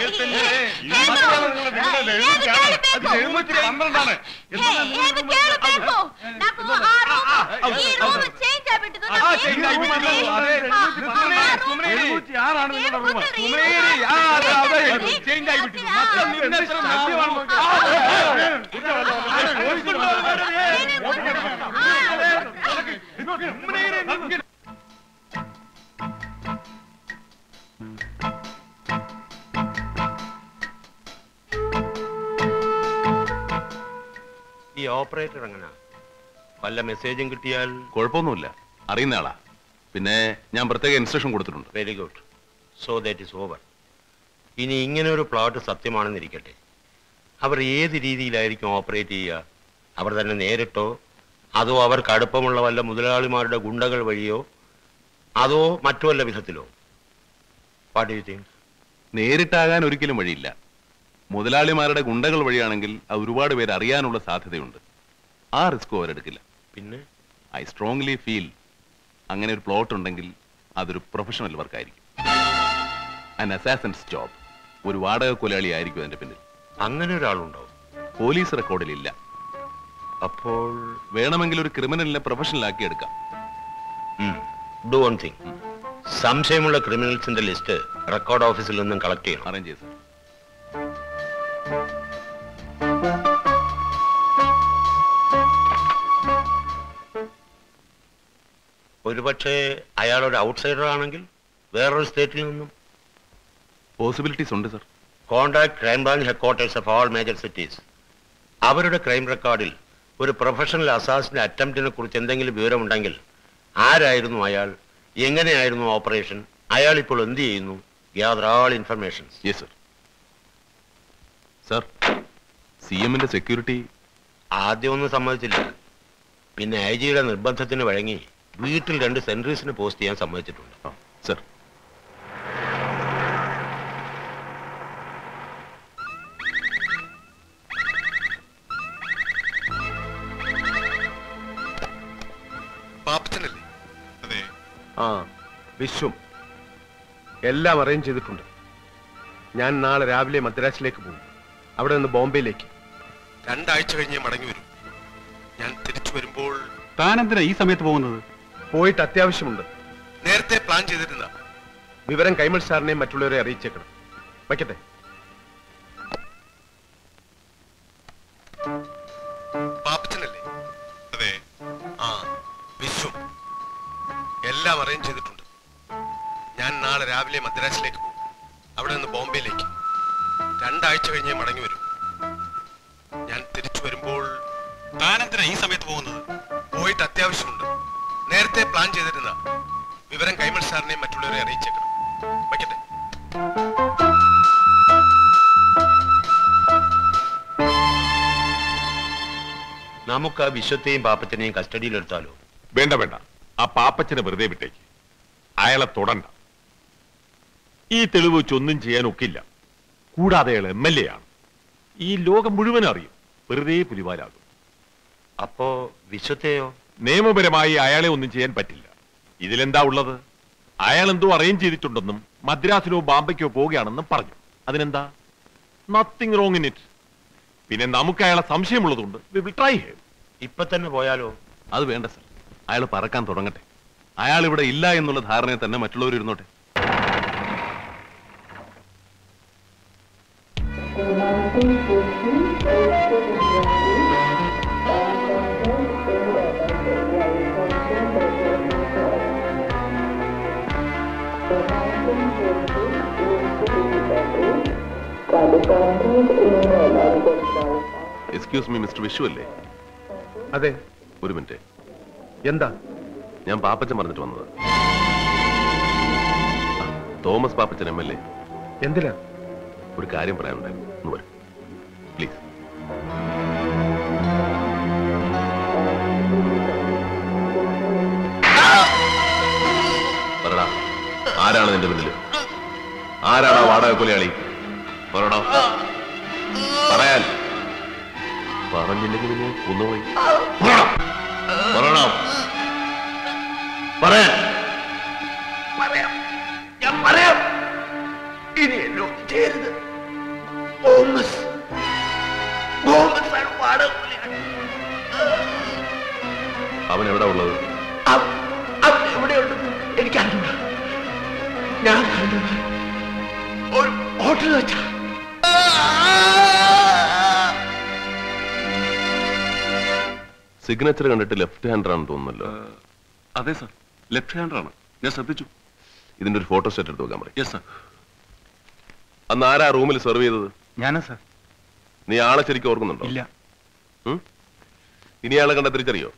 Speaker 18: ഈ ഓപ്പറേറ്റർ എങ്ങനാ? വല്ല മെസ്സേജും കിട്ടിയാൽ?
Speaker 4: കുഴപ്പമൊന്നുമില്ല, അറിയുന്ന ആളാ. പിന്നെ ഞാൻ പ്രത്യേക ഇൻസ്ട്രക്ഷൻ കൊടുത്തിട്ടുണ്ട്.
Speaker 18: Very good. So that is over. ഇനി ഇങ്ങനെ ഒരു പ്ലോട്ട് സത്യമാണെന്നിരിക്കട്ടെ, അവർ ഏത് രീതിയിലായിരിക്കും ഓപ്പറേറ്റ് ചെയ്യുക? അവർ തന്നെ നേരിട്ടോ, അതോ അവർക്ക് അടുപ്പമുള്ള വല്ല മുതലാളിമാരുടെ ഗുണ്ടകൾ വഴിയോ, അതോ മറ്റു വല്ല വിധത്തിലോ? What do you think?
Speaker 4: നേരിട്ടാകാൻ ഒരിക്കലും വഴിയില്ല. മുതലാളിമാരുടെ ഗുണ്ടകൾ വഴിയാണെങ്കിൽ അത് ഒരുപാട് പേര് അറിയാനുള്ള സാധ്യതയുണ്ട്. ആ റിസ്ക് അവരെടുക്കില്ല.
Speaker 18: പിന്നെ
Speaker 4: ഐ സ്ട്രോങ്ലി ഫീൽ അങ്ങനെ ഒരു പ്ലോട്ട് ഉണ്ടെങ്കിൽ അതൊരു പ്രൊഫഷണൽ വർക്കായിരിക്കും. An assassin's job. ഒരു വാടക കൊലയാളി ആയിരിക്കും അതിന്റെ പിന്നിൽ.
Speaker 18: അങ്ങനെ ഒരാളുണ്ടോ?
Speaker 4: പോലീസ് റെക്കോർഡിലില്ല.
Speaker 18: അപ്പോൾ
Speaker 4: വേണമെങ്കിൽ ഒരു ക്രിമിനലിനെ പ്രൊഫഷണലാക്കി എടുക്കാം.
Speaker 18: Do one thing. സംശയമുള്ള ക്രിമിനൽസിന്റെ ലിസ്റ്റ് റെക്കോർഡ് ഓഫീസിൽ നിന്നും കളക്ട് ചെയ്യണം.
Speaker 4: അറേഞ്ച് ചെയ്യും.
Speaker 18: ഒരുപക്ഷെ അയാളൊരു ഔട്ട്സൈഡർ ആണെങ്കിൽ വേറൊരു സ്റ്റേറ്റിൽ നിന്നും
Speaker 4: പോസിബിലിറ്റീസ് ഉണ്ട് sir.
Speaker 18: Contact crime branch headquarters of all major cities. അവരുടെ ക്രൈം റെക്കോർഡിൽ ഒരു പ്രൊഫഷണൽ അസാസിന്റെ അറ്റംപ്റ്റിനെ കുറിച്ച് എന്തെങ്കിലും വിവരമുണ്ടെങ്കിൽ ആരായിരുന്നു അയാൾ, എങ്ങനെയായിരുന്നു ഓപ്പറേഷൻ, അയാൾ ഇപ്പോൾ എന്ത് ചെയ്യുന്നു, gather all informations.
Speaker 4: Yes sir. Sir, സിഎമ്മിന്റെ സെക്യൂരിറ്റി
Speaker 18: ആദ്യം ഒന്നും സമ്മതിച്ചില്ല. പിന്നെ ഐ ജിയുടെ നിർബന്ധത്തിന് വഴങ്ങി വീട്ടിൽ 2 സെൻട്രീസിന് പോസ്റ്റ് ചെയ്യാൻ സമ്മതിച്ചിട്ടുണ്ട്.
Speaker 4: സർ.
Speaker 2: പാപ്പച്ചനല്ലേ? അതെ. ആ, വിശ്വം എല്ലാം അറേഞ്ച് ചെയ്തിട്ടുണ്ട്. ഞാൻ നാളെ രാവിലെ മദ്രാസിലേക്ക് പോകും. അവിടെ നിന്ന് ബോംബെയിലേക്ക് 2 ആഴ്ച കഴിഞ്ഞ് മടങ്ങി വരും. ഞാൻ തിരിച്ചു വരുമ്പോൾ
Speaker 14: താനെന്തിനാ ഈ സമയത്ത് പോകുന്നത്?
Speaker 2: പോയിട്ട് അത്യാവശ്യമുണ്ട്. നേരത്തെ പ്ലാൻ ചെയ്തിരുന്ന വിവരം കൈമൾ സാറിനെ മറ്റുള്ളവരെ അറിയിച്ചേക്കണം. വയ്ക്കട്ടെ. പാപ്പച്ചനല്ലേ? അതെ. ആ, വിശ്വം എല്ലാം അറേഞ്ച് ചെയ്തിട്ടുണ്ട്. ഞാൻ നാളെ രാവിലെ മദ്രാസിലേക്ക് പോകും. അവിടെ നിന്ന് ബോംബെയിലേക്ക് 2 ആഴ്ച കഴിഞ്ഞ് മടങ്ങി വരും. ഞാൻ തിരിച്ചു വരുമ്പോൾ താനെന്തിനാ ഈ സമയത്ത് പോകുന്നത്? പോയിട്ട് അത്യാവശ്യമുണ്ട്. നേരത്തെ പ്ലാൻ ചെയ്തിരുന്ന വിവരം കൈമൾ സാറിനെ മറ്റുള്ളവരെ അറിയിച്ചേക്കണം. വയ്ക്കട്ടെ.
Speaker 18: നമുക്ക് ആ വിശ്വത്തെയും പാപ്പച്ചനെയും കസ്റ്റഡിയിലെടുത്താലോ?
Speaker 5: വേണ്ട വേണ്ട, ആ പാപ്പച്ചനെ വെറുതെ വിട്ടേക്ക്. അയാളെ തൊടണ്ട. ഈ തെളിവ് വെച്ചൊന്നും ചെയ്യാൻ ഒക്കില്ല. കൂടാതെ അയാൾ MLA ആണ്. ഈ ലോകം മുഴുവൻ അറിയും. വെറുതെ പുലിവാലാകും.
Speaker 18: അപ്പോ വിശ്വത്തെയോ?
Speaker 5: നിയമപരമായി അയാളെ ഒന്നും ചെയ്യാൻ പറ്റില്ല. ഇതിലെന്താ ഉള്ളത്? അയാൾ എന്തോ അറേഞ്ച് ചെയ്തിട്ടുണ്ടെന്നും മദ്രാസിലോ ബാംബയ്ക്കോ പോവുകയാണെന്നും പറഞ്ഞു. അതിനെന്താ? Nothing wrong in it. പിന്നെ നമുക്ക് അയാളെ സംശയമുള്ളതുകൊണ്ട് വി വിൽ ട്രൈ ഹിം.
Speaker 18: ഇപ്പൊ തന്നെ പോയാലോ?
Speaker 4: അത് വേണ്ട സർ. അയാൾ പറക്കാൻ തുടങ്ങട്ടെ. അയാൾ ഇവിടെ ഇല്ല എന്നുള്ള ധാരണയിൽ തന്നെ മറ്റുള്ളവർ ഇരുന്നോട്ടെ. എക്സ്ക്യൂസ് മീ, മിസ്റ്റർ വിഷു അല്ലേ?
Speaker 2: അതെ.
Speaker 4: ഒരു മിനിറ്റ്.
Speaker 2: എന്താ?
Speaker 4: ഞാൻ പാപ്പച്ചൻ പറഞ്ഞിട്ട് വന്നത്. തോമസ് പാപ്പച്ചൻ MLA.
Speaker 2: എന്തിനാ?
Speaker 4: ഒരു കാര്യം പറയാനുണ്ടായിരുന്നു. ഒന്ന് വരും പ്ലീസ്. പറടാ, ആരാണ് നിന്റെ മുന്നിൽ? ആരാണ് വാടക കൊലയാളി? പറടാ.
Speaker 13: പറഞ്ഞില്ലെങ്കിൽ പിന്നെ കൊന്നുപോയി.
Speaker 19: പറയാം, ഞാൻ പറയാം. ഇനി എന്നോട് ചെയ്യരുത്. ബോമസ് ആണ് വാടക പുള്ളിയാണ്.
Speaker 13: അവൻ എവിടെ ഉള്ളത്?
Speaker 19: അവൻ എവിടെയുണ്ടെന്ന് എനിക്കറിഞ്ഞൂടാ. ഞാൻ കണ്ടത് ഒരു ഹോട്ടലിൽ വെച്ചാ.
Speaker 13: സിഗ്നേച്ചർ കണ്ടിട്ട് ലെഫ്റ്റ് ഹാൻഡർ ആണെന്ന് തോന്നുന്നല്ലോ.
Speaker 20: അതെ സർ, ലെഫ്റ്റ് ഹാൻഡർ ആണ്. ഞാൻ ശ്രദ്ധിച്ചു.
Speaker 13: ഇതിന്റെ ഒരു ഫോട്ടോ സെറ്റ് എടുത്ത് വെക്കാൻ പറയും.
Speaker 20: Yes sir.
Speaker 13: അന്ന് ആരാ റൂമിൽ സെർവ് ചെയ്തത്?
Speaker 14: ഞാനാ സർ.
Speaker 13: നീ ആളെ ശരിക്കും ഓർക്കുന്നുണ്ടോ?
Speaker 14: ഇല്ല.
Speaker 13: ഇനി ആളെ കണ്ട തിരിച്ചറിയോ?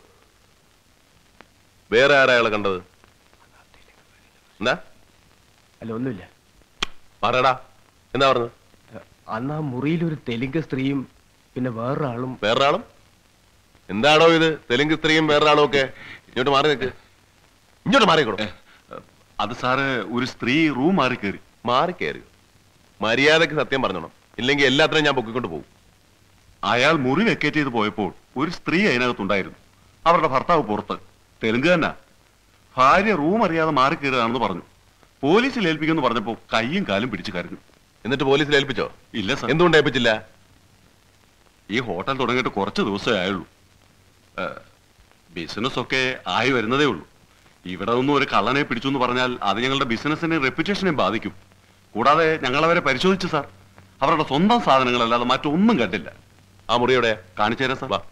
Speaker 13: വേറെ ആരാ അയാളെ കണ്ടത്? എന്താ?
Speaker 2: അല്ല, ഒന്നുമില്ല.
Speaker 13: പറയടാ, എന്താ പറഞ്ഞത്?
Speaker 2: അന്ന് ആ മുറിയിൽ ഒരു തെലുങ്ക് സ്ത്രീയും പിന്നെ വേറൊരാളും.
Speaker 13: വേറൊരാളും? എന്താണോ ഇത്? തെലുങ്ക് സ്ത്രീയും വേറൊരാളും ഒക്കെ? ഇങ്ങോട്ട് മാറി നിൽക്ക്. ഇങ്ങോട്ട് മാറിക്കോളൂ.
Speaker 20: അത് സാറ് ഒരു സ്ത്രീ റൂം മാറി കയറി.
Speaker 13: മാറി കയറി? മര്യാദക്ക് സത്യം പറഞ്ഞോണം, ഇല്ലെങ്കിൽ എല്ലാത്തിനും ഞാൻ പൊക്കിക്കൊണ്ട് പോകും.
Speaker 20: അയാൾ മുറി വെക്കേറ്റ് ചെയ്ത് പോയപ്പോൾ ഒരു സ്ത്രീ അതിനകത്തുണ്ടായിരുന്നു. അവരുടെ ഭർത്താവ് പുറത്ത്, തെലുങ്ക് തന്നെ. ഭാര്യ റൂം അറിയാതെ മാറി കയറുകയാണെന്ന് പറഞ്ഞു. പോലീസിൽ ഏൽപ്പിക്കുമെന്ന് പറഞ്ഞപ്പോ കയ്യും കാലും പിടിച്ചു കരഞ്ഞു.
Speaker 13: എന്നിട്ട് പോലീസിൽ ഏൽപ്പിച്ചോ?
Speaker 20: ഇല്ല സാർ.
Speaker 13: എന്തുകൊണ്ട് ഏൽപ്പിച്ചില്ല?
Speaker 20: ഈ ഹോട്ടൽ തുടങ്ങിയിട്ട് കുറച്ച് ദിവസമേ ആയുള്ളൂ. ബിസിനസ് ഒക്കെ ആയി വരുന്നതേ ഉള്ളൂ. ഇവിടെ ഒന്നും ഒരു കള്ളനെ പിടിച്ചു എന്ന് പറഞ്ഞാൽ അത് ഞങ്ങളുടെ ബിസിനസിനെയും റെപ്യൂട്ടേഷനെയും ബാധിക്കും. കൂടാതെ ഞങ്ങൾ അവരെ പരിശോധിച്ചു സാർ. അവരുടെ സ്വന്തം സാധനങ്ങളല്ലാതെ മറ്റൊന്നും കണ്ടില്ല.
Speaker 13: ആ മുറിയുടെ
Speaker 20: കാണിച്ചു തരാം സാർ.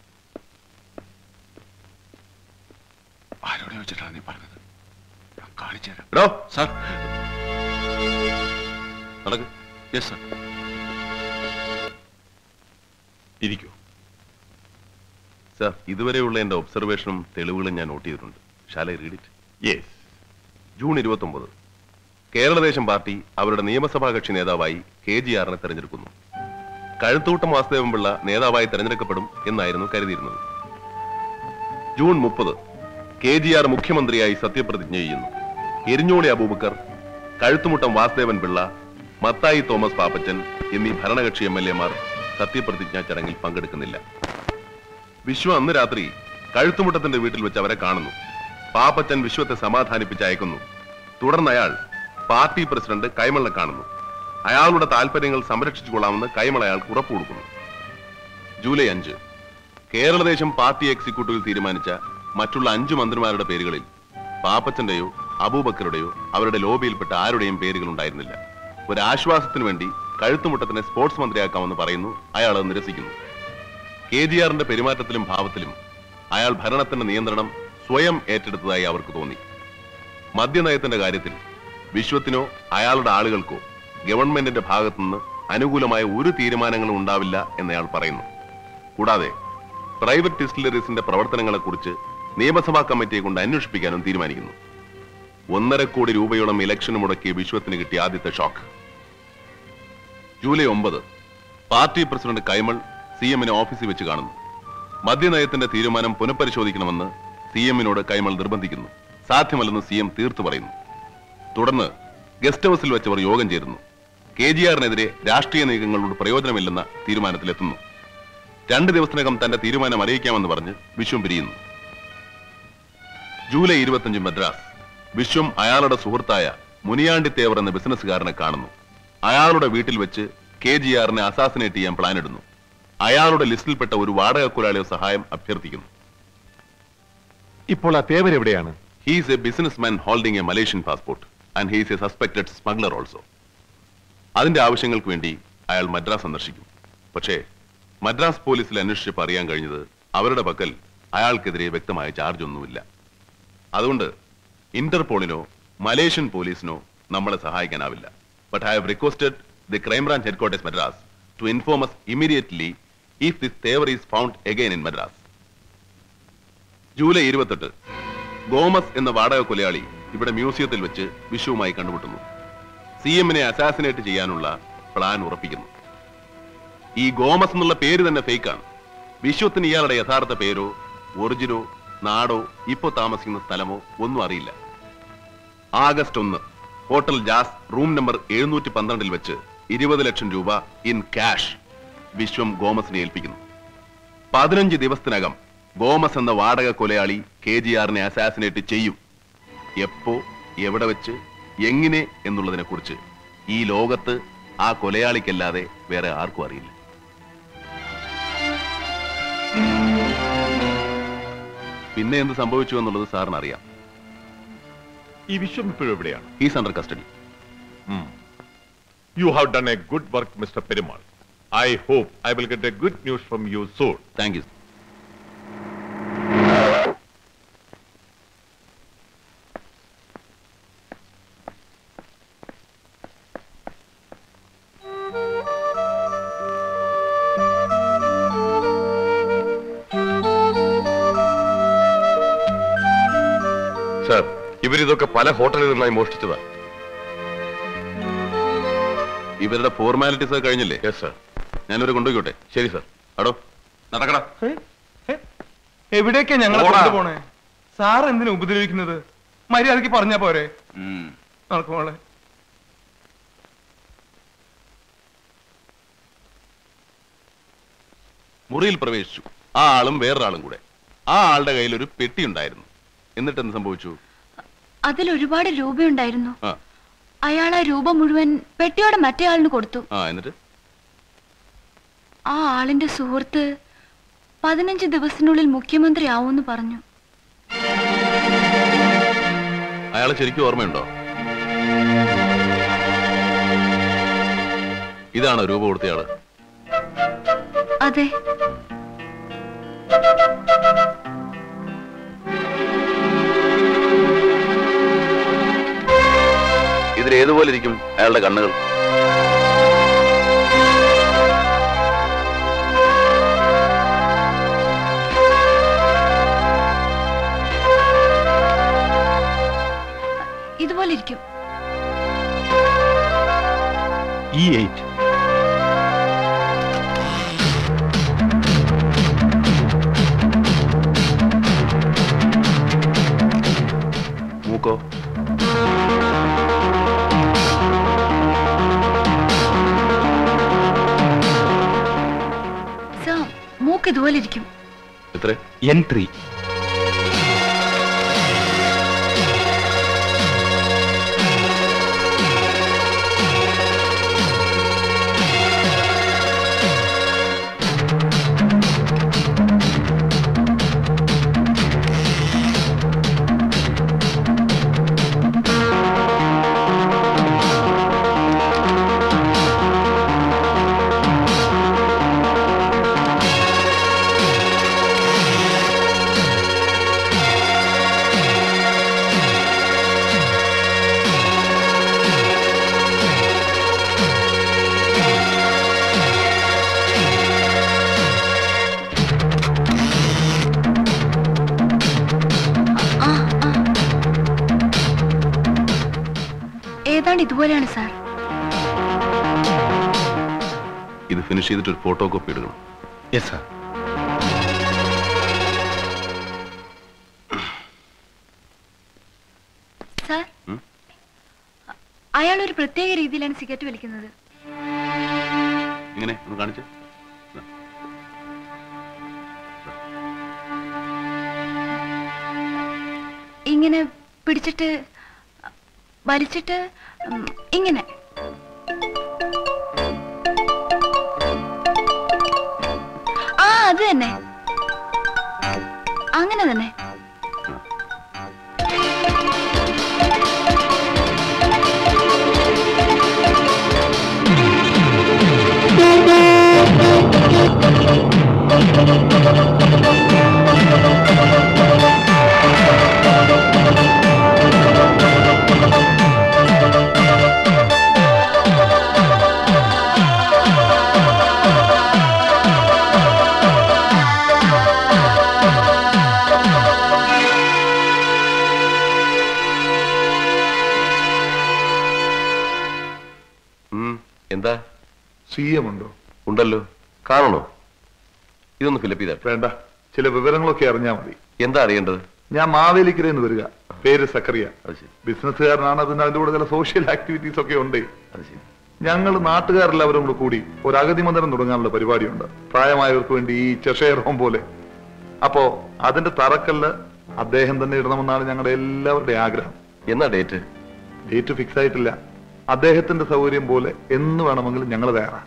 Speaker 20: ആരോടെ വെച്ചിട്ടാണ് നീ പറഞ്ഞത്? കാണിച്ചു തരാം സാർ.
Speaker 13: നടക്ക്.
Speaker 20: Yes sir.
Speaker 13: ഇരിക്കൂ സാർ. ഇതുവരെയുള്ള എന്റെ ഒബ്സർവേഷനും തെളിവുകളും ഞാൻ നോട്ട് ചെയ്തിട്ടുണ്ട്. Shall I read it? Yes. June 29 Keraladesam party അവരുടെ നിയമസഭാ കക്ഷി നേതാവായി KGRനെ തെരഞ്ഞെടുക്കുന്നു. കഴുത്തൂട്ടം വാസുദേവൻപിള്ള നേതാവായി തെരഞ്ഞെടുക്കപ്പെടും എന്നായിരുന്നു കരുതിയിരുന്നത്. ജൂൺ 30 KGR മുഖ്യമന്ത്രിയായി സത്യപ്രതിജ്ഞ ചെയ്യുന്നു. എരിഞ്ഞോളി അബൂബക്കർ, കഴുത്തുമുട്ടം വാസുദേവൻപിള്ള, മത്തായി തോമസ് പാപ്പച്ചൻ എന്നീ ഭരണകക്ഷി MLA-മാർ സത്യപ്രതിജ്ഞാ ചടങ്ങിൽ പങ്കെടുക്കുന്നില്ല. വിശ്വ അന്ന് രാത്രി കഴുത്തുമുട്ടത്തിന്റെ വീട്ടിൽ വെച്ച് അവരെ കാണുന്നു. പാപ്പച്ചൻ വിശ്വത്തെ സമാധാനിപ്പിച്ച് അയക്കുന്നു. തുടർന്ന് അയാൾ പാർട്ടി പ്രസിഡന്റ് കൈമളിനെ കാണുന്നു. അയാളുടെ താല്പര്യങ്ങൾ സംരക്ഷിച്ചുകൊള്ളാമെന്ന് കൈമൾ അയാൾക്ക് ഉറപ്പു കൊടുക്കുന്നു. ജൂലൈ 5 കേരളദേശം പാർട്ടി എക്സിക്യൂട്ടീവിൽ തീരുമാനിച്ച മറ്റുള്ള 5 മന്ത്രിമാരുടെ പേരുകളിൽ പാപ്പച്ചന്റെയോ അബൂബക്കറുടെയോ അവരുടെ ലോബിയിൽപ്പെട്ട ആരുടെയും പേരുകൾ ഉണ്ടായിരുന്നില്ല. ഒരു ആശ്വാസത്തിനു വേണ്ടി കഴുത്തുമുട്ടത്തിനെ സ്പോർട്സ് മന്ത്രിയാക്കാമെന്ന് പറയുന്നു. അയാൾ അത് നിരസിക്കുന്നു. KGRന്റെ പെരുമാറ്റത്തിലും ഭാവത്തിലും അയാൾ ഭരണത്തിന്റെ നിയന്ത്രണം സ്വയം ഏറ്റെടുത്തതായി അവർക്ക് തോന്നി. മദ്യനയത്തിന്റെ കാര്യത്തിൽ വിശ്വത്തിനോ അയാളുടെ ആളുകൾക്കോ ഗവൺമെന്റിന്റെ ഭാഗത്തുനിന്ന് അനുകൂലമായ ഒരു തീരുമാനങ്ങളും ഉണ്ടാവില്ല എന്നയാൾ പറയുന്നു. കൂടാതെ പ്രൈവറ്റ് ഡിസ്റ്റിലറീസിന്റെ പ്രവർത്തനങ്ങളെക്കുറിച്ച് നിയമസഭാ കമ്മിറ്റിയെ കൊണ്ട് അന്വേഷിപ്പിക്കാനും തീരുമാനിക്കുന്നു. 1.5 കോടി രൂപയോളം ഇലക്ഷന് മുടക്കിയ വിശ്വത്തിന് കിട്ടിയ ആദ്യത്തെ shock. July 9 party president Kaimal CM-നെ ഓഫീസിൽ വെച്ച് കാണുന്നു. മദ്യനയത്തിന്റെ തീരുമാനം പുനഃപരിശോധിക്കണമെന്ന് CM-നോട് കൈമൾ നിർബന്ധിക്കുന്നു. സാധ്യമല്ലെന്ന് CM തീർത്തു പറയുന്നു. തുടർന്ന് ഗസ്റ്റ് ഹൌസിൽ വെച്ചവർ യോഗം ചേരുന്നു. KGRനെതിരെ രാഷ്ട്രീയ നീക്കങ്ങളോട് പ്രയോജനമില്ലെന്ന തീരുമാനത്തിലെത്തുന്നു. 2 ദിവസത്തിനകം തന്റെ തീരുമാനം അറിയിക്കാമെന്ന് പറഞ്ഞ് വിശ്വം പിരിയുന്നു. ജൂലൈ 25 മദ്രാസ് വിശ്വം അയാളുടെ സുഹൃത്തായ മുനിയാണ്ടി തേവർ എന്ന ബിസിനസ്സുകാരനെ കാണുന്നു. അയാളുടെ വീട്ടിൽ വെച്ച് KGRനെ അസാസിനേറ്റ് ചെയ്യാൻ പ്ലാൻ ഇടുന്നു. അയാളുടെ ലിസ്റ്റിൽപ്പെട്ട ഒരു വാടക കുലാളിയോ സഹായം അഭ്യർത്ഥിക്കുന്നു.
Speaker 21: ഇപ്പോൾ ആ തേവർ എവിടെയാണ്?
Speaker 13: He is a businessman holding a Malaysian passport and he is a suspected smuggler also. അതിന്റെ ആവശ്യങ്ങൾക്ക് വേണ്ടി അയാൾ മദ്രാസ് സന്ദർശിക്കും. പക്ഷേ മദ്രാസ് പോലീസിൽ അന്വേഷിച്ചപ്പോൾ അറിയാൻ കഴിഞ്ഞത് അവരുടെ പക്കൽ അയാൾക്കെതിരെ വ്യക്തമായ ചാർജ് ഒന്നുമില്ല. അതുകൊണ്ട് ഇന്റർപോളിനോ മലേഷ്യൻ പോലീസിനോ നമ്മളെ സഹായിക്കാനാവില്ല. But I have requested the Crime Branch Headquarters Madras to inform us immediately if this Thevar is found again in Madras. July 28 Gomez എന്ന വാടക കൊലയാളി ഇവിടെ മ്യൂസിയത്തിൽ വെച്ച് വിശ്വവുമായി കണ്ടുമുട്ടുന്നു. CM-നെ അസാസിനേറ്റ് ചെയ്യാനുള്ള പ്ലാൻ ഉറപ്പിക്കുന്നു. ഈ ഗോമസ് എന്നുള്ള പേര് തന്നെ ഫേക്കാണ്. വിശ്വത്തിന് ഇയാളുടെ യഥാർത്ഥ പേരോ ഒറിജിനോ നാടോ ഇപ്പോ താമസിക്കുന്ന സ്ഥലമോ ഒന്നും അറിയില്ല. ആഗസ്റ്റ് 1 ഹോട്ടൽ ജാസ് റൂം നമ്പർ 712 വെച്ച് 20 ലക്ഷം രൂപ ഇൻ ക്യാഷ് വിശ്വം ഗോമസിനെ ഏൽപ്പിക്കുന്നു. 15 ദിവസത്തിനകം ഗോമസ് എന്ന വാടക കൊലയാളി KGRനെ അസാസിനേറ്റ് ചെയ്യും. എപ്പോ, എവിടെ വെച്ച്, എങ്ങനെ എന്നുള്ളതിനെ കുറിച്ച് ഈ ലോകത്ത് ആ കൊലയാളിക്കല്ലാതെ വേറെ ആർക്കും അറിയില്ല. പിന്നെ എന്ത് സംഭവിച്ചു എന്നുള്ളത് സാറിന് അറിയാം.
Speaker 5: ഈ വിശ്വം ഇപ്പോഴും എവിടെയാണ്?
Speaker 13: He's under custody.
Speaker 5: You have done a good work, Mr. Perumal. I hope I will get a good news from you soon.
Speaker 13: Thank you. സർ, ഇവരിതൊക്കെ പല ഹോട്ടലുകളിൽ നിന്നായി മോഷ്ടിച്ചതാ. ഇവരുടെ ഫോർമാലിറ്റീസ് ഒക്കെ കഴിഞ്ഞില്ലേ? Yes sir. ഞാനിവരെ കൊണ്ടുപോയിക്കോട്ടെ? ശരി സർ. അടോ നടക്കടാ.
Speaker 2: എവിടേക്കാ ഞങ്ങളെ കൊണ്ടുപോണേ? സാർ എന്തിനാ ഉപദ്രവിക്കുന്നത്? മര്യാദക്ക് പറഞ്ഞാ പോരെ? നടക്കുമോളെ.
Speaker 13: മുറിയിൽ പ്രവേശിച്ചു. ആ ആളും വേറൊരാളും കൂടെ. ആ ആളുടെ കയ്യിൽ ഒരു പെട്ടി ഉണ്ടായിരുന്നു. എന്നിട്ട് എന്ത് സംഭവിച്ചു?
Speaker 17: അതിൽ ഒരുപാട് രൂപയുണ്ടായിരുന്നു. അയാൾ ആ രൂപ മുഴുവൻ പെട്ടിയോടെ മറ്റേ ആളിന് കൊടുത്തു.
Speaker 13: എന്നിട്ട്
Speaker 17: ആ ആളിന്റെ സുഹൃത്ത് 15 ദിവസത്തിനുള്ളിൽ മുഖ്യമന്ത്രി ആവുമെന്ന് പറഞ്ഞു.
Speaker 13: അയാളെ ശരിക്കും ഓർമ്മയുണ്ടോ? ഇതാണോ രൂപ കൊടുത്തയാള്?
Speaker 17: അതെ.
Speaker 13: ഇതിലേതുപോലെ ഇരിക്കും അയാളുടെ കണ്ണുകൾ?
Speaker 17: ഇതുപോലെ ഇരിക്കും.
Speaker 13: E8. മൂക്കോ?
Speaker 17: മൂക്ക് ഇതുപോലെ ഇരിക്കും.
Speaker 13: എത്ര?
Speaker 10: N3.
Speaker 17: ഏതാണ്ട് ഇതുപോലെയാണ് സാർ.
Speaker 13: ഇത് ഫിനിഷ് ചെയ്തിട്ട് ഒരു ഫോട്ടോ കോപ്പി എടുക്കണം.
Speaker 10: Yes sir.
Speaker 17: സാർ, അയാൾ ഒരു പ്രത്യേക രീതിയിലാണ് സിഗരറ്റ് വലിക്കുന്നത്.
Speaker 13: ഇങ്ങനെ ഒന്ന് കാണിച്ചു.
Speaker 17: ഇങ്ങനെ പിടിച്ചിട്ട് വലിച്ചിട്ട് ഇങ്ങനെ. ആ, അത് തന്നെ, അങ്ങനെ തന്നെ.
Speaker 13: എന്താ?
Speaker 16: CM ഉണ്ടോ?
Speaker 13: ഉണ്ടല്ലോ. കാണണോ? ഇതൊന്ന് ഫിലപ്പ് ചെയ്താ
Speaker 16: വേണ്ട, ചില വിവരങ്ങളൊക്കെ അറിഞ്ഞാൽ മതി.
Speaker 13: എന്താ അറിയേണ്ടത്?
Speaker 16: ഞാൻ മാവേലിക്കരന്ന് വരിക. പേര് സക്കറിയ. ബിസിനസ്സുകാരനാണ്. അതിന് അതിന്റെ കൂടെ ചില സോഷ്യൽ ആക്ടിവിറ്റീസ് ഒക്കെ ഉണ്ട്. ഞങ്ങൾ നാട്ടുകാരെല്ലാവരും കൂടെ കൂടി ഒരു അഗതി മന്ദിരം തുടങ്ങാനുള്ള പരിപാടിയുണ്ട്, പ്രായമായവർക്ക് വേണ്ടി ഈ ചെഷയർ ഹോം പോലെ. അപ്പോ അതിന്റെ തറക്കല്ല് അദ്ദേഹം തന്നെ ഇടണമെന്നാണ് ഞങ്ങളുടെ എല്ലാവരുടെയും ആഗ്രഹം.
Speaker 13: എന്നാ ഡേറ്റ്?
Speaker 16: ഡേറ്റ് ഫിക്സ് ആയിട്ടില്ല. അദ്ദേഹത്തിന്റെ സൗകര്യം പോലെ എന്ന് വേണമെങ്കിലും ഞങ്ങൾ തയ്യാറാണ്.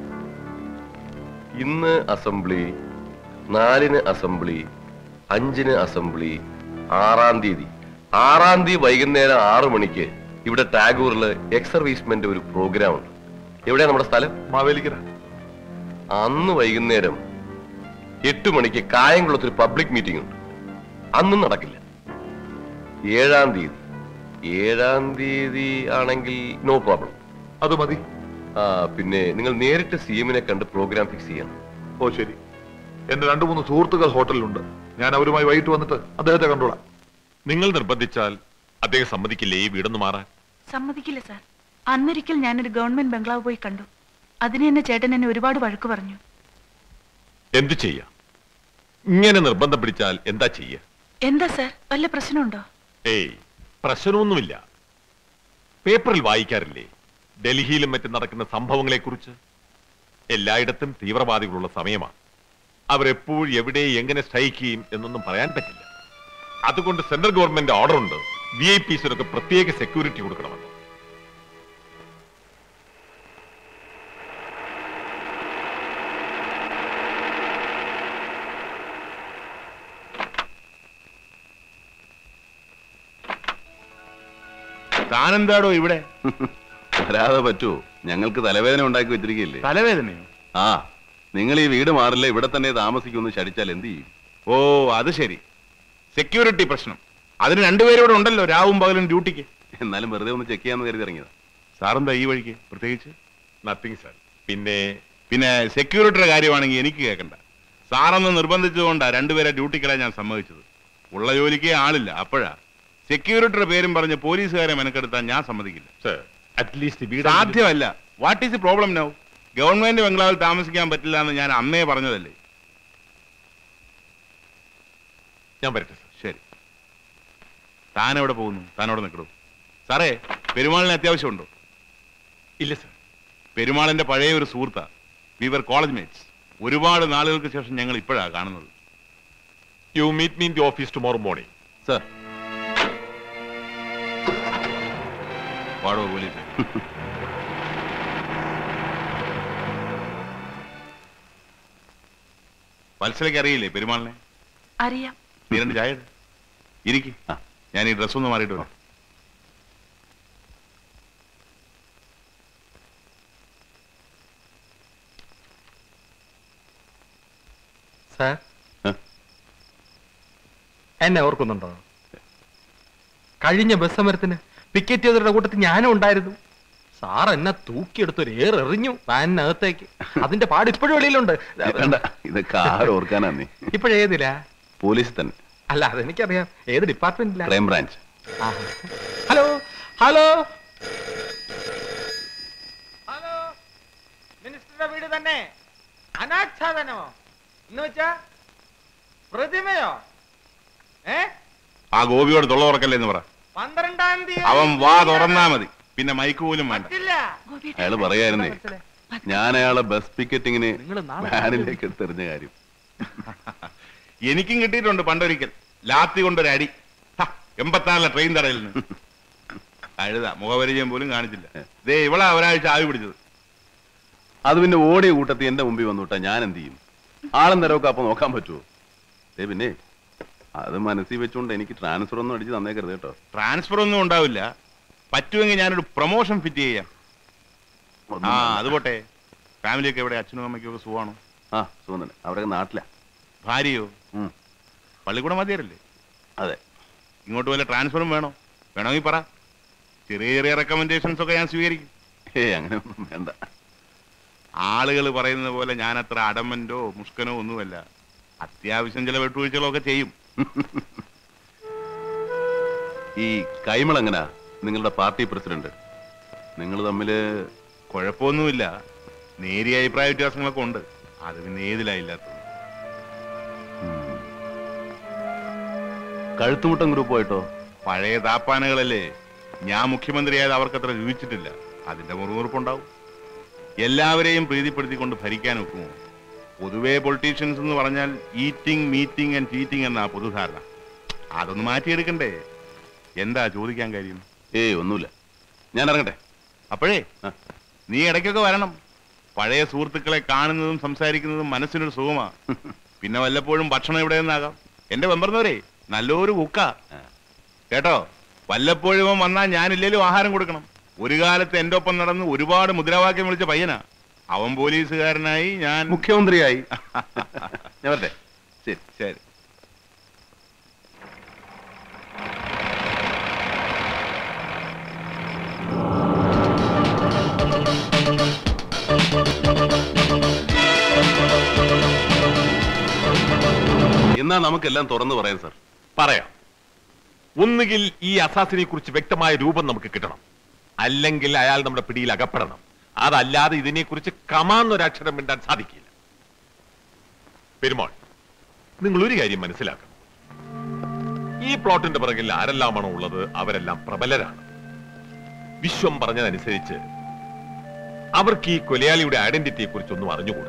Speaker 13: ഇന്ന് അസംബ്ലി, 4-ന് അസംബ്ലി, 5-ന് അസംബ്ലി, 6-ാം തീയതി വൈകുന്നേരം 6 മണിക്ക് ഇവിടെ ടാഗൂറില് എക്സ് സർവീസ്മെന്റ് ഒരു പ്രോഗ്രാം ഉണ്ട്. എവിടെയാ നമ്മുടെ സ്ഥലം?
Speaker 16: മാവേലിക്കര.
Speaker 13: അന്ന് വൈകുന്നേരം 8 മണിക്ക് കായംകുളത്തൊരു പബ്ലിക് മീറ്റിംഗ് ഉണ്ട്. അന്നും നടക്കില്ല. 7-ാം തീയതി ആണെങ്കിൽ നോ പ്രോബ്ലം.
Speaker 16: അത് മതി.
Speaker 13: പിന്നെ നിങ്ങൾ നേരിട്ട് CM-നെ കണ്ട് പ്രോഗ്രാം ഫിക്സ് ചെയ്യണം.
Speaker 16: ഓ ശരി. എന്റെ 2-3 സുഹൃത്തുക്കൾ ഹോട്ടലിലുണ്ട്. ഞാൻ അവരുമായി വൈകിട്ട് വന്നിട്ട് അദ്ദേഹത്തെ കണ്ടോളാം.
Speaker 5: നിങ്ങൾ നിർബന്ധിച്ചാൽ അദ്ദേഹം സമ്മതിക്കില്ലേ ഈ വീടൊന്ന് മാറാൻ?
Speaker 8: സമ്മതിക്കില്ല സാർ. അന്നൊരിക്കൽ ഞാനൊരു ഗവൺമെന്റ് ബംഗ്ലാവ് പോയി കണ്ടു. അതിന് തന്നെ ചേട്ടൻ എന്നെ ഒരുപാട് വഴക്ക് പറഞ്ഞു.
Speaker 5: എന്തു ചെയ്യാ? ഇങ്ങനെ നിർബന്ധം പിടിച്ചാൽ എന്താ ചെയ്യ?
Speaker 8: എന്താ സാർ, വല്ല പ്രശ്നമുണ്ടോ?
Speaker 5: ഏയ്, പ്രശ്നമൊന്നുമില്ല. പേപ്പറിൽ വായിക്കാറില്ലേ ഡൽഹിയിലും മറ്റും നടക്കുന്ന സംഭവങ്ങളെ കുറിച്ച്? എല്ലായിടത്തും തീവ്രവാദികളുള്ള സമയമാണ്. അവരെപ്പോഴും എവിടെ എങ്ങനെ സ്ട്രൈക്ക് ചെയ്യും എന്നൊന്നും പറയാൻ പറ്റില്ല. അതുകൊണ്ട് സെൻട്രൽ ഗവൺമെന്റ് ഓർഡർ ഉണ്ട്, VIPസിനൊക്കെ പ്രത്യേക സെക്യൂരിറ്റി കൊടുക്കണമെന്ന്.
Speaker 4: താനെന്താടോ ഇവിടെ?
Speaker 20: വരാതെ പറ്റുമോ? ഞങ്ങൾക്ക് തലവേദന ഉണ്ടാക്കി വെച്ചിരിക്കുകയല്ലേ.
Speaker 4: തലവേദനയോ?
Speaker 20: ആ, നിങ്ങൾ ഈ വീട് മാറില്ല, ഇവിടെ തന്നെ താമസിക്കുമെന്ന് ശടിച്ചാൽ എന്ത് ചെയ്യും?
Speaker 4: ഓ അത് ശരി, സെക്യൂരിറ്റി പ്രശ്നം. അതിന് 2 പേരോടെ ഉണ്ടല്ലോ രാവും പകലും ഡ്യൂട്ടിക്ക്.
Speaker 20: എന്നാലും വെറുതെ ഒന്ന് ചെക്ക് ചെയ്യാന്ന് കരുതി ഇറങ്ങിയതാ.
Speaker 4: സാറെന്താ ഈ വഴിക്ക് പ്രത്യേകിച്ച്?
Speaker 5: Nothing sir. പിന്നെ
Speaker 4: സെക്യൂരിറ്റിയുടെ കാര്യമാണെങ്കിൽ എനിക്ക് കേൾക്കണ്ട. സാറൊന്ന് നിർബന്ധിച്ചതുകൊണ്ടാ 2 പേരെ ഡ്യൂട്ടിക്കിടാൻ ഞാൻ സമ്മതിച്ചത്. ഉള്ള ജോലിക്കേ ആളില്ല. അപ്പോഴാ സെക്യൂരിറ്റിയുടെ പേരും പറഞ്ഞ് പോലീസുകാരെ മെനക്കെടുത്താൻ ഞാൻ സമ്മതിക്കില്ല. സാധ്യമല്ല. What is the problem now? Government ബംഗ്ലാവിൽ താമസിക്കാൻ പറ്റില്ല എന്ന് ഞാൻ അന്നേ പറഞ്ഞതല്ലേ.
Speaker 5: ഞാൻ വരട്ടെ സാർ.
Speaker 4: ശരി. താൻ എവിടെ പോകുന്നു? താനവിടെ നിൽക്കണോ? സാറേ, പെരുമാളിന് അത്യാവശ്യമുണ്ടോ?
Speaker 5: ഇല്ല സാർ.
Speaker 4: പെരുമാളിന്റെ പഴയ ഒരു സുഹൃത്താ. We were college mates. ഒരുപാട് നാളുകൾക്ക് ശേഷം ഞങ്ങൾ ഇപ്പോഴാണ് കാണുന്നത്.
Speaker 5: You meet me in the office tomorrow morning.
Speaker 20: Sir.
Speaker 4: പാടോ പോലീസ്. വത്സലയ്ക്ക് അറിയില്ലേ പെരുമാളിനെ?
Speaker 8: അറിയാം.
Speaker 4: നീ 2 ചായ ഇരിക്കും. ഞാൻ ഈ ഡ്രസ് ഒന്ന് മാറിയിട്ട് വരാം.
Speaker 9: സാർ, എന്നെ ഓർക്കുന്നുണ്ടോ? കഴിഞ്ഞ ബസ് സമരത്തിന് പിക്കറ്റ് ചെയ്തവരുടെ കൂട്ടത്തിൽ ഞാനും ഉണ്ടായിരുന്നു. സാർ എന്നെ തൂക്കിയെടുത്തൊരു ഏറെറിഞ്ഞു വാനിനകത്തേക്ക്. അതിന്റെ പാട് ഇപ്പോഴും വെളിയിലുണ്ട്.
Speaker 20: ഇതൊക്കെ ആരോർക്കാനാ നീ?
Speaker 9: ഇപ്പോഴേതില്ല?
Speaker 20: പോലീസ് തന്നെ.
Speaker 9: അല്ല, അതെനിക്കറിയാം. ഏത് ഡിപ്പാർട്ട്മെന്റില്ല?
Speaker 20: Crime branch.
Speaker 9: Hello hello hello, മിനിസ്റ്ററുടെ വീട് തന്നെ. അനാച്ഛാദനമോ എന്ന് വെച്ചാ പ്രതിമയോ?
Speaker 4: ആ ഗോപിയോട് തൊള്ള തുറക്കല്ലേ എന്ന് പറ.
Speaker 9: 12-ാം തീയതി
Speaker 4: അവൻ വാ തുറന്നാ മതി, പിന്നെ മൈക്ക് പോലും വേണ്ട.
Speaker 20: അയാള് പറയായിരുന്നേ, ഞാൻ അയാളെ ബസ് പിക്കറ്റിങ്ങിന് വാനിലേക്ക് എടുത്തെറിഞ്ഞ കാര്യം.
Speaker 4: എനിക്കും കിട്ടിയിട്ടുണ്ട് പണ്ടൊരിക്കൽ. ലാത്തി കൊണ്ടൊരടി. 84 ട്രെയിൻ തടയിൽ നിന്ന്. കഴുത മുഖപരിചയം പോലും കാണിച്ചില്ല. ദേ ഇവളാ ഒരാഴ്ച ആവി പിടിച്ചത്.
Speaker 20: അത് പിന്നെ ഓടിയ കൂട്ടത്തിൽ എന്റെ മുമ്പിൽ വന്നുവിട്ടാ ഞാൻ എന്ത് ചെയ്യും? ആളും തരമൊക്കെ അപ്പൊ നോക്കാൻ പറ്റുമോ? പിന്നെ അത് മനസ്സിൽ വെച്ചുകൊണ്ട് എനിക്ക് ട്രാൻസ്ഫർ ഒന്നും അടിച്ച് തന്നേക്കരുത് കേട്ടോ.
Speaker 4: ട്രാൻസ്ഫർ ഒന്നും ഉണ്ടാവില്ല. പറ്റുമെങ്കിൽ ഞാനൊരു പ്രൊമോഷൻ ഫിറ്റ് ചെയ്യാം. അത് പോട്ടെ. ഫാമിലിയൊക്കെ എവിടെ? അച്ഛനും അമ്മയ്ക്കും ഒക്കെ സുഖമാണോ?
Speaker 20: ആ, സുഖം തന്നെ. അവരൊക്കെ നാട്ടിലാ.
Speaker 4: ഭാര്യയോ? പള്ളിക്കൂടം മതിയല്ലേ?
Speaker 20: അതെ.
Speaker 4: ഇങ്ങോട്ട് വല്ല ട്രാൻസ്ഫറും വേണോ? വേണമെങ്കിൽ പറ. ചെറിയ ചെറിയ റെക്കമെൻഡേഷൻസ് ഒക്കെ ഞാൻ സ്വീകരിക്കും.
Speaker 20: അങ്ങനെ ഒന്നും വേണ്ട.
Speaker 4: ആളുകൾ പറയുന്നത് പോലെ ഞാൻ അത്ര അടമന്റോ മുഷ്കനോ ഒന്നുമല്ല. അത്യാവശ്യം ചില വെട്ടുവീഴ്ചകളൊക്കെ ചെയ്യും.
Speaker 20: ഈ കൈമൾ എങ്ങനാ നിങ്ങളുടെ പാർട്ടി പ്രസിഡന്റ്? നിങ്ങൾ തമ്മില്
Speaker 4: കുഴപ്പമൊന്നുമില്ല. നേരിയ അഭിപ്രായ വ്യത്യാസങ്ങളൊക്കെ ഉണ്ട്. അത് പിന്നെ ഏതിലായില്ലാത്തത്.
Speaker 20: കഴുത്തുമുട്ടം ഗ്രൂപ്പായിട്ടോ?
Speaker 4: പഴയ താപ്പാനകളല്ലേ. ഞാൻ മുഖ്യമന്ത്രിയായത് അവർക്കത്ര രുചിച്ചിട്ടില്ല. അതിന്റെ മുറിവുറുപ്പുണ്ടാവും. എല്ലാവരെയും പ്രീതിപ്പെടുത്തിക്കൊണ്ട് ഭരിക്കാൻ ഒക്കുമോ? പൊതുവെ പൊളിറ്റീഷ്യൻസ് എന്ന് പറഞ്ഞാൽ ഈറ്റിംഗ് മീറ്റിംഗ് ആൻഡ് ചീറ്റിംഗ് എന്നാ പൊതുധാരണ. അതൊന്ന് മാറ്റിയെടുക്കണ്ടേ? എന്താ ചോദിക്കാൻ കാര്യം?
Speaker 20: ഒന്നുമില്ല, ഞാൻ ഇറങ്ങട്ടെ.
Speaker 4: അപ്പോഴേ നീ ഇടയ്ക്കൊക്കെ വരണം. പഴയ സുഹൃത്തുക്കളെ കാണുന്നതും സംസാരിക്കുന്നതും മനസ്സിനൊരു സുഖമാ. പിന്നെ വല്ലപ്പോഴും ഭക്ഷണം ഇവിടെ നിന്നാകാം. എന്റെ വെമ്പർന്നവരെ നല്ലൊരു കുക്ക കേട്ടോ. വല്ലപ്പോഴും വന്നാൽ ഞാനില്ലേലും ആഹാരം കൊടുക്കണം. ഒരു കാലത്ത് എന്റെ ഒപ്പം നടന്ന് ഒരുപാട് മുദ്രാവാക്യം വിളിച്ച പയ്യനാ. അവൻ പോലീസുകാരനായി, ഞാൻ
Speaker 20: മുഖ്യമന്ത്രിയായി. ഞാൻ വരട്ടെ.
Speaker 4: ശരി ശരി.
Speaker 20: എന്നാ നമുക്കെല്ലാം തുറന്നു പറയാം സാർ.
Speaker 5: പറയാം. ഒന്നുകിൽ ഈ അസാസിനെ കുറിച്ച് വ്യക്തമായ രൂപം നമുക്ക് കിട്ടണം, അല്ലെങ്കിൽ അയാൾ നമ്മുടെ പിടിയിൽ അകപ്പെടണം. അതല്ലാതെ ഇതിനെക്കുറിച്ച് കമാന്നൊരക്ഷരം മിണ്ടാൻ സാധിക്കില്ല. പെരുമാൾ, നിങ്ങൾ ഒരു കാര്യം മനസ്സിലാക്കണം. ഈ പ്ലോട്ടിന്റെ പിറകിൽ ആരെല്ലാമാണോ ഉള്ളത് അവരെല്ലാം പ്രബലരാണ്. വിശ്വം പറഞ്ഞതനുസരിച്ച് അവർക്ക് ഈ കൊലയാളിയുടെ ഐഡന്റിറ്റിയെ കുറിച്ചൊന്നും അറിഞ്ഞുകൂടാ.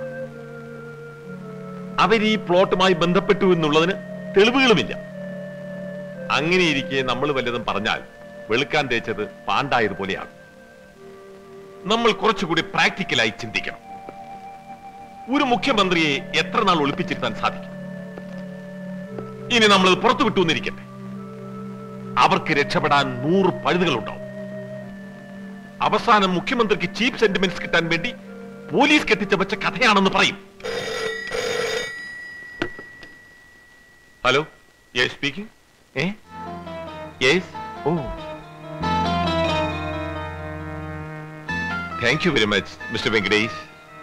Speaker 5: അവർ ഈ പ്ലോട്ടുമായി ബന്ധപ്പെട്ടു എന്നുള്ളതിന് തെളിവുകളുമില്ല. അങ്ങനെയിരിക്കെ നമ്മൾ വല്ലതും പറഞ്ഞാൽ വെളുക്കാൻ തേച്ചത് പാണ്ടായതുപോലെയാണ്. നമ്മൾ കുറച്ചുകൂടി പ്രാക്ടിക്കലായി ചിന്തിക്കണം. ഒരു മുഖ്യമന്ത്രിയെ എത്ര നാൾ ഒളിപ്പിച്ചിരുത്താൻ സാധിക്കും? ഇനി നമ്മൾ പുറത്തു വിട്ടുവന്നിരിക്കട്ടെ, അവർക്ക് രക്ഷപ്പെടാൻ 100 പഴുതുകളുണ്ടാവും. അവസാനം മുഖ്യമന്ത്രിക്ക് ചീപ്പ് സെന്റിമെന്റ്സ് കിട്ടാൻ വേണ്ടി പോലീസ് കെട്ടിച്ചവച്ച കഥയാണെന്ന് പറയും. Hello, yes speaking. യെസ്, ഓ, thank you very much mister Venkatesh.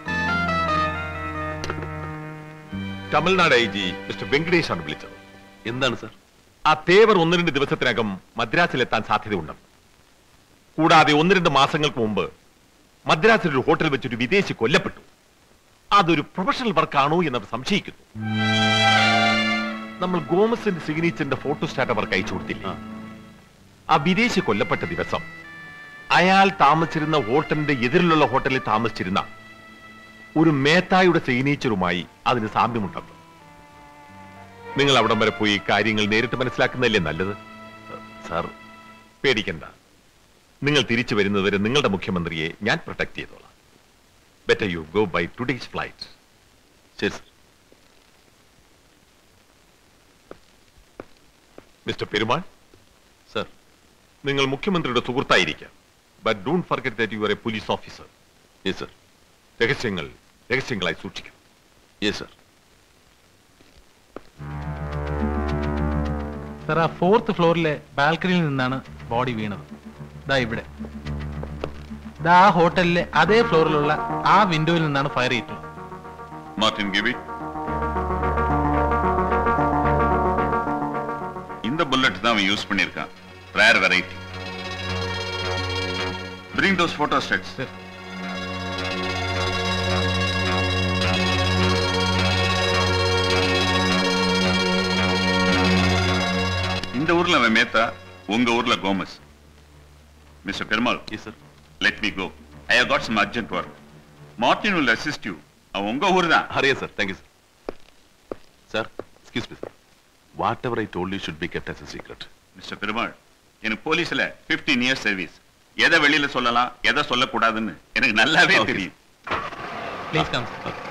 Speaker 5: Tamil Nadu IG mister Venkatesh ആണ് വിളിച്ചത്.
Speaker 20: എന്താണ് സാർ?
Speaker 5: ആ തേവർ 1-2 ദിവസത്തിനകം മദ്രാസിലെത്താൻ സാധ്യതയുണ്ട്. കൂടാതെ 1-2 മാസങ്ങൾക്ക് മുമ്പ് മദ്രാസിൽ ഒരു ഹോട്ടൽ വെച്ചൊരു വിദേശി കൊല്ലപ്പെട്ടു. അതൊരു പ്രൊഫഷണൽ വർക്കാണോ എന്നവർ സംശയിക്കുന്നു. നമ്മൾ ഗോമസിന്റെ സിഗ്നേച്ചറിന്റെ ഫോട്ടോസ്റ്റാറ്റ് അവർക്ക് അയച്ചു കൊടുത്തില്ല. ആ വിദേശി കൊല്ലപ്പെട്ട ദിവസം അയാൾ താമസിച്ചിരുന്ന ഹോട്ടലിന്റെ എതിരിലുള്ള ഹോട്ടലിൽ താമസിച്ചിരുന്ന ഒരു മേത്തായുടെ സിഗ്നേച്ചറുമായി അതിന് സാമ്യമുണ്ടെന്ന്. നിങ്ങൾ അവിടം വരെ പോയി കാര്യങ്ങൾ നേരിട്ട് മനസ്സിലാക്കുന്നതല്ലേ നല്ലത്?
Speaker 20: സാർ
Speaker 5: പേടിക്കണ്ട. നിങ്ങൾ തിരിച്ചു വരുന്നതുവരെ നിങ്ങളുടെ മുഖ്യമന്ത്രിയെ ഞാൻ പ്രൊട്ടക്ട് ചെയ്തോളാം. Better you go by today's flight.
Speaker 20: ശരി സർ.
Speaker 5: മിസ്റ്റർ പെരുമാൾ സർ, നിങ്ങൾ മുഖ്യമന്ത്രിയുടെ സുഹൃത്തായിരിക്കാം. But don't forget that you are a police officer.
Speaker 20: Yes sir.
Speaker 5: രഹസ്യങ്ങൾ രഹസ്യങ്ങളായി സൂക്ഷിക്കണം.
Speaker 20: Yes sir.
Speaker 9: സർ, ആ 4th ഫ്ലോറിലെ ബാൽക്കണിയിൽ നിന്നാണ് ബോഡി വീണത്. ദാ ഇവിടെ. ദാ ആ ഹോട്ടലിലെ അതേ ഫ്ലോറിലുള്ള ആ വിൻഡോയിൽ നിന്നാണ് ഫയർ ചെയ്തിട്ടുള്ളത്.
Speaker 20: Martin, give it. இந்த புல்லட் தான் அவன் யூஸ் பண்ணிருக்கான். Rare variety. Bring those photostats. இந்த ஊர்ல அவன் மேத்தா, உங்க ஊர்ல Gomez. Mr. Perumal. Yes, sir. Let me go. I have got some urgent work. Martin will assist you. அவன் உங்க ஊர் தான்.
Speaker 13: Hurry, sir. Thank you, sir. Sir, excuse me, sir. Whatever I told you should be kept as a secret.
Speaker 20: Mr. Perumal, எனக்கு போலீஸ்ல 15 years service. எதை வெளியில சொல்லலாம், எதை சொல்லக்கூடாதுன்னு எனக்கு நல்லாவே தெரியும்.
Speaker 9: Please come.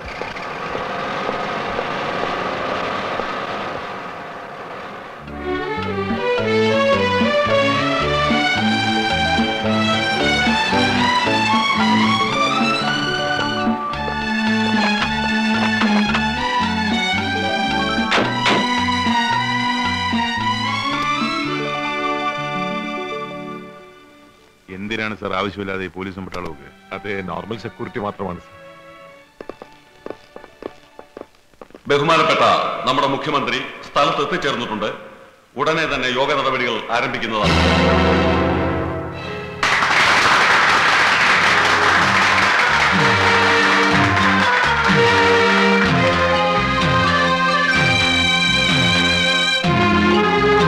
Speaker 4: എന്തിനാണ് സാർ ആവശ്യമില്ലാതെ പോലീസും പട്ടാളമൊക്കെ?
Speaker 5: അതെ, നോർമൽ സെക്യൂരിറ്റി മാത്രമാണ് സാർ.
Speaker 20: ബഹുമാനപ്പെട്ട നമ്മുടെ മുഖ്യമന്ത്രി സ്ഥലത്ത് എത്തിച്ചേർന്നിട്ടുണ്ട്. ഉടനെ തന്നെ യോഗ നടപടികൾ ആരംഭിക്കുന്നതാണ്.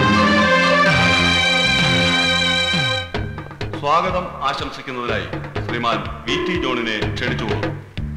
Speaker 20: സ്വാഗതം ആശംസിക്കുന്നതിനായി ശ്രീ ശ്രീമാൻ വി ടി ജോണിനെ ക്ഷണിച്ചുകൊള്ളു.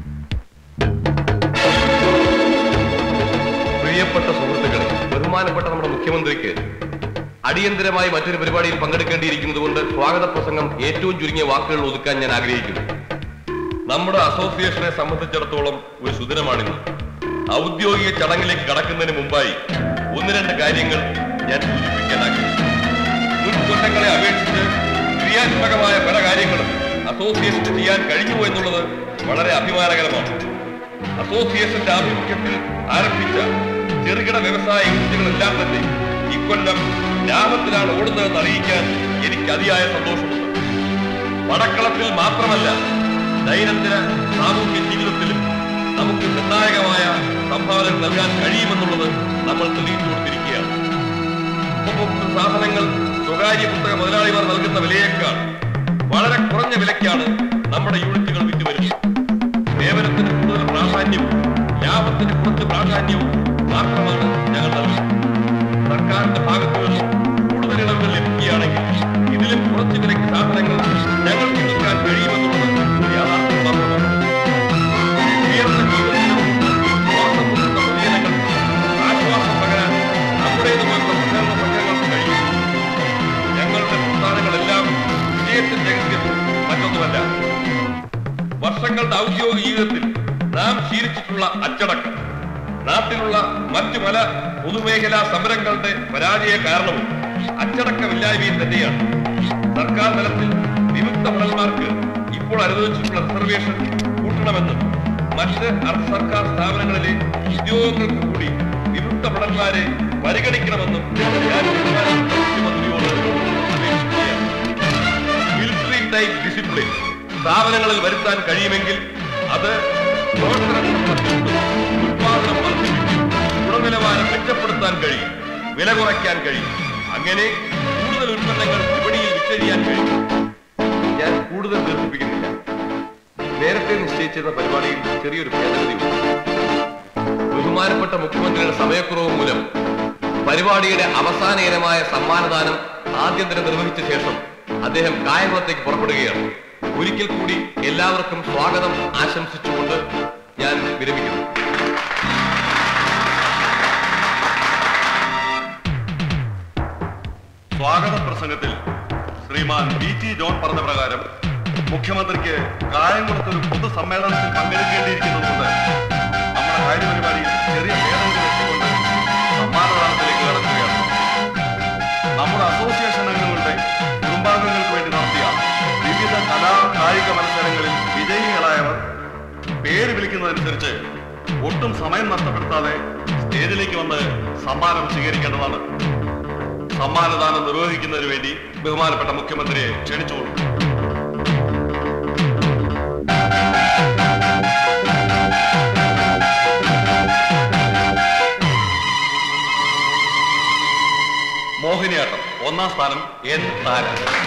Speaker 13: പ്രിയപ്പെട്ട സുഹൃത്തുക്കളെ, ബഹുമാനപ്പെട്ട നമ്മുടെ മുഖ്യമന്ത്രിക്ക് അടിയന്തരമായി മറ്റൊരു പരിപാടിയിൽ പങ്കെടുക്കേണ്ടിയിരിക്കുന്നത് കൊണ്ട് സ്വാഗത പ്രസംഗം ഏറ്റവും ചുരുങ്ങിയ വാക്കുകൾ ഒതുക്കാൻ ഞാൻ ആഗ്രഹിക്കുന്നു. നമ്മുടെ അസോസിയേഷനെ സംബന്ധിച്ചിടത്തോളം ഒരു സുദിനമാണിന്ന്. ഔദ്യോഗിക ചടങ്ങിലേക്ക് കടക്കുന്നതിന് മുമ്പായി ഒന്ന് രണ്ട് കാര്യങ്ങൾ ഞാൻ സൂചിപ്പിക്കാൻ ആഗ്രഹിക്കുന്നു. മുൻ കൊല്ലങ്ങളെ അപേക്ഷിച്ച് ക്രിയാത്മകമായ പല കാര്യങ്ങളും അസോസിയേഷന് ചെയ്യാൻ കഴിഞ്ഞു എന്നുള്ളത് വളരെ അഭിമാനകരമാണ്. അസോസിയേഷന്റെ ആഭിമുഖ്യത്തിൽ ആരംഭിച്ച ചെറുകിട വ്യവസായ യൂണിറ്റുകളെല്ലാം തന്നെ ഇക്കൊല്ലം ലാഭത്തിലാണ് ഓടുന്നതെന്ന് അറിയിക്കാൻ എനിക്ക് അതിയായ സന്തോഷമുണ്ട്. പടക്കളത്തിൽ മാത്രമല്ല, ദൈനംദിന സാമൂഹ്യ ജീവിതത്തിലും നമുക്ക് നിർണായകമായ സംഭാവന നൽകാൻ കഴിയുമെന്നുള്ളത് നമ്മൾ തെളിയിച്ചു കൊടുത്തിരിക്കുകയാണ്. ഉപഭോക്തൃ സാധനങ്ങൾ സ്വകാര്യ പുസ്തക മുതലാളിമാർ നൽകുന്ന വിലയേക്കാൾ വളരെ കുറഞ്ഞ വിലയ്ക്കാണ് നമ്മുടെ യൂണിറ്റുകൾ വിറ്റുവരുന്നത്. സേവനത്തിന് കൂടുതൽ പ്രാധാന്യവും ലാഭത്തിന് കുറച്ച് പ്രാധാന്യവും മാത്രമാണ് ഞങ്ങൾ നൽകുന്നത്. സർക്കാരിന്റെ ഭാഗത്തു നിന്നും കൂടുതൽ ഇളവുകൾ ലഭിക്കുകയാണെങ്കിൽ ഇതിലും കുറച്ച് വിലയ്ക്ക് സാധനങ്ങൾ ഞങ്ങൾക്ക് വിൽക്കാൻ കഴിയുമെന്നുള്ളത് യാഥാർത്ഥ്യം മാത്രമാണ്. ഉയർന്ന ജീവിതത്തിനും ശ്വാസം മുട്ടുന്ന പൊതുജനങ്ങൾക്ക് ആശ്വാസം പകരാൻ നമ്മുടേതുപോലുള്ള സഹകരണ സംഘങ്ങൾക്ക് കഴിയും. ഞങ്ങളുടെ പ്രസ്ഥാനങ്ങളെല്ലാം വിജയത്തിന്റെ രഹസ്യം മറ്റൊന്നുമല്ല, വർഷങ്ങളുടെ ഔദ്യോഗിക ജീവിതത്തിൽ നാം ശീലിച്ചിട്ടുള്ള അച്ചടക്കം. നാട്ടിലുള്ള മറ്റു പല പൊതുമേഖലാ സമരങ്ങളുടെ പരാജയ കാരണവും അച്ചടക്കമില്ലായ്മയും തന്നെയാണ്. സർക്കാർ തലത്തിൽ വിമുക്ത ഭടന്മാർക്ക് ഇപ്പോൾ അനുവദിച്ചിട്ടുള്ള റിസർവേഷൻ കൂട്ടണമെന്നും മറ്റ് അർദ്ധ സർക്കാർ സ്ഥാപനങ്ങളിലെ ഉദ്യോഗങ്ങൾക്ക് കൂടി വിമുക്ത ഭടന്മാരെ പരിഗണിക്കണമെന്നും ഞാൻ മുഖ്യമന്ത്രിയോട് അപേക്ഷിക്കുകയാണ്. മിലിറ്ററി ടൈപ്പ് ഡിസിപ്ലിൻ സ്ഥാപനങ്ങളിൽ വരുത്താൻ കഴിയുമെങ്കിൽ അത് ഉത്പാദനം വർദ്ധിപ്പിക്കും, ഗുണനിലവാരം മെച്ചപ്പെടുത്താൻ കഴിയും, വില കുറയ്ക്കാൻ കഴിയും. അങ്ങനെ കൂടുതൽ ഉൽപ്പന്നങ്ങൾ വിപണിയിൽ വിറ്റഴിയാൻ കഴിയും. ഞാൻ കൂടുതൽ ദീർഘിപ്പിക്കുന്നില്ല. നേരത്തെ നിശ്ചയിച്ചിരുന്ന പരിപാടിയിൽ ചെറിയൊരു ഭേദഗതിയുണ്ട്. ബഹുമാനപ്പെട്ട മുഖ്യമന്ത്രിയുടെ സമയക്കുറവ് മൂലം പരിപാടിയുടെ അവസാന ഇനമായ സമ്മാനദാനം ആദ്യം തന്നെ നിർവഹിച്ച ശേഷം അദ്ദേഹം കായംകുളത്തേക്ക് പുറപ്പെടുകയാണ്. ഒരിക്കൽ കൂടി എല്ലാവർക്കും സ്വാഗതം ആശംസിച്ചുകൊണ്ട് ഞാൻ വിരമിക്കുന്നു.
Speaker 20: സ്വാഗത പ്രസംഗത്തിൽ ശ്രീമാൻ വി ടി ജോൺ പറഞ്ഞ പ്രകാരം മുഖ്യമന്ത്രിക്ക് കായംകുളത്ത് ഒരു പൊതുസമ്മേളനത്തിൽ പങ്കെടുക്കേണ്ടിയിരിക്കുന്നതുകൊണ്ട് നമ്മുടെ കാര്യപരിപാടിയിൽ ചെറിയ ഭേദഗതി വെച്ചുകൊണ്ട് സമ്മാനദാനത്തിലേക്ക് കടക്കുകയാണ്. നമ്മുടെ അസോസിയേഷൻ അംഗങ്ങളുടെ കുടുംബാംഗങ്ങൾക്ക് വേണ്ടി നടത്തിയ വിവിധ കലാ കായിക മത്സരങ്ങളിൽ വിജയികളായവർ പേര് വിളിക്കുന്നതനുസരിച്ച് ഒട്ടും സമയം നഷ്ടപ്പെടുത്താതെ സ്റ്റേജിലേക്ക് വന്ന് സമ്മാനം സ്വീകരിക്കേണ്ടതാണ്. സമ്മാനദാനം നിർവഹിക്കുന്നതിന് വേണ്ടി ബഹുമാനപ്പെട്ട മുഖ്യമന്ത്രിയെ ക്ഷണിച്ചുകൊള്ളു. മോഹിനിയാട്ടം 1ാം സ്ഥാനം എൻ താര.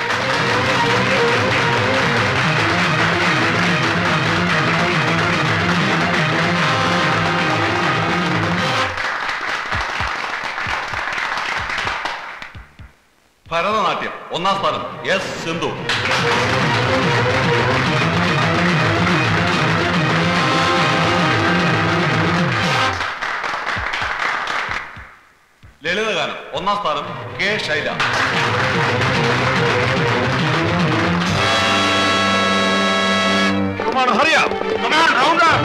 Speaker 20: ഭരതനാട്യം 1ാം സ്ഥാനം എസ് സിന്ധു. ലളിതഗാനം 1ാം സ്ഥാനം K Shaila. Come on, hurry up. Come on, round up.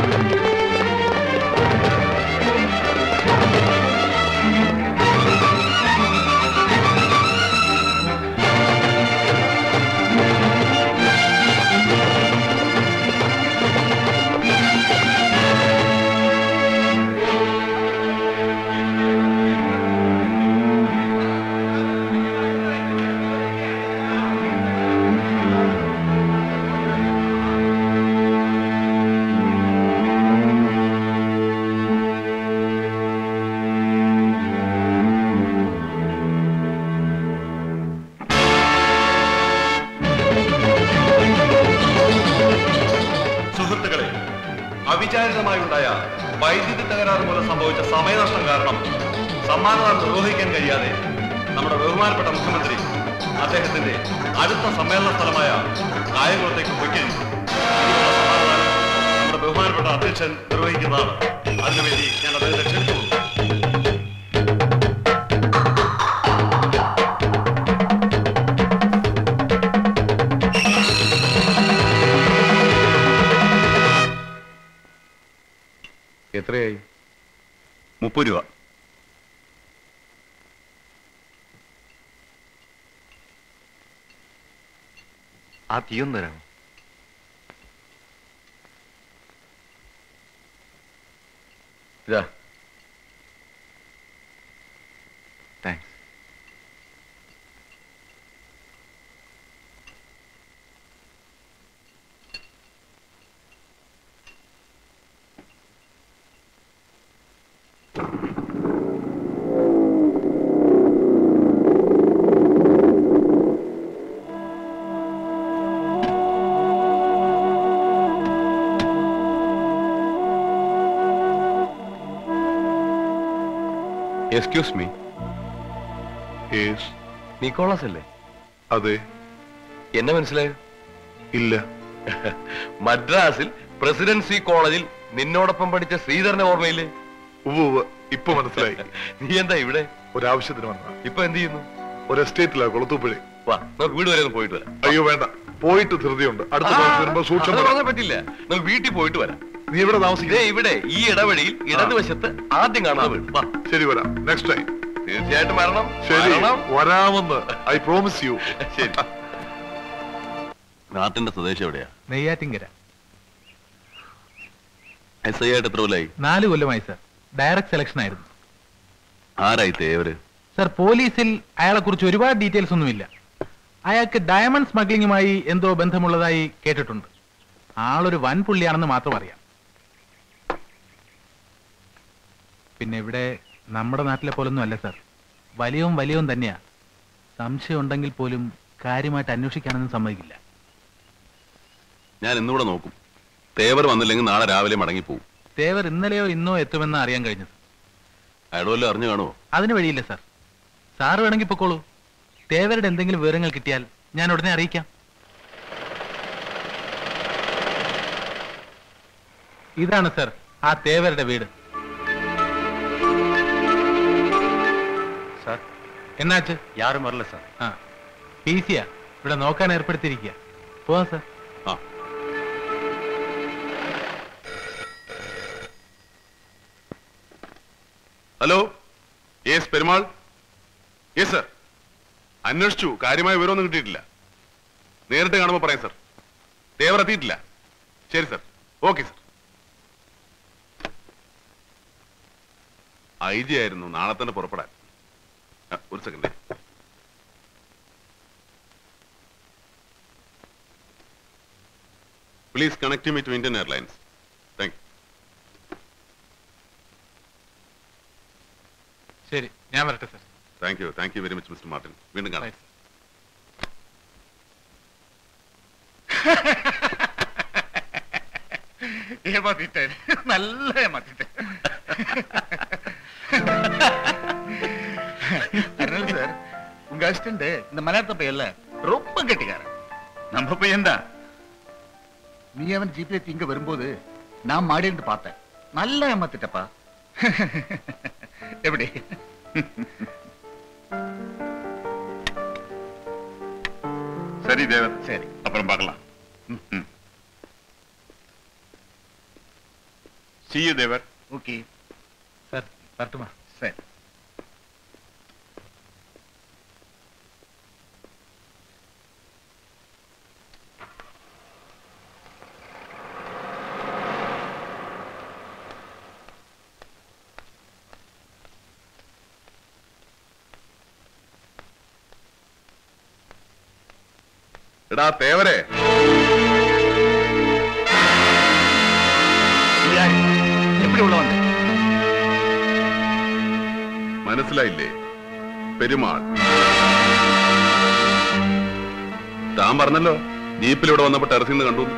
Speaker 20: അവിചാരിതമായുണ്ടായ വൈദ്യുതി തകരാറ് മൂലം സംഭവിച്ച സമയനഷ്ടം കാരണം സമ്മാനദാനം നിർവഹിക്കാൻ കഴിയാതെ നമ്മുടെ ബഹുമാനപ്പെട്ട മുഖ്യമന്ത്രി അദ്ദേഹത്തിന്റെ അടുത്ത സമ്മേളന സ്ഥലമായ കായംകുളത്തേക്ക് പൊയ്ക്കഴിഞ്ഞു. നമ്മുടെ ബഹുമാനപ്പെട്ട അധ്യക്ഷൻ നിർവഹിക്കുന്നതാണ്. അതിനുവേണ്ടി ഞാൻ അദ്ദേഹത്തെ ക്ഷണിച്ചു.
Speaker 13: എത്രയായി?
Speaker 20: 30 രൂപ.
Speaker 10: ആ തീയൊന്നു തരാമോ?
Speaker 13: ഇതാ.
Speaker 10: താങ്ക്സ്.
Speaker 13: Excuse me. നിക്കോളാസ് അല്ലേ?
Speaker 16: അതെ.
Speaker 13: എന്നെ മനസ്സിലായോ?
Speaker 16: ഇല്ല.
Speaker 13: മദ്രാസിൽ പ്രസിഡൻസി കോളേജിൽ നിന്നോടൊപ്പം പഠിച്ച ശ്രീധരനെ ഓർമ്മയില്ലേ?
Speaker 16: ഇപ്പൊ മനസ്സിലായി.
Speaker 13: നീ എന്താ ഇവിടെ?
Speaker 16: ഒരാവശ്യത്തിന് വന്ന.
Speaker 13: ഇപ്പൊ എന്ത് ചെയ്യുന്നു?
Speaker 16: ഒരു എസ്റ്റേറ്റിലാ കൊളത്തൂപ്പുഴി.
Speaker 13: വാ, നമുക്ക് വീട് വരെ ഒന്ന് പോയിട്ട് വരാം.
Speaker 16: അയ്യോ വേണ്ട, പോയിട്ട് ധൃതിയുണ്ട്. അടുത്ത പ്രാവശ്യം വരുമ്പോ സൂക്ഷിച്ചു
Speaker 13: പറഞ്ഞാൽ പറ്റില്ല. നമുക്ക് വീട്ടിൽ പോയിട്ട് വരാം.
Speaker 16: നീ ഇവിടെ താമസിക്കേ?
Speaker 13: ഇവിടെ ഈ ഇടവഴിയിൽ ഇടതുവശത്ത് ആദ്യം കാണുന്ന വീട്. വാ.
Speaker 16: ശരി, വരാം. നെക്സ്റ്റ് ടൈം
Speaker 13: തീർച്ചയായിട്ടും വരണം.
Speaker 16: ശരി, വരാമെന്ന് ഐ പ്രോമിസ് യു.
Speaker 13: ശരി.
Speaker 20: നാട്ടിന്റെ സ്വദേശം എവിടെയാ?
Speaker 21: നെയ്യാറ്റിങ്കര.
Speaker 20: SI ആയിട്ട് എത്ര കൊല്ലായി?
Speaker 21: 4 കൊല്ലമായി സർ. ഡയറക്ട് സെലക്ഷൻ ആയിരുന്നു.
Speaker 20: ആരായി തേവര്?
Speaker 21: സർ, പോലീസിൽ അയാളെ കുറിച്ച് ഒരുപാട് ഡീറ്റെയിൽസ് ഒന്നുമില്ല. അയാൾക്ക് ഡയമണ്ട് സ്മഗ്ലിംഗുമായി എന്തോ ബന്ധമുള്ളതായി കേട്ടിട്ടുണ്ട്. ആളൊരു വൻ പുള്ളിയാണെന്ന് മാത്രം അറിയാം. പിന്നെ ഇവിടെ നമ്മുടെ നാട്ടിലെ പോലൊന്നും അല്ല സർ. വലിയവും തന്നെയാ. സംശയം ഉണ്ടെങ്കിൽ പോലും കാര്യമായിട്ട് അന്വേഷിക്കാനൊന്നും സമ്മതിക്കില്ല.
Speaker 20: ഞാൻ ഇന്നുകൂടെ നോക്കും. തേവർ വന്നില്ലെങ്കിൽ നാളെ രാവിലെ മടങ്ങിപ്പോവും.
Speaker 21: തേവർ ഇന്നലെയോ ഇന്നോ എത്തുമെന്ന് അറിയാൻ കഴിഞ്ഞത്.
Speaker 20: അയാൾ വല്ലതും അറിഞ്ഞു കാണുമോ?
Speaker 21: അതിന് വഴിയില്ല സർ. സാറ് വേണമെങ്കിൽ പൊക്കോളൂ. തേവരുടെ എന്തെങ്കിലും വിവരങ്ങൾ കിട്ടിയാൽ ഞാൻ ഉടനെ അറിയിക്കാം. ഇതാണ് സർ ആ തേവരുടെ വീട്.
Speaker 11: സാർ,
Speaker 21: എന്നാച്ച്?
Speaker 11: യാരും വരില്ല സാർ.
Speaker 21: ആ, PCയാ ഇവിടെ നോക്കാൻ ഏർപ്പെടുത്തിയിരിക്കുക. പോവാം sir.
Speaker 20: Hello, yes Perumal. Yes sir, അന്വേഷിച്ചു. കാര്യമായ വിവരമൊന്നും കിട്ടിയിട്ടില്ല. നേരിട്ട് കാണുമ്പോൾ പറയാം സർ. തേവർ എത്തിയിട്ടില്ല. ശരി സർ, ഓക്കെ സർ. IG ആയിരുന്നു, നാളെ തന്നെ പുറപ്പെടാൻ. ഒരു second. Please connect me to Indian Airlines. Thank you.
Speaker 21: ശരി, ഞാൻ വരട്ടെ sir.
Speaker 20: Thank you very much mister Martin. വീണ്ടും കാണാം.
Speaker 3: ஏமாத்திட்டேன், நல்ல ஏமாத்திட்டேன். அதனால சார், உங்க அசிஸ்டன்ட் இந்த மலையாளத்த பையன்ல ரொம்ப கெட்டிக்காரன். நம்ம பையன் தான். நீ அவன் ஜீப்ல திங்க வரும்போது நான் மாடி இருந்து பார்த்தேன். நல்லா ஏமாத்திட்டப்பா. எப்படி?
Speaker 20: சரி தேவர்,
Speaker 3: சரி,
Speaker 20: அப்புறம் பார்க்கலாம். See you Thevar.
Speaker 3: Okay
Speaker 21: sir, வரட்டுமா?
Speaker 3: சரி.
Speaker 20: എടാ തേവരെ, മനസ്സിലായില്ലേ? പെരുമാൾ. താൻ പറഞ്ഞല്ലോ ജീപ്പിലൂടെ വന്നപ്പോ ടെറസിൽ നിന്ന് കണ്ടു.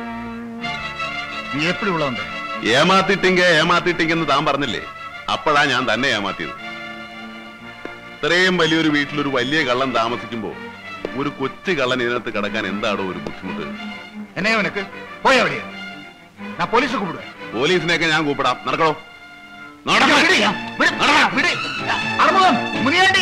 Speaker 20: ഏമാത്തിട്ടിങ്ങെന്ന് താൻ പറഞ്ഞില്ലേ? അപ്പോഴാ ഞാൻ തന്നെ ഏമാത്തിയത്. ഇത്രയും വലിയൊരു വീട്ടിലൊരു വലിയ കള്ളൻ താമസിക്കുമ്പോ ഒരു കൊച്ചു കള്ളൻ ഇതിനകത്ത് കിടക്കാൻ എന്താണോ ഒരു ബുദ്ധിമുട്ട്?
Speaker 3: എന്നെ അവനക്ക് പോയാ വഴിയാ ഞാൻ പോലീസ് കൂപ്പിടുക.
Speaker 20: പോലീസിനെയൊക്കെ ഞാൻ കൂപ്പിടാം. നടക്കണോ?
Speaker 3: Muniyandi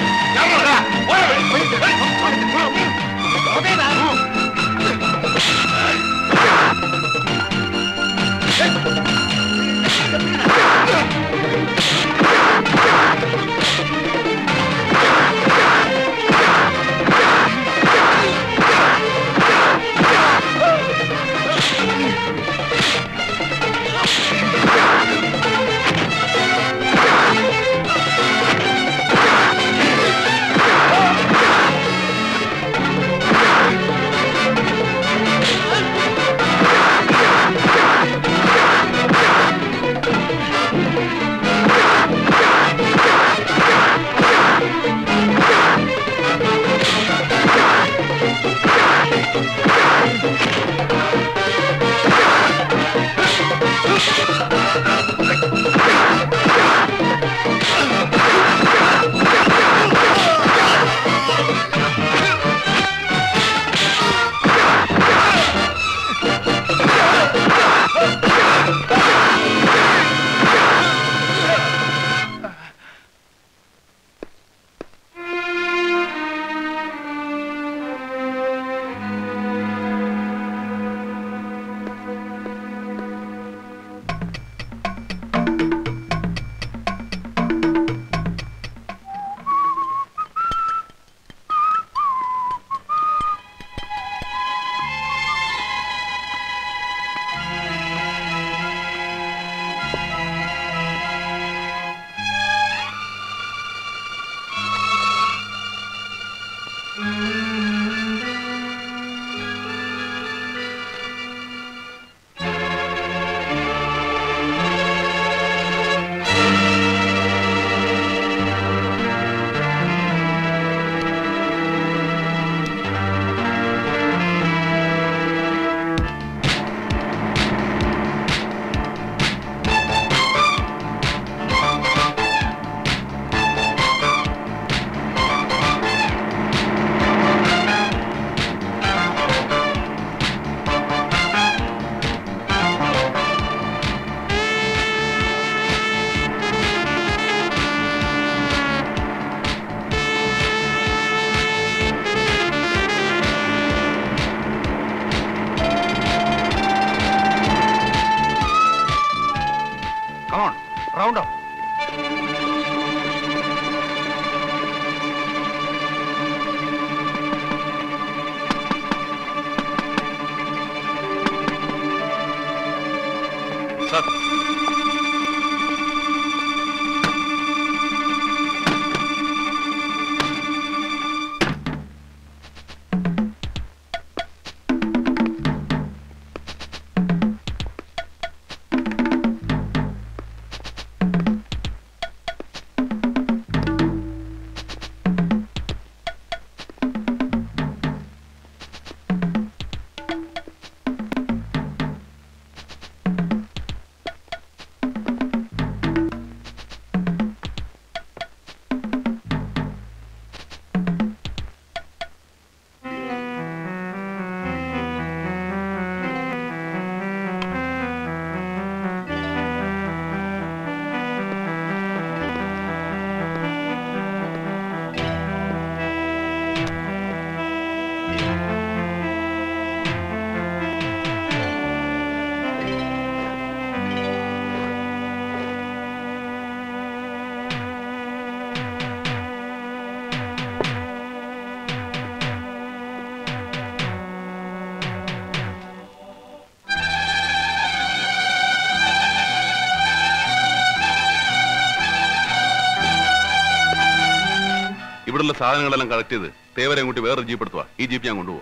Speaker 2: Round up.
Speaker 20: Sir. ഇവിടുള്ള സാധനങ്ങളെല്ലാം കളക്ട് ചെയ്ത് തേവരെ അങ്ങോട്ട് വേറെ ജീപ്പ് എടുത്തുവാ. ഈ ജീപ്പ് ഞാൻ കൊണ്ടുപോവാ.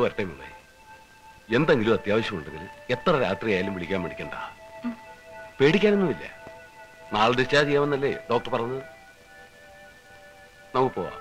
Speaker 13: വരട്ടെ മോളെ. എന്തെങ്കിലും അത്യാവശ്യമുണ്ടെങ്കിൽ എത്ര രാത്രിയായാലും വിളിക്കാൻ മടിക്കണ്ട. പേടിക്കാനൊന്നുമില്ല. നാളെ ഡിസ്ചാർജ് ചെയ്യാമെന്നല്ലേ ഡോക്ടർ പറഞ്ഞത്. നമുക്ക് പോവാം.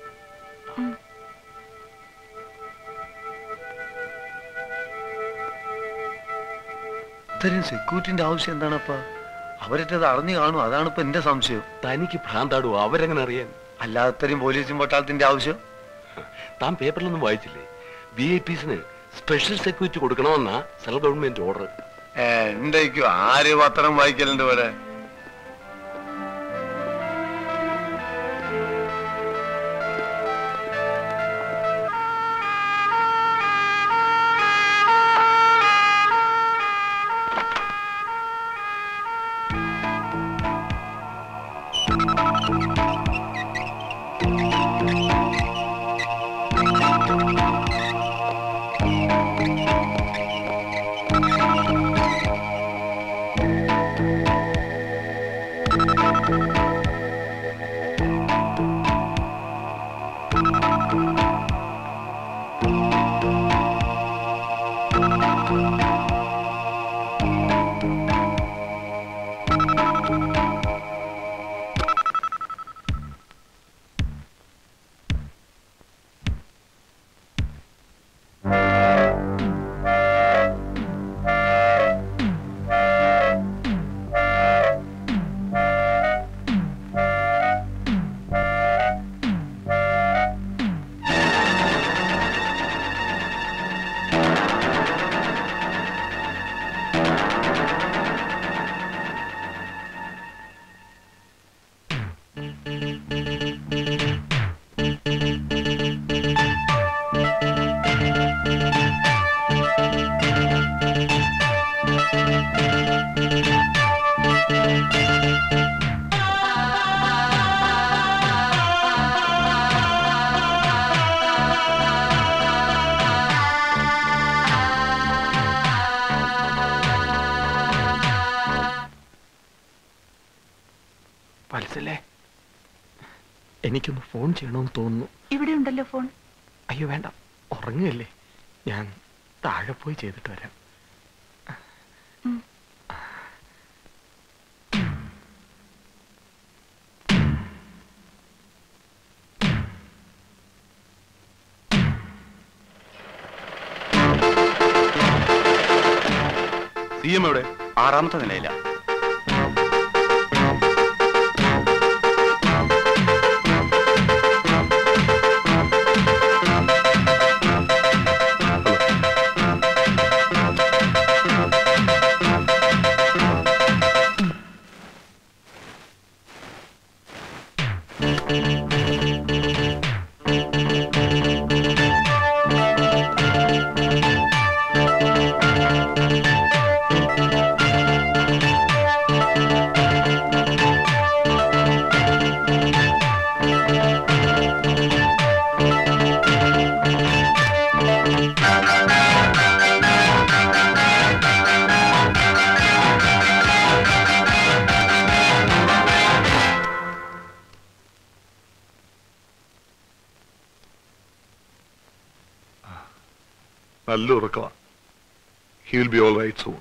Speaker 7: ഇത്രയും സെക്യൂരിറ്റിന്റെ ആവശ്യം എന്താണപ്പാ? അവരറ്റത് അറിഞ്ഞു കാണും, അതാണ് ഇപ്പൊ എന്റെ സംശയം.
Speaker 13: തനിക്ക് ഭ്രാന്താടുവോ? അവരെങ്ങനെ അറിയാൻ?
Speaker 7: അല്ലാത്തരും പോലീസും പട്ടാളത്തിന്റെ ആവശ്യം?
Speaker 13: താൻ പേപ്പറിലൊന്നും വായിച്ചില്ലേ? VIPസിന് സ്പെഷ്യൽ സെക്യൂരിറ്റി കൊടുക്കണമെന്നാ സെൻട്രൽ ഗവൺമെന്റ് ഓർഡർ.
Speaker 7: എന്റേക്കും ആര് പത്രം വായിക്കലുണ്ട് ഇവിടെ?
Speaker 9: എനിക്കൊന്ന് ഫോൺ ചെയ്യണമെന്ന് തോന്നുന്നു.
Speaker 8: ഇവിടെ ഉണ്ടല്ലോ ഫോൺ.
Speaker 9: അയ്യോ വേണ്ട, ഉറങ്ങുകയല്ലേ. ഞാൻ താഴെ പോയി ചെയ്തിട്ട് വരാം.
Speaker 20: CM എവിടെ?
Speaker 3: 6ാമത്തെ നിലയില.
Speaker 16: നല്ല ഉറക്കമാണ്. He will be all right soon.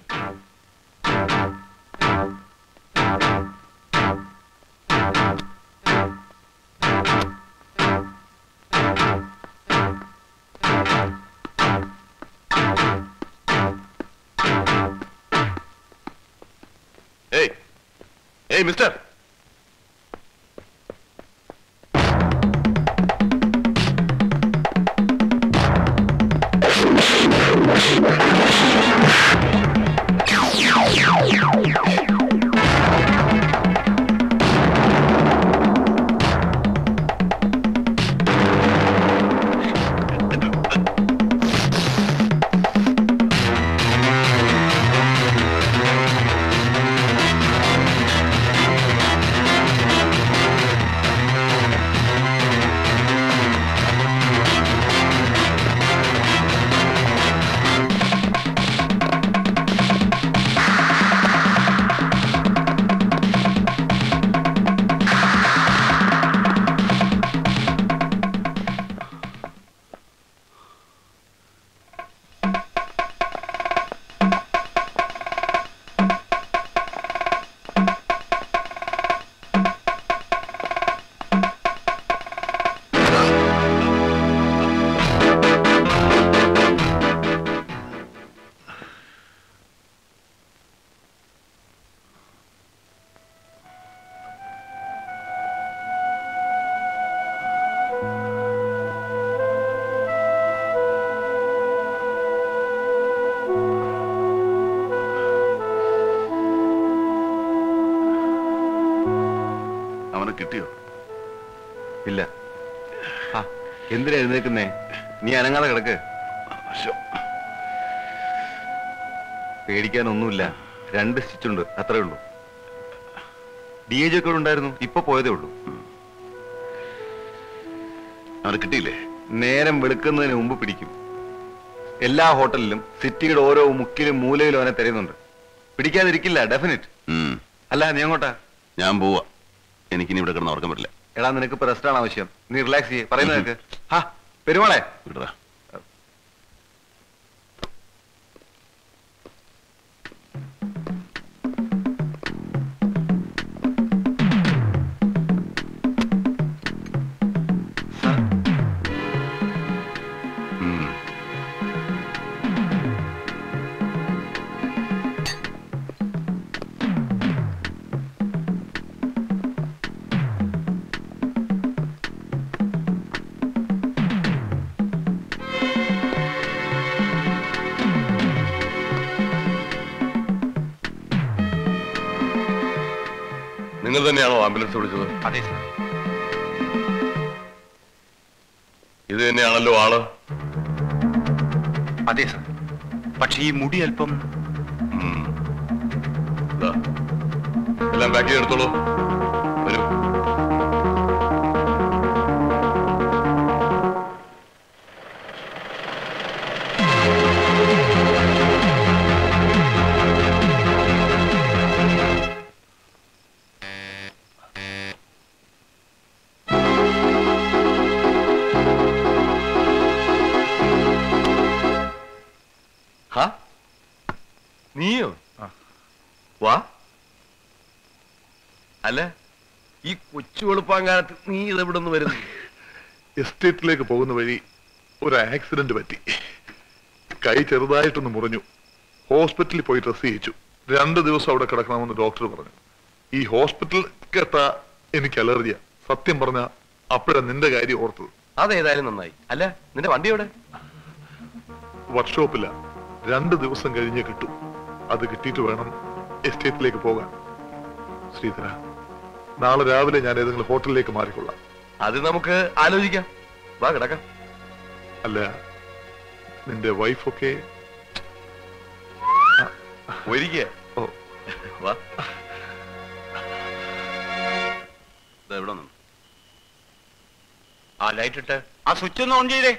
Speaker 13: Hey, mister. കിട്ടിയോ?
Speaker 10: ഇല്ല. എന്തിനാ എഴുന്നേക്കുന്നേ? നീ അനങ്ങാതെ കിടക്ക്. പേടിക്കാനൊന്നുമില്ല. 2 സ്റ്റിച്ചുണ്ട്, അത്രേ ഉള്ളൂ. DAG ഒക്കെ ഉണ്ടായിരുന്നു, ഇപ്പൊ പോയതേ ഉള്ളൂ.
Speaker 13: അത് കിട്ടിയില്ലേ?
Speaker 10: നേരം വെളുക്കുന്നതിന് മുമ്പ് പിടിക്കും. എല്ലാ ഹോട്ടലിലും സിറ്റിയുടെ ഓരോ മുക്കിലും മൂലയിലും അവനെ തരുന്നുണ്ട്. പിടിക്കാതിരിക്കില്ല, ഡെഫിനിറ്റ്. അല്ല, നീ അങ്ങോട്ടാ?
Speaker 13: ഞാൻ പോവാ. എനിക്കിനി ഇവിടെ കിടന്ന് ഉറക്കം വരില്ല.
Speaker 10: എടാ, നിനക്ക് ഇപ്പൊ റെസ്റ്റ് ആണ് ആവശ്യം. നീ റിലാക്സ് ചെയ്യേ. പറയുന്നത് കേൾക്ക്. പെരുമാളെ
Speaker 13: വിടടാ. നിങ്ങൾ തന്നെയാണോ ആംബുലൻസ് വിളിച്ചത്?
Speaker 10: അതെ സർ.
Speaker 13: ഇത് തന്നെയാണല്ലോ ആള്?
Speaker 10: അതെ സർ. പക്ഷേ ഈ മുടി അല്പം.
Speaker 13: എല്ലാം പാക്ക് ചെയ്തെടുത്തോളൂ. വരൂ. നീയോ? വാ. അല്ല, ഈ കൊച്ചു വെളുപ്പാങ്കാലത്ത് നീ ഇതെവിടെ നിന്ന് വരുന്നു?
Speaker 16: എസ്റ്റേറ്റിലേക്ക് പോകുന്ന വഴി ഒരു ആക്സിഡന്റ് പറ്റി. കൈ ചെറുതായിട്ടൊന്ന് മുറിഞ്ഞു. ഹോസ്പിറ്റലിൽ പോയി ഡ്രസ് ചെയ്യിച്ചു. 2 ദിവസം അവിടെ കിടക്കണമെന്ന് ഡോക്ടർ പറഞ്ഞു. ഈ ഹോസ്പിറ്റൽ കേട്ടാ എനിക്ക് അലർജിയാ. സത്യം പറഞ്ഞ അപ്പോഴാ നിന്റെ കാര്യം ഓർത്തത്.
Speaker 13: അതേതായാലും നന്നായി. അല്ല, നിന്റെ വണ്ടി എവിടെ?
Speaker 16: വർക്ക്ഷോപ്പില്ല. 2 ദിവസം കഴിഞ്ഞേ കിട്ടൂ. അത് കിട്ടിയിട്ട് വേണം എസ്റ്റേറ്റിലേക്ക് പോകാൻ. ശ്രീധര, നാളെ രാവിലെ ഞാൻ ഏതെങ്കിലും ഹോട്ടലിലേക്ക് മാറിക്കൊള്ളാം.
Speaker 13: അത് നമുക്ക് ആലോചിക്കാം. വാ, കിടക്കാം.
Speaker 16: അല്ല, നിന്റെ വൈഫൊക്കെ
Speaker 13: ഒരിക്കൽ വാ. എവിടെ നിന്ന്?
Speaker 11: ആ ലൈറ്റ് ഇട്ട് ആ സ്വിച്ച് ഒന്ന് ഓൺ ചെയ്തേ.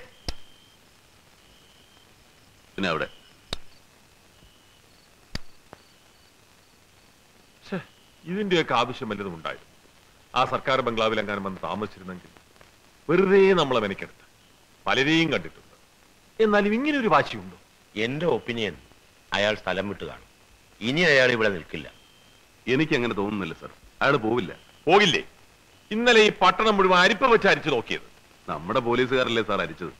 Speaker 13: പിന്നെ അവിടെ
Speaker 5: ഇതിന്റെയൊക്കെ ആവശ്യം വല്ലതും ഉണ്ടായിരുന്നു. ആ സർക്കാർ ബംഗ്ലാവിൽ എങ്ങാനും വന്ന് താമസിച്ചിരുന്നെങ്കിൽ. വെറുതെ നമ്മളെ മെനക്കെടുത്ത് പലരെയും കണ്ടിട്ടുണ്ട്. എന്നാലും ഇങ്ങനെ ഒരു വാശിയുണ്ടോ?
Speaker 18: എന്റെ ഒപ്പീനിയൻ, അയാൾ സ്ഥലം വിട്ട് കാണും. ഇനി അയാൾ ഇവിടെ നിൽക്കില്ല.
Speaker 13: എനിക്ക് അങ്ങനെ തോന്നുന്നില്ല സർ. അയാൾ പോവില്ല.
Speaker 5: പോകില്ലേ? ഇന്നലെ ഈ പട്ടണം മുഴുവൻ അരിപ്പ വെച്ച് അരിച്ചു നോക്കിയത്.
Speaker 13: നമ്മുടെ പോലീസുകാരല്ലേ സാർ അരിച്ചത്?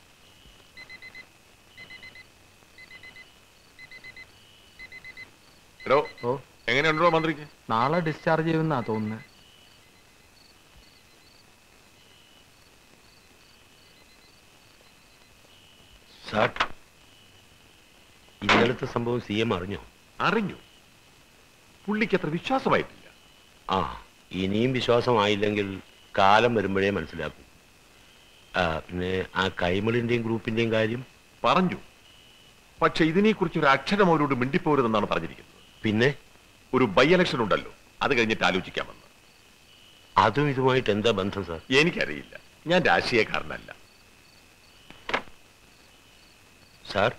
Speaker 5: എടോ, എങ്ങനെയുണ്ടോ മന്ത്രിക്ക്?
Speaker 9: നാളെ ഡിസ്ചാർജ് ചെയ്യുമെന്നാ തോന്നുന്നത്.
Speaker 18: സാർ, ഇന്നലത്തെ സംഭവം CM അറിഞ്ഞോ?
Speaker 5: അറിഞ്ഞു. പുള്ളിക്ക് അത്ര വിശ്വാസമായിട്ടില്ല.
Speaker 18: ഇനിയും വിശ്വാസമായില്ലെങ്കിൽ കാലം വരുമ്പോഴേ മനസ്സിലാക്കും. പിന്നെ ആ കൈമളിന്റെയും ഗ്രൂപ്പിന്റെയും കാര്യം
Speaker 5: പറഞ്ഞു. പക്ഷെ ഇതിനെക്കുറിച്ച് ഒരു അക്ഷരം അവരോട് മിണ്ടിപ്പോരുതെന്നാണ് പറഞ്ഞിരിക്കുന്നത്.
Speaker 18: പിന്നെ
Speaker 5: ഒരു ബൈ ഇലക്ഷൻ ഉണ്ടല്ലോ, അത് കഴിഞ്ഞിട്ട് ആലോചിക്കാമെന്ന്.
Speaker 18: അതും ഇതുമായിട്ട് എന്താ ബന്ധം സാർ?
Speaker 5: എനിക്കറിയില്ല. ഞാൻ രാഷ്ട്രീയക്കാരനല്ല.
Speaker 18: സാർ,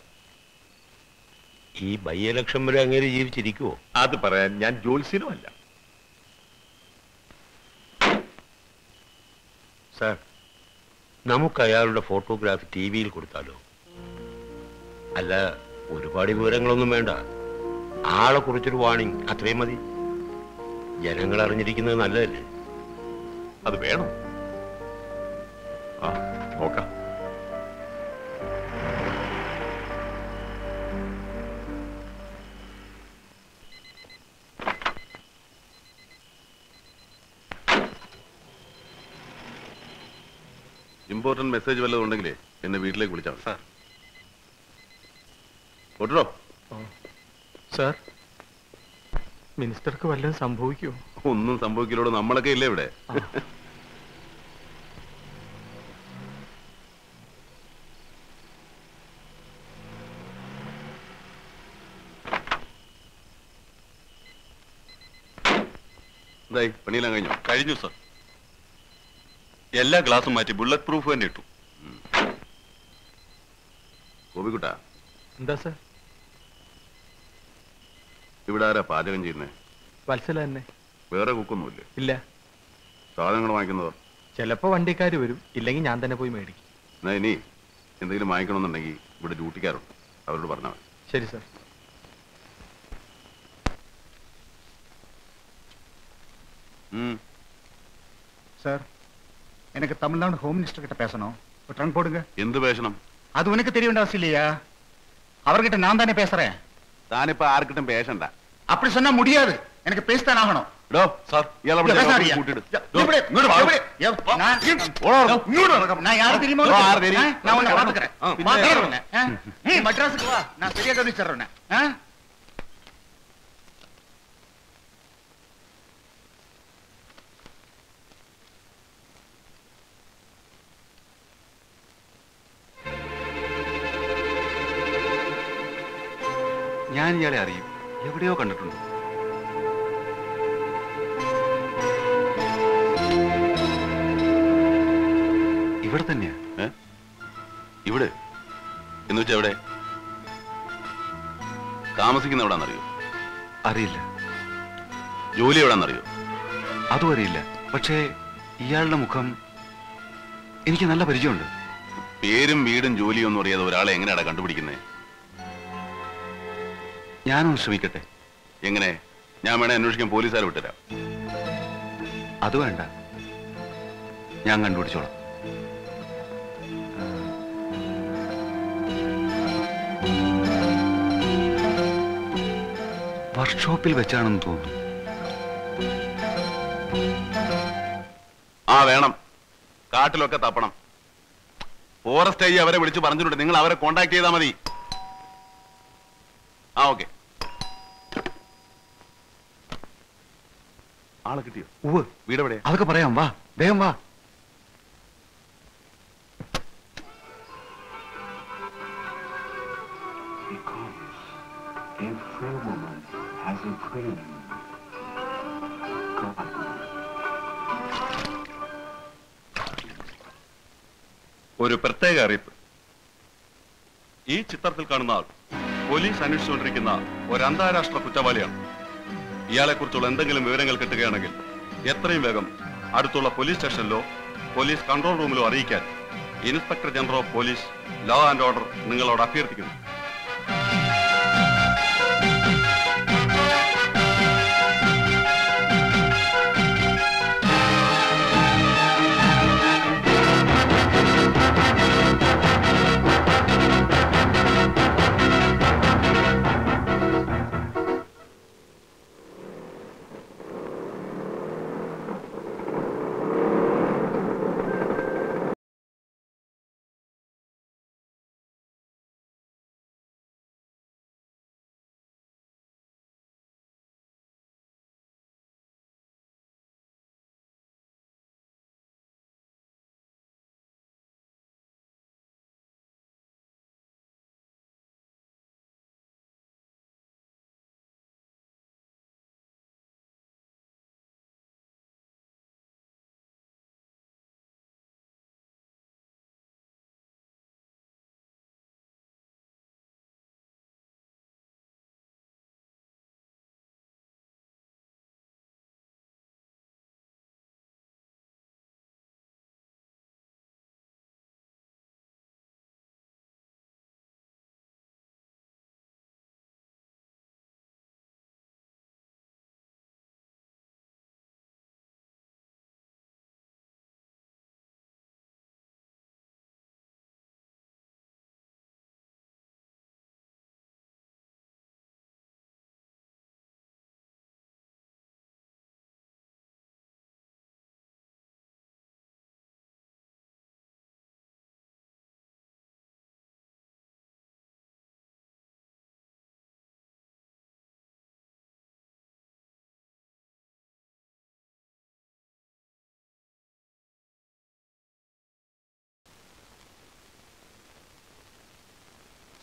Speaker 18: ഈ ബൈ ഇലക്ഷൻ വരെ അങ്ങനെ ജീവിച്ചിരിക്കുവോ?
Speaker 5: അത് പറയാൻ ഞാൻ ജ്യോത്സ്യനുമല്ല.
Speaker 18: സാർ, നമുക്ക് അയാളുടെ ഫോട്ടോഗ്രാഫി TV-യിൽ കൊടുത്താലോ? അല്ല, ഒരുപാട് വിവരങ്ങളൊന്നും വേണ്ട. ആളെ കുറിച്ചൊരു വാണിംഗ്, അത്രയും മതി. ജനങ്ങൾ അറിഞ്ഞിരിക്കുന്നത് നല്ലതല്ലേ?
Speaker 5: അത് വേണം. നോക്കാം.
Speaker 13: ഇമ്പോർട്ടന്റ് മെസ്സേജ് വല്ലതും ഉണ്ടെങ്കിലേ എന്നെ വീട്ടിലേക്ക് വിളിച്ചാൽ സാർ. ഓട്ടോ
Speaker 9: സാർ, മിനിസ്റ്റർക്ക് വല്ലതും സംഭവിക്കുമോ?
Speaker 13: ഒന്നും സംഭവിക്കില്ലോട്, നമ്മളൊക്കെ ഇല്ലേ ഇവിടെ. എന്തായി, പണിയെല്ലാം കഴിഞ്ഞോ?
Speaker 20: കഴിഞ്ഞു സർ. എല്ലാ ഗ്ലാസും മാറ്റി ബുള്ളറ്റ് പ്രൂഫ് തന്നെ ഇട്ടു.
Speaker 13: ഗോപിക്കുട്ടാ,
Speaker 9: എന്താ സർ?
Speaker 13: ഇവിടെ ആരാ പാചകം ചെയ്യുന്നേ?
Speaker 9: വത്സല തന്നെ.
Speaker 13: വേറെ കുക്കൊന്നുമില്ലേ?
Speaker 9: ഇല്ല.
Speaker 13: സാധനങ്ങൾ വാങ്ങിക്കുന്നതോ?
Speaker 9: ചിലപ്പോ വണ്ടിക്കാർ വരും, ഇല്ലെങ്കിൽ ഞാൻ തന്നെ പോയി മേടിക്കും.
Speaker 13: എന്നാ ഇനി എന്തെങ്കിലും വാങ്ങിക്കണമെന്നുണ്ടെങ്കിൽ ഇവിടെ ഡ്യൂട്ടിക്കാരുണ്ട്, അവരോട് പറഞ്ഞാൽ മതി.
Speaker 9: ശരി സർ.
Speaker 3: சார், எனக்கு தமிழ்நாடு ஹோம் மினிஸ்டர் கிட்ட பேசணும். ஒரு ட்ரங்க் போடுங்க.
Speaker 13: എന്ത് പേശണം?
Speaker 3: அது உனக்கு தெரிய வேண்டிய அவசியம் இல்லையா? அவர்கிட்ட நான் தானே பேசுறேன்.
Speaker 13: താനിപ്പോ ആർക്കിട്ടും പേശണ്ട.
Speaker 3: அப்படி சொன்னா முடியாது, எனக்கு பேசித்தான் ஆகணும். நான் யாரு தெரியுமா? நான் உன்னை பாத்துக்கிறேன். மட்ராஸுக்கு வா, நான் சரியா கவனிச்சிடுறேன்.
Speaker 20: ഞാൻ ഇയാളെ അറിയും, എവിടെയോ കണ്ടിട്ടുണ്ട്. ഇവിടെ തന്നെയാ.
Speaker 13: ഇവിടെ എന്ന് വെച്ചാ എവിടെ താമസിക്കുന്ന? എവിടാന്നറിയോ?
Speaker 20: അറിയില്ല.
Speaker 13: ജോലി എവിടാന്നറിയോ?
Speaker 20: അതും അറിയില്ല. പക്ഷേ ഇയാളുടെ മുഖം എനിക്ക് നല്ല പരിചയമുണ്ട്.
Speaker 13: പേരും വീടും ജോലിയും ഒന്നും അറിയാതെ ഒരാളെ എങ്ങനെയാണ് കണ്ടുപിടിക്കുന്നത്?
Speaker 20: ഞാനൊന്ന് ശ്രമിക്കട്ടെ.
Speaker 13: എങ്ങനെ? ഞാൻ വേണേ അന്വേഷിക്കാൻ പോലീസുകാരെ വിട്ടുതരാം.
Speaker 20: അത് വേണ്ട, ഞാൻ കണ്ടുപിടിച്ചോളാം. വർക്ക്ഷോപ്പിൽ വെച്ചാണെന്ന് തോന്നുന്നു.
Speaker 13: ആ വേണം, കാട്ടിലൊക്കെ തപ്പണം. ഫോറസ്റ്റ് ഐ അവരെ വിളിച്ച് പറഞ്ഞിട്ടുണ്ട്, നിങ്ങൾ അവരെ കോണ്ടാക്ട് ചെയ്താൽ മതി. ആ ഓക്കെ. ആളെ കിട്ടിയോ? വീട് എവിടെ?
Speaker 20: അതൊക്കെ പറയാം, വാ വേഗം വാ.
Speaker 13: ഒരു പ്രത്യേക അറിയിപ്പ്.
Speaker 20: ഈ ചിത്രത്തിൽ കാണുന്ന ആൾ പോലീസ് അന്വേഷിച്ചുകൊണ്ടിരിക്കുന്ന ഒരു അന്താരാഷ്ട്ര കുറ്റവാളിയാണ്. ഇയാളെ കുറിച്ചുള്ള എന്തെങ്കിലും വിവരങ്ങൾ കിട്ടുകയാണെങ്കിൽ എത്രയും വേഗം അടുത്തുള്ള പോലീസ് സ്റ്റേഷനിലോ പോലീസ് കൺട്രോൾ റൂമിലോ അറിയിക്കാൻ inspector general of police law and order നിങ്ങളോട് അഭ്യർത്ഥിക്കുന്നു.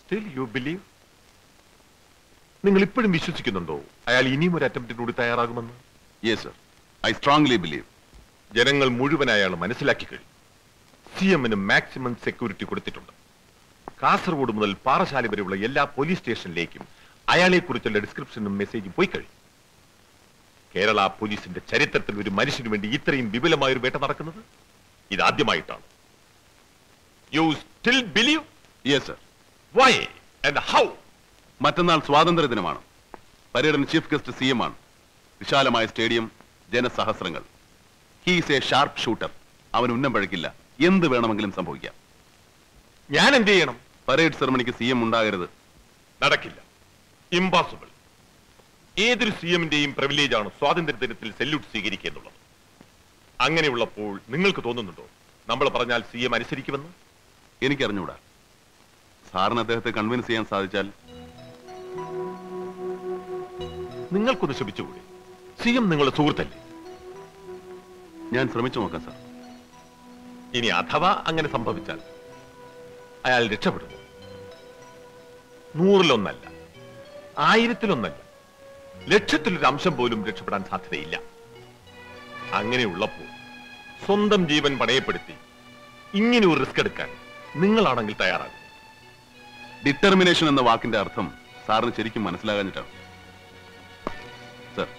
Speaker 5: Still you believe? നിങ്ങൾ ഇപ്പോഴും വിശ്വസിക്കുന്നുണ്ടോ അയാൾ ഇനിയും ഒരു അറ്റംപ്റ്റിനോട് തയ്യാറാകുമെന്ന്?
Speaker 13: Yes sir, I strongly believe.
Speaker 5: ജനങ്ങൾ മുഴുവൻ അയാൾ മനസ്സിലാക്കി കഴിഞ്ഞു. CM-ന് മാക്സിമം സെക്യൂരിറ്റി കൊടുത്തിട്ടുണ്ട്. കാസർഗോഡ് മുതൽ പാറശാല വരെയുള്ള എല്ലാ പോലീസ് സ്റ്റേഷനിലേക്കും അയാളെ കുറിച്ചുള്ള ഡിസ്ക്രിപ്ഷനും മെസ്സേജും പോയി കഴിഞ്ഞു. കേരള പോലീസിന്റെ ചരിത്രത്തിൽ ഒരു മനുഷ്യന് വേണ്ടി ഇത്രയും വിപുലമായ ഒരു വേട്ട നടക്കുന്നത് ഇതാദ്യമായിട്ടാണ്. You still believe?
Speaker 13: Yes sir.
Speaker 5: Why and how?
Speaker 13: മറ്റന്നാൾ സ്വാതന്ത്ര്യ ദിനമാണ്. പരേഡിന് ചീഫ് ഗസ്റ്റ് CM ആണ്. വിശാലമായ സ്റ്റേഡിയം, ജനസഹസ്രങ്ങൾ. He's a sharp shooter. അവൻ ഉന്നം പഴക്കില്ല. എന്ത് വേണമെങ്കിലും സംഭവിക്കാം.
Speaker 5: ഞാൻ എന്ത് ചെയ്യണം?
Speaker 13: പരേഡ് സെറമണിക്ക് CM ഉണ്ടാകരുത്.
Speaker 5: നടക്കില്ല. ഇംപോസിബിൾ. ഏതൊരു CM-ന്റെയും പ്രിവിലേജ് ആണ് സ്വാതന്ത്ര്യ ദിനത്തിൽ സെല്യൂട്ട് സ്വീകരിക്കുക എന്നുള്ളത്. അങ്ങനെയുള്ളപ്പോൾ നിങ്ങൾക്ക് തോന്നുന്നുണ്ടോ നമ്മൾ പറഞ്ഞാൽ CM അനുസരിക്കുമെന്ന്?
Speaker 13: എനിക്കറിഞ്ഞൂടാ. സാറിന് അദ്ദേഹത്തെ കൺവിൻസ് ചെയ്യാൻ സാധിച്ചാൽ.
Speaker 5: നിങ്ങൾക്കൊന്ന് ശ്രമിച്ചുകൂടെ? CM നിങ്ങളുടെ സുഹൃത്തല്ലേ?
Speaker 13: ഞാൻ ശ്രമിച്ചു നോക്കാം സാർ.
Speaker 5: ഇനി അഥവാ അങ്ങനെ സംഭവിച്ചാൽ അയാൾ രക്ഷപ്പെടുന്നു. 100-ൽ 1, 1000-ൽ 1, ലക്ഷത്തിലൊരു അംശം പോലും രക്ഷപ്പെടാൻ സാധ്യതയില്ല. അങ്ങനെയുള്ളപ്പോൾ സ്വന്തം ജീവൻ പണയപ്പെടുത്തി ഇങ്ങനെ ഒരു റിസ്ക് എടുക്കാൻ നിങ്ങളാണെങ്കിൽ തയ്യാറാകും?
Speaker 13: ഡിറ്റർമിനേഷൻ എന്ന വാക്കിന്റെ അർത്ഥം സാറിന് ശരിക്കും മനസ്സിലാകാഞ്ഞിട്ടാണ് സർ.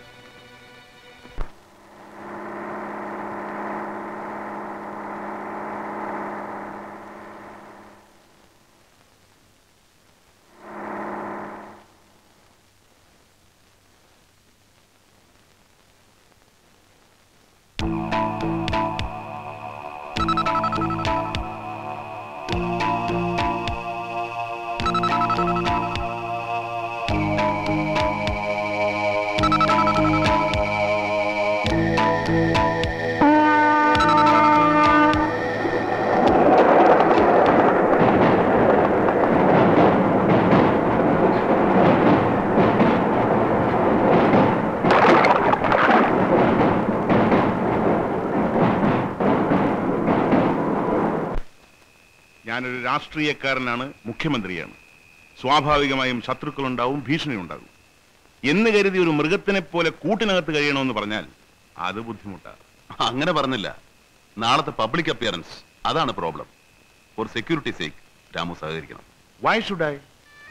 Speaker 4: ഞാനൊരു രാഷ്ട്രീയക്കാരനാണ്, മുഖ്യമന്ത്രിയാണ്. സ്വാഭാവികമായും ശത്രുക്കളുണ്ടാവും, ഭീഷണി ഉണ്ടാകും. എന്ന് കരുതി ഒരു മൃഗത്തിനെ പോലെ കൂട്ടിനകത്ത് കഴിയണമെന്ന് പറഞ്ഞാൽ അത് ബുദ്ധിമുട്ടാണ്.
Speaker 13: അങ്ങനെ പറഞ്ഞില്ല. നാളത്തെ പബ്ലിക് അപ്പിയറൻസ്, അതാണ് problem. For security sake Ramu സഹകരിക്കണം.
Speaker 4: Why should I?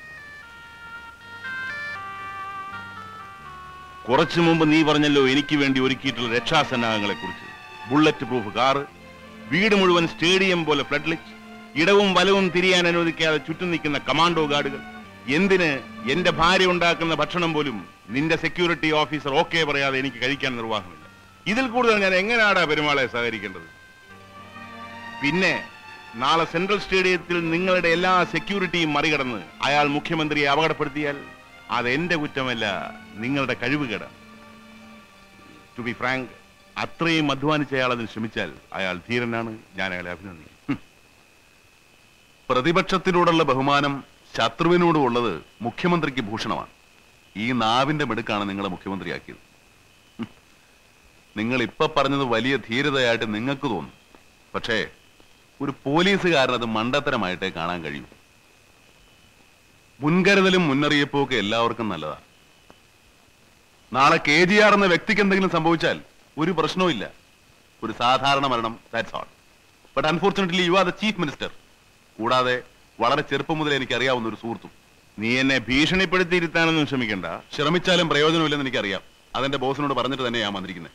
Speaker 4: കുറച്ചു മുമ്പ് നീ പറഞ്ഞല്ലോ എനിക്ക് വേണ്ടി ഒരുക്കിയിട്ടുള്ള രക്ഷാസന്നാഹങ്ങളെ കുറിച്ച്. ബുള്ളറ്റ് പ്രൂഫ് കാറ്, വീട് മുഴുവൻ സ്റ്റേഡിയം പോലെ ഫ്ലഡ് ലിറ്റ്, ഇടവും വലവും തിരിയാൻ അനുവദിക്കാതെ ചുറ്റും നിൽക്കുന്ന കമാൻഡോ ഗാർഡുകൾ. എന്തിന് എന്റെ ഭാര്യ ഉണ്ടാക്കുന്ന ഭക്ഷണം പോലും നിന്റെ സെക്യൂരിറ്റി ഓഫീസർ ഓക്കെ പറയാതെ എനിക്ക് കഴിക്കാൻ നിർവാഹമില്ല. ഇതിൽ കൂടുതൽ ഞാൻ എങ്ങനെയാടാ പെരുമാളെ സഹകരിക്കേണ്ടത്? പിന്നെ നാളെ സെൻട്രൽ സ്റ്റേഡിയത്തിൽ നിങ്ങളുടെ എല്ലാ സെക്യൂരിറ്റിയും മറികടന്ന് അയാൾ മുഖ്യമന്ത്രിയെ അപകടപ്പെടുത്തിയാൽ അത് എന്റെ കുറ്റമല്ല, നിങ്ങളുടെ കഴിവുകേടാണ്. ടു ബി ഫ്രാങ്ക്, അത്രയും അധ്വാനിച്ച അയാൾ അതിന് ശ്രമിച്ചാൽ അയാൾ ധീരനാണ്. ഞാൻ അയാളെ അഭിനന്ദിക്കുന്നു.
Speaker 13: പ്രതിപക്ഷത്തിനോടുള്ള ബഹുമാനം ശത്രുവിനോടും ഉള്ളത് മുഖ്യമന്ത്രിക്ക് ഭൂഷണമാണ്. ഈ നാവിന്റെ മിടുക്കാണ് നിങ്ങളെ മുഖ്യമന്ത്രിയാക്കിയത്. നിങ്ങൾ ഇപ്പൊ പറഞ്ഞത് വലിയ ധീരതയായിട്ട് നിങ്ങൾക്ക് തോന്നും. പക്ഷേ ഒരു പോലീസുകാരനത് മണ്ടത്തരമായിട്ടേ കാണാൻ കഴിയും. മുൻകരുതലും മുന്നറിയിപ്പും ഒക്കെ എല്ലാവർക്കും നല്ലതാണ്. നാളെ KGR എന്ന വ്യക്തിക്ക് എന്തെങ്കിലും സംഭവിച്ചാൽ ഒരു പ്രശ്നവും ഇല്ല. ഒരു സാധാരണ മരണം, that's all. But unfortunately you are the chief minister. കൂടാതെ വളരെ ചെറുപ്പം മുതൽ എനിക്ക് അറിയാവുന്ന ഒരു സുഹൃത്തും.
Speaker 4: നീ എന്നെ ഭീഷണിപ്പെടുത്തിയിരുത്താനൊന്നും ശ്രമിക്കണ്ട.
Speaker 13: ശ്രമിച്ചാലും പ്രയോജനമില്ലെന്ന് എനിക്കറിയാം. അതെന്റെ ബോസിനോട് പറഞ്ഞിട്ട് തന്നെ ഞാൻ വന്നിരിക്കുന്നത്.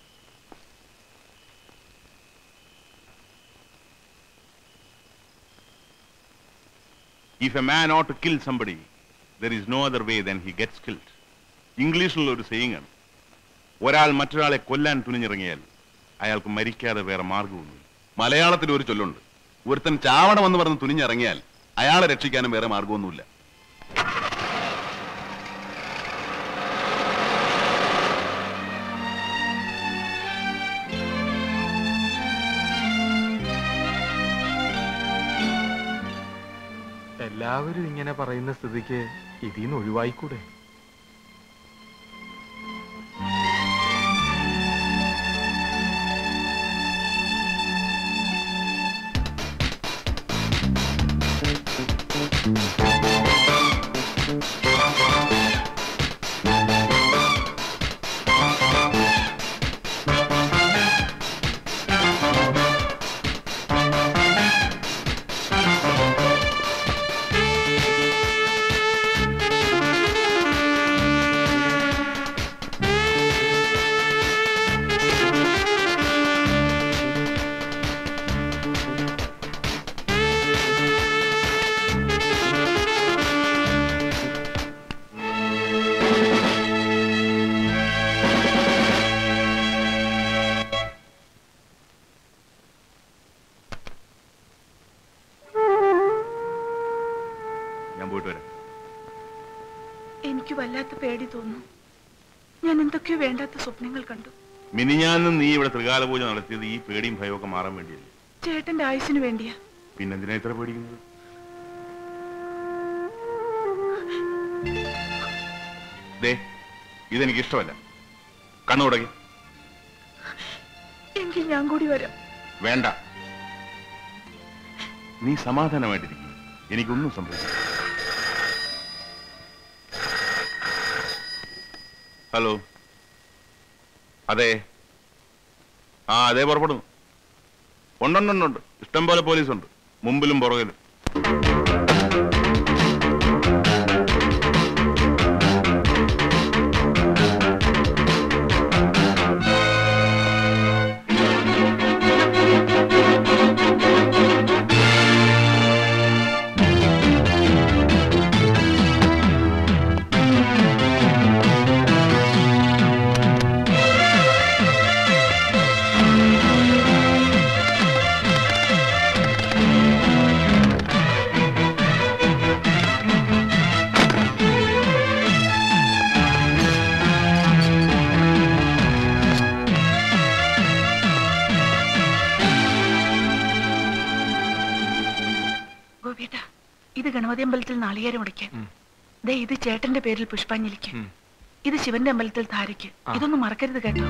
Speaker 4: If a man ought to kill somebody, there is no other way than he gets killed. ഇംഗ്ലീഷിലുള്ള ഒരു സെയിങ് ആണ്. ഒരാൾ മറ്റൊരാളെ കൊല്ലാൻ തുനിഞ്ഞിറങ്ങിയാൽ അയാൾക്ക് മരിക്കാതെ വേറെ മാർഗമൊന്നുമില്ല.
Speaker 13: മലയാളത്തിൽ ഒരു ചൊല്ലുണ്ട്, ഒരുത്തൻ ചാവണമെന്ന് പറഞ്ഞ് തുനിഞ്ഞിറങ്ങിയാൽ അയാളെ രക്ഷിക്കാനും വേറെ മാർഗമൊന്നുമില്ല.
Speaker 9: എല്ലാവരും ഇങ്ങനെ പറയുന്ന സ്ഥിതിക്ക് ഇതിന്ന് ഒഴിവായിക്കൂടെ?
Speaker 8: എനിക്ക് വല്ലാത്ത പേടി തോന്നുന്നു. ഞാൻ എന്തൊക്കെയോ വേണ്ടാത്ത സ്വപ്നങ്ങൾ കണ്ടു.
Speaker 4: മിനിഞ്ഞാന്നും നീ ഇവിടെ ത്രികാല പൂജ നടത്തിയത് ഈ പേടിയും ഭയമൊക്കെ മാറാൻ വേണ്ടിയല്ലേ?
Speaker 8: ചേട്ടന്റെ ആയുസിന് വേണ്ടിയാ.
Speaker 4: പിന്നെന്തിനാ ഇത്ര പേടിക്കുന്നത്? ദേ, ഇതെനിക്ക് ഇഷ്ടമല്ല. കണ്ണു തുടങ്ങി.
Speaker 8: എങ്കിൽ ഞാൻ കൂടി വരാം.
Speaker 4: വേണ്ട, നീ സമാധാനമായിട്ടിരിക്കും. എനിക്കൊന്നും സംഭവിക്കില്ല. ഹലോ, അതെ. അതെ, പുറപ്പെടുന്നു. ഉണ്ടുണ്ടുണ്ട്, ഇഷ്ടം പോലെ പോലീസുണ്ട്, മുമ്പിലും പുറകിലും.
Speaker 8: ഇത് ഗണപതി അമ്പലത്തിൽ നാളികേരം ഉടയ്ക്ക്. ദേ, ഇത് ചേട്ടന്റെ പേരിൽ പുഷ്പാഞ്ജലിക്ക്. ഇത് ശിവന്റെ അമ്പലത്തിൽ ധാരയ്ക്ക്. ഇതൊന്നും മറക്കരുത് കേട്ടോ.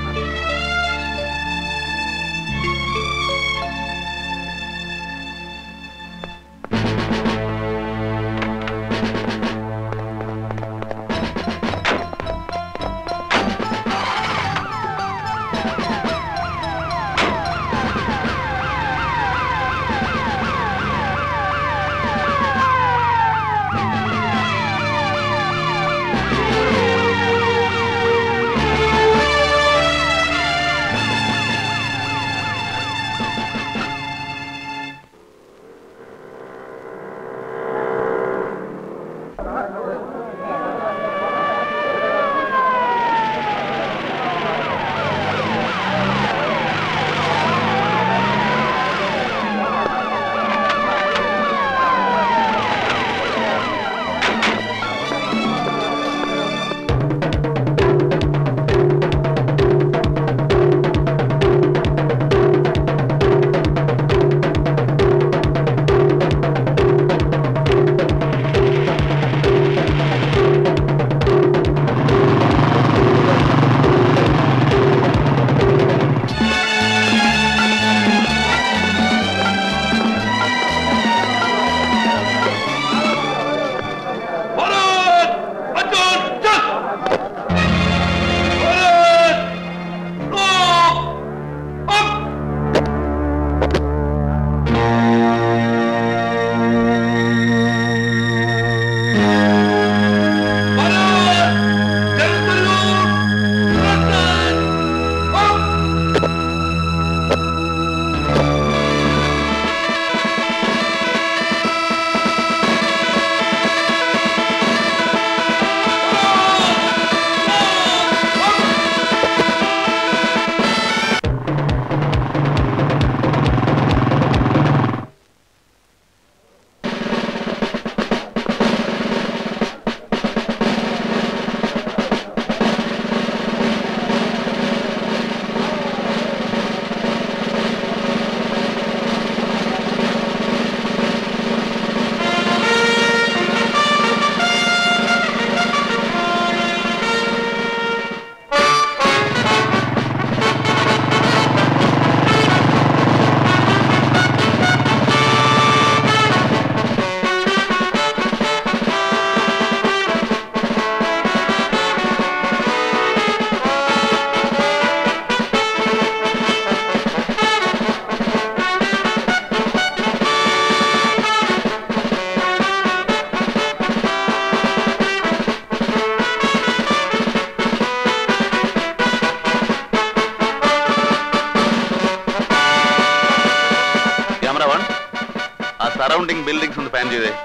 Speaker 20: സറൗണ്ടിങ് ബിൽഡിംഗ്സ് ഒന്ന് പാൻ ചെയ്തേ.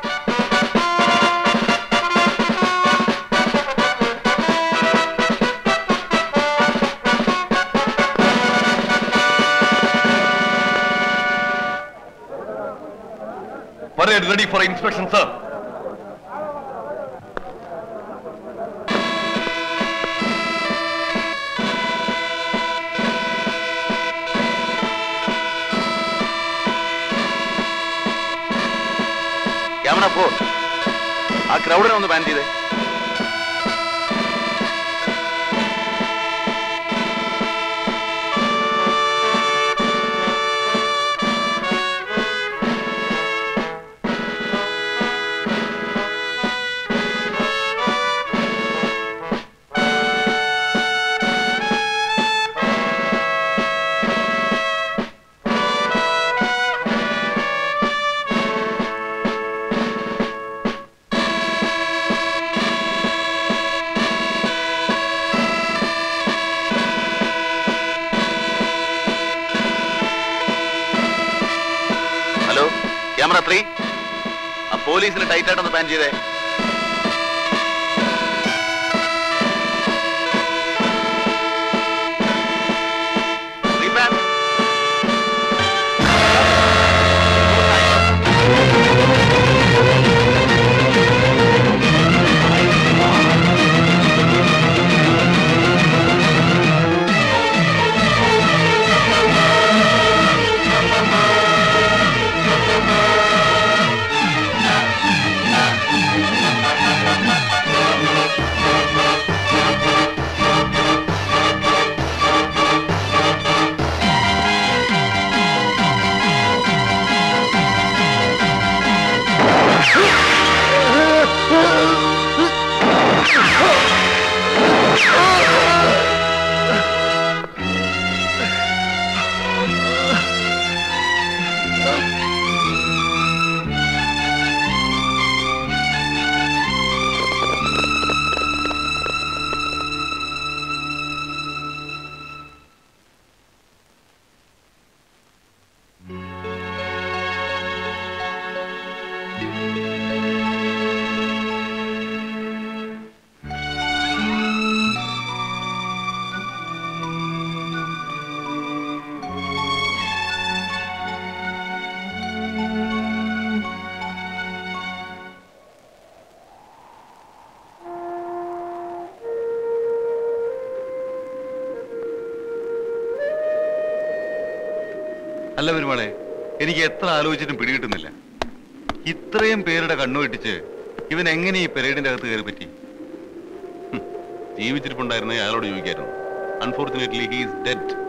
Speaker 13: Parade ready for inspection, sir.
Speaker 20: On 4. ആ ക്രൗഡിനെ ഒന്ന് ബാൻ ചെയ്തേ. ക്യാമറ 3, ആ പോലീസിന് ടൈറ്റ് ആയിട്ടൊന്ന് ബാൻ ചെയ്തേ. അല്ല പെരുമാളെ, എനിക്ക് എത്ര ആലോചിച്ചിട്ടും പിടികിട്ടുന്നില്ല. ഇത്രയും പേരുടെ കണ്ണു വെട്ടിച്ച് ഇവൻ എങ്ങനെ ഈ പെരേഡിന്റെ അകത്ത് കയറി പറ്റി? ജീവിച്ചിരിപ്പുണ്ടായിരുന്നേ അയാളോട് ചോദിക്കായിരുന്നു. Unfortunately he is dead.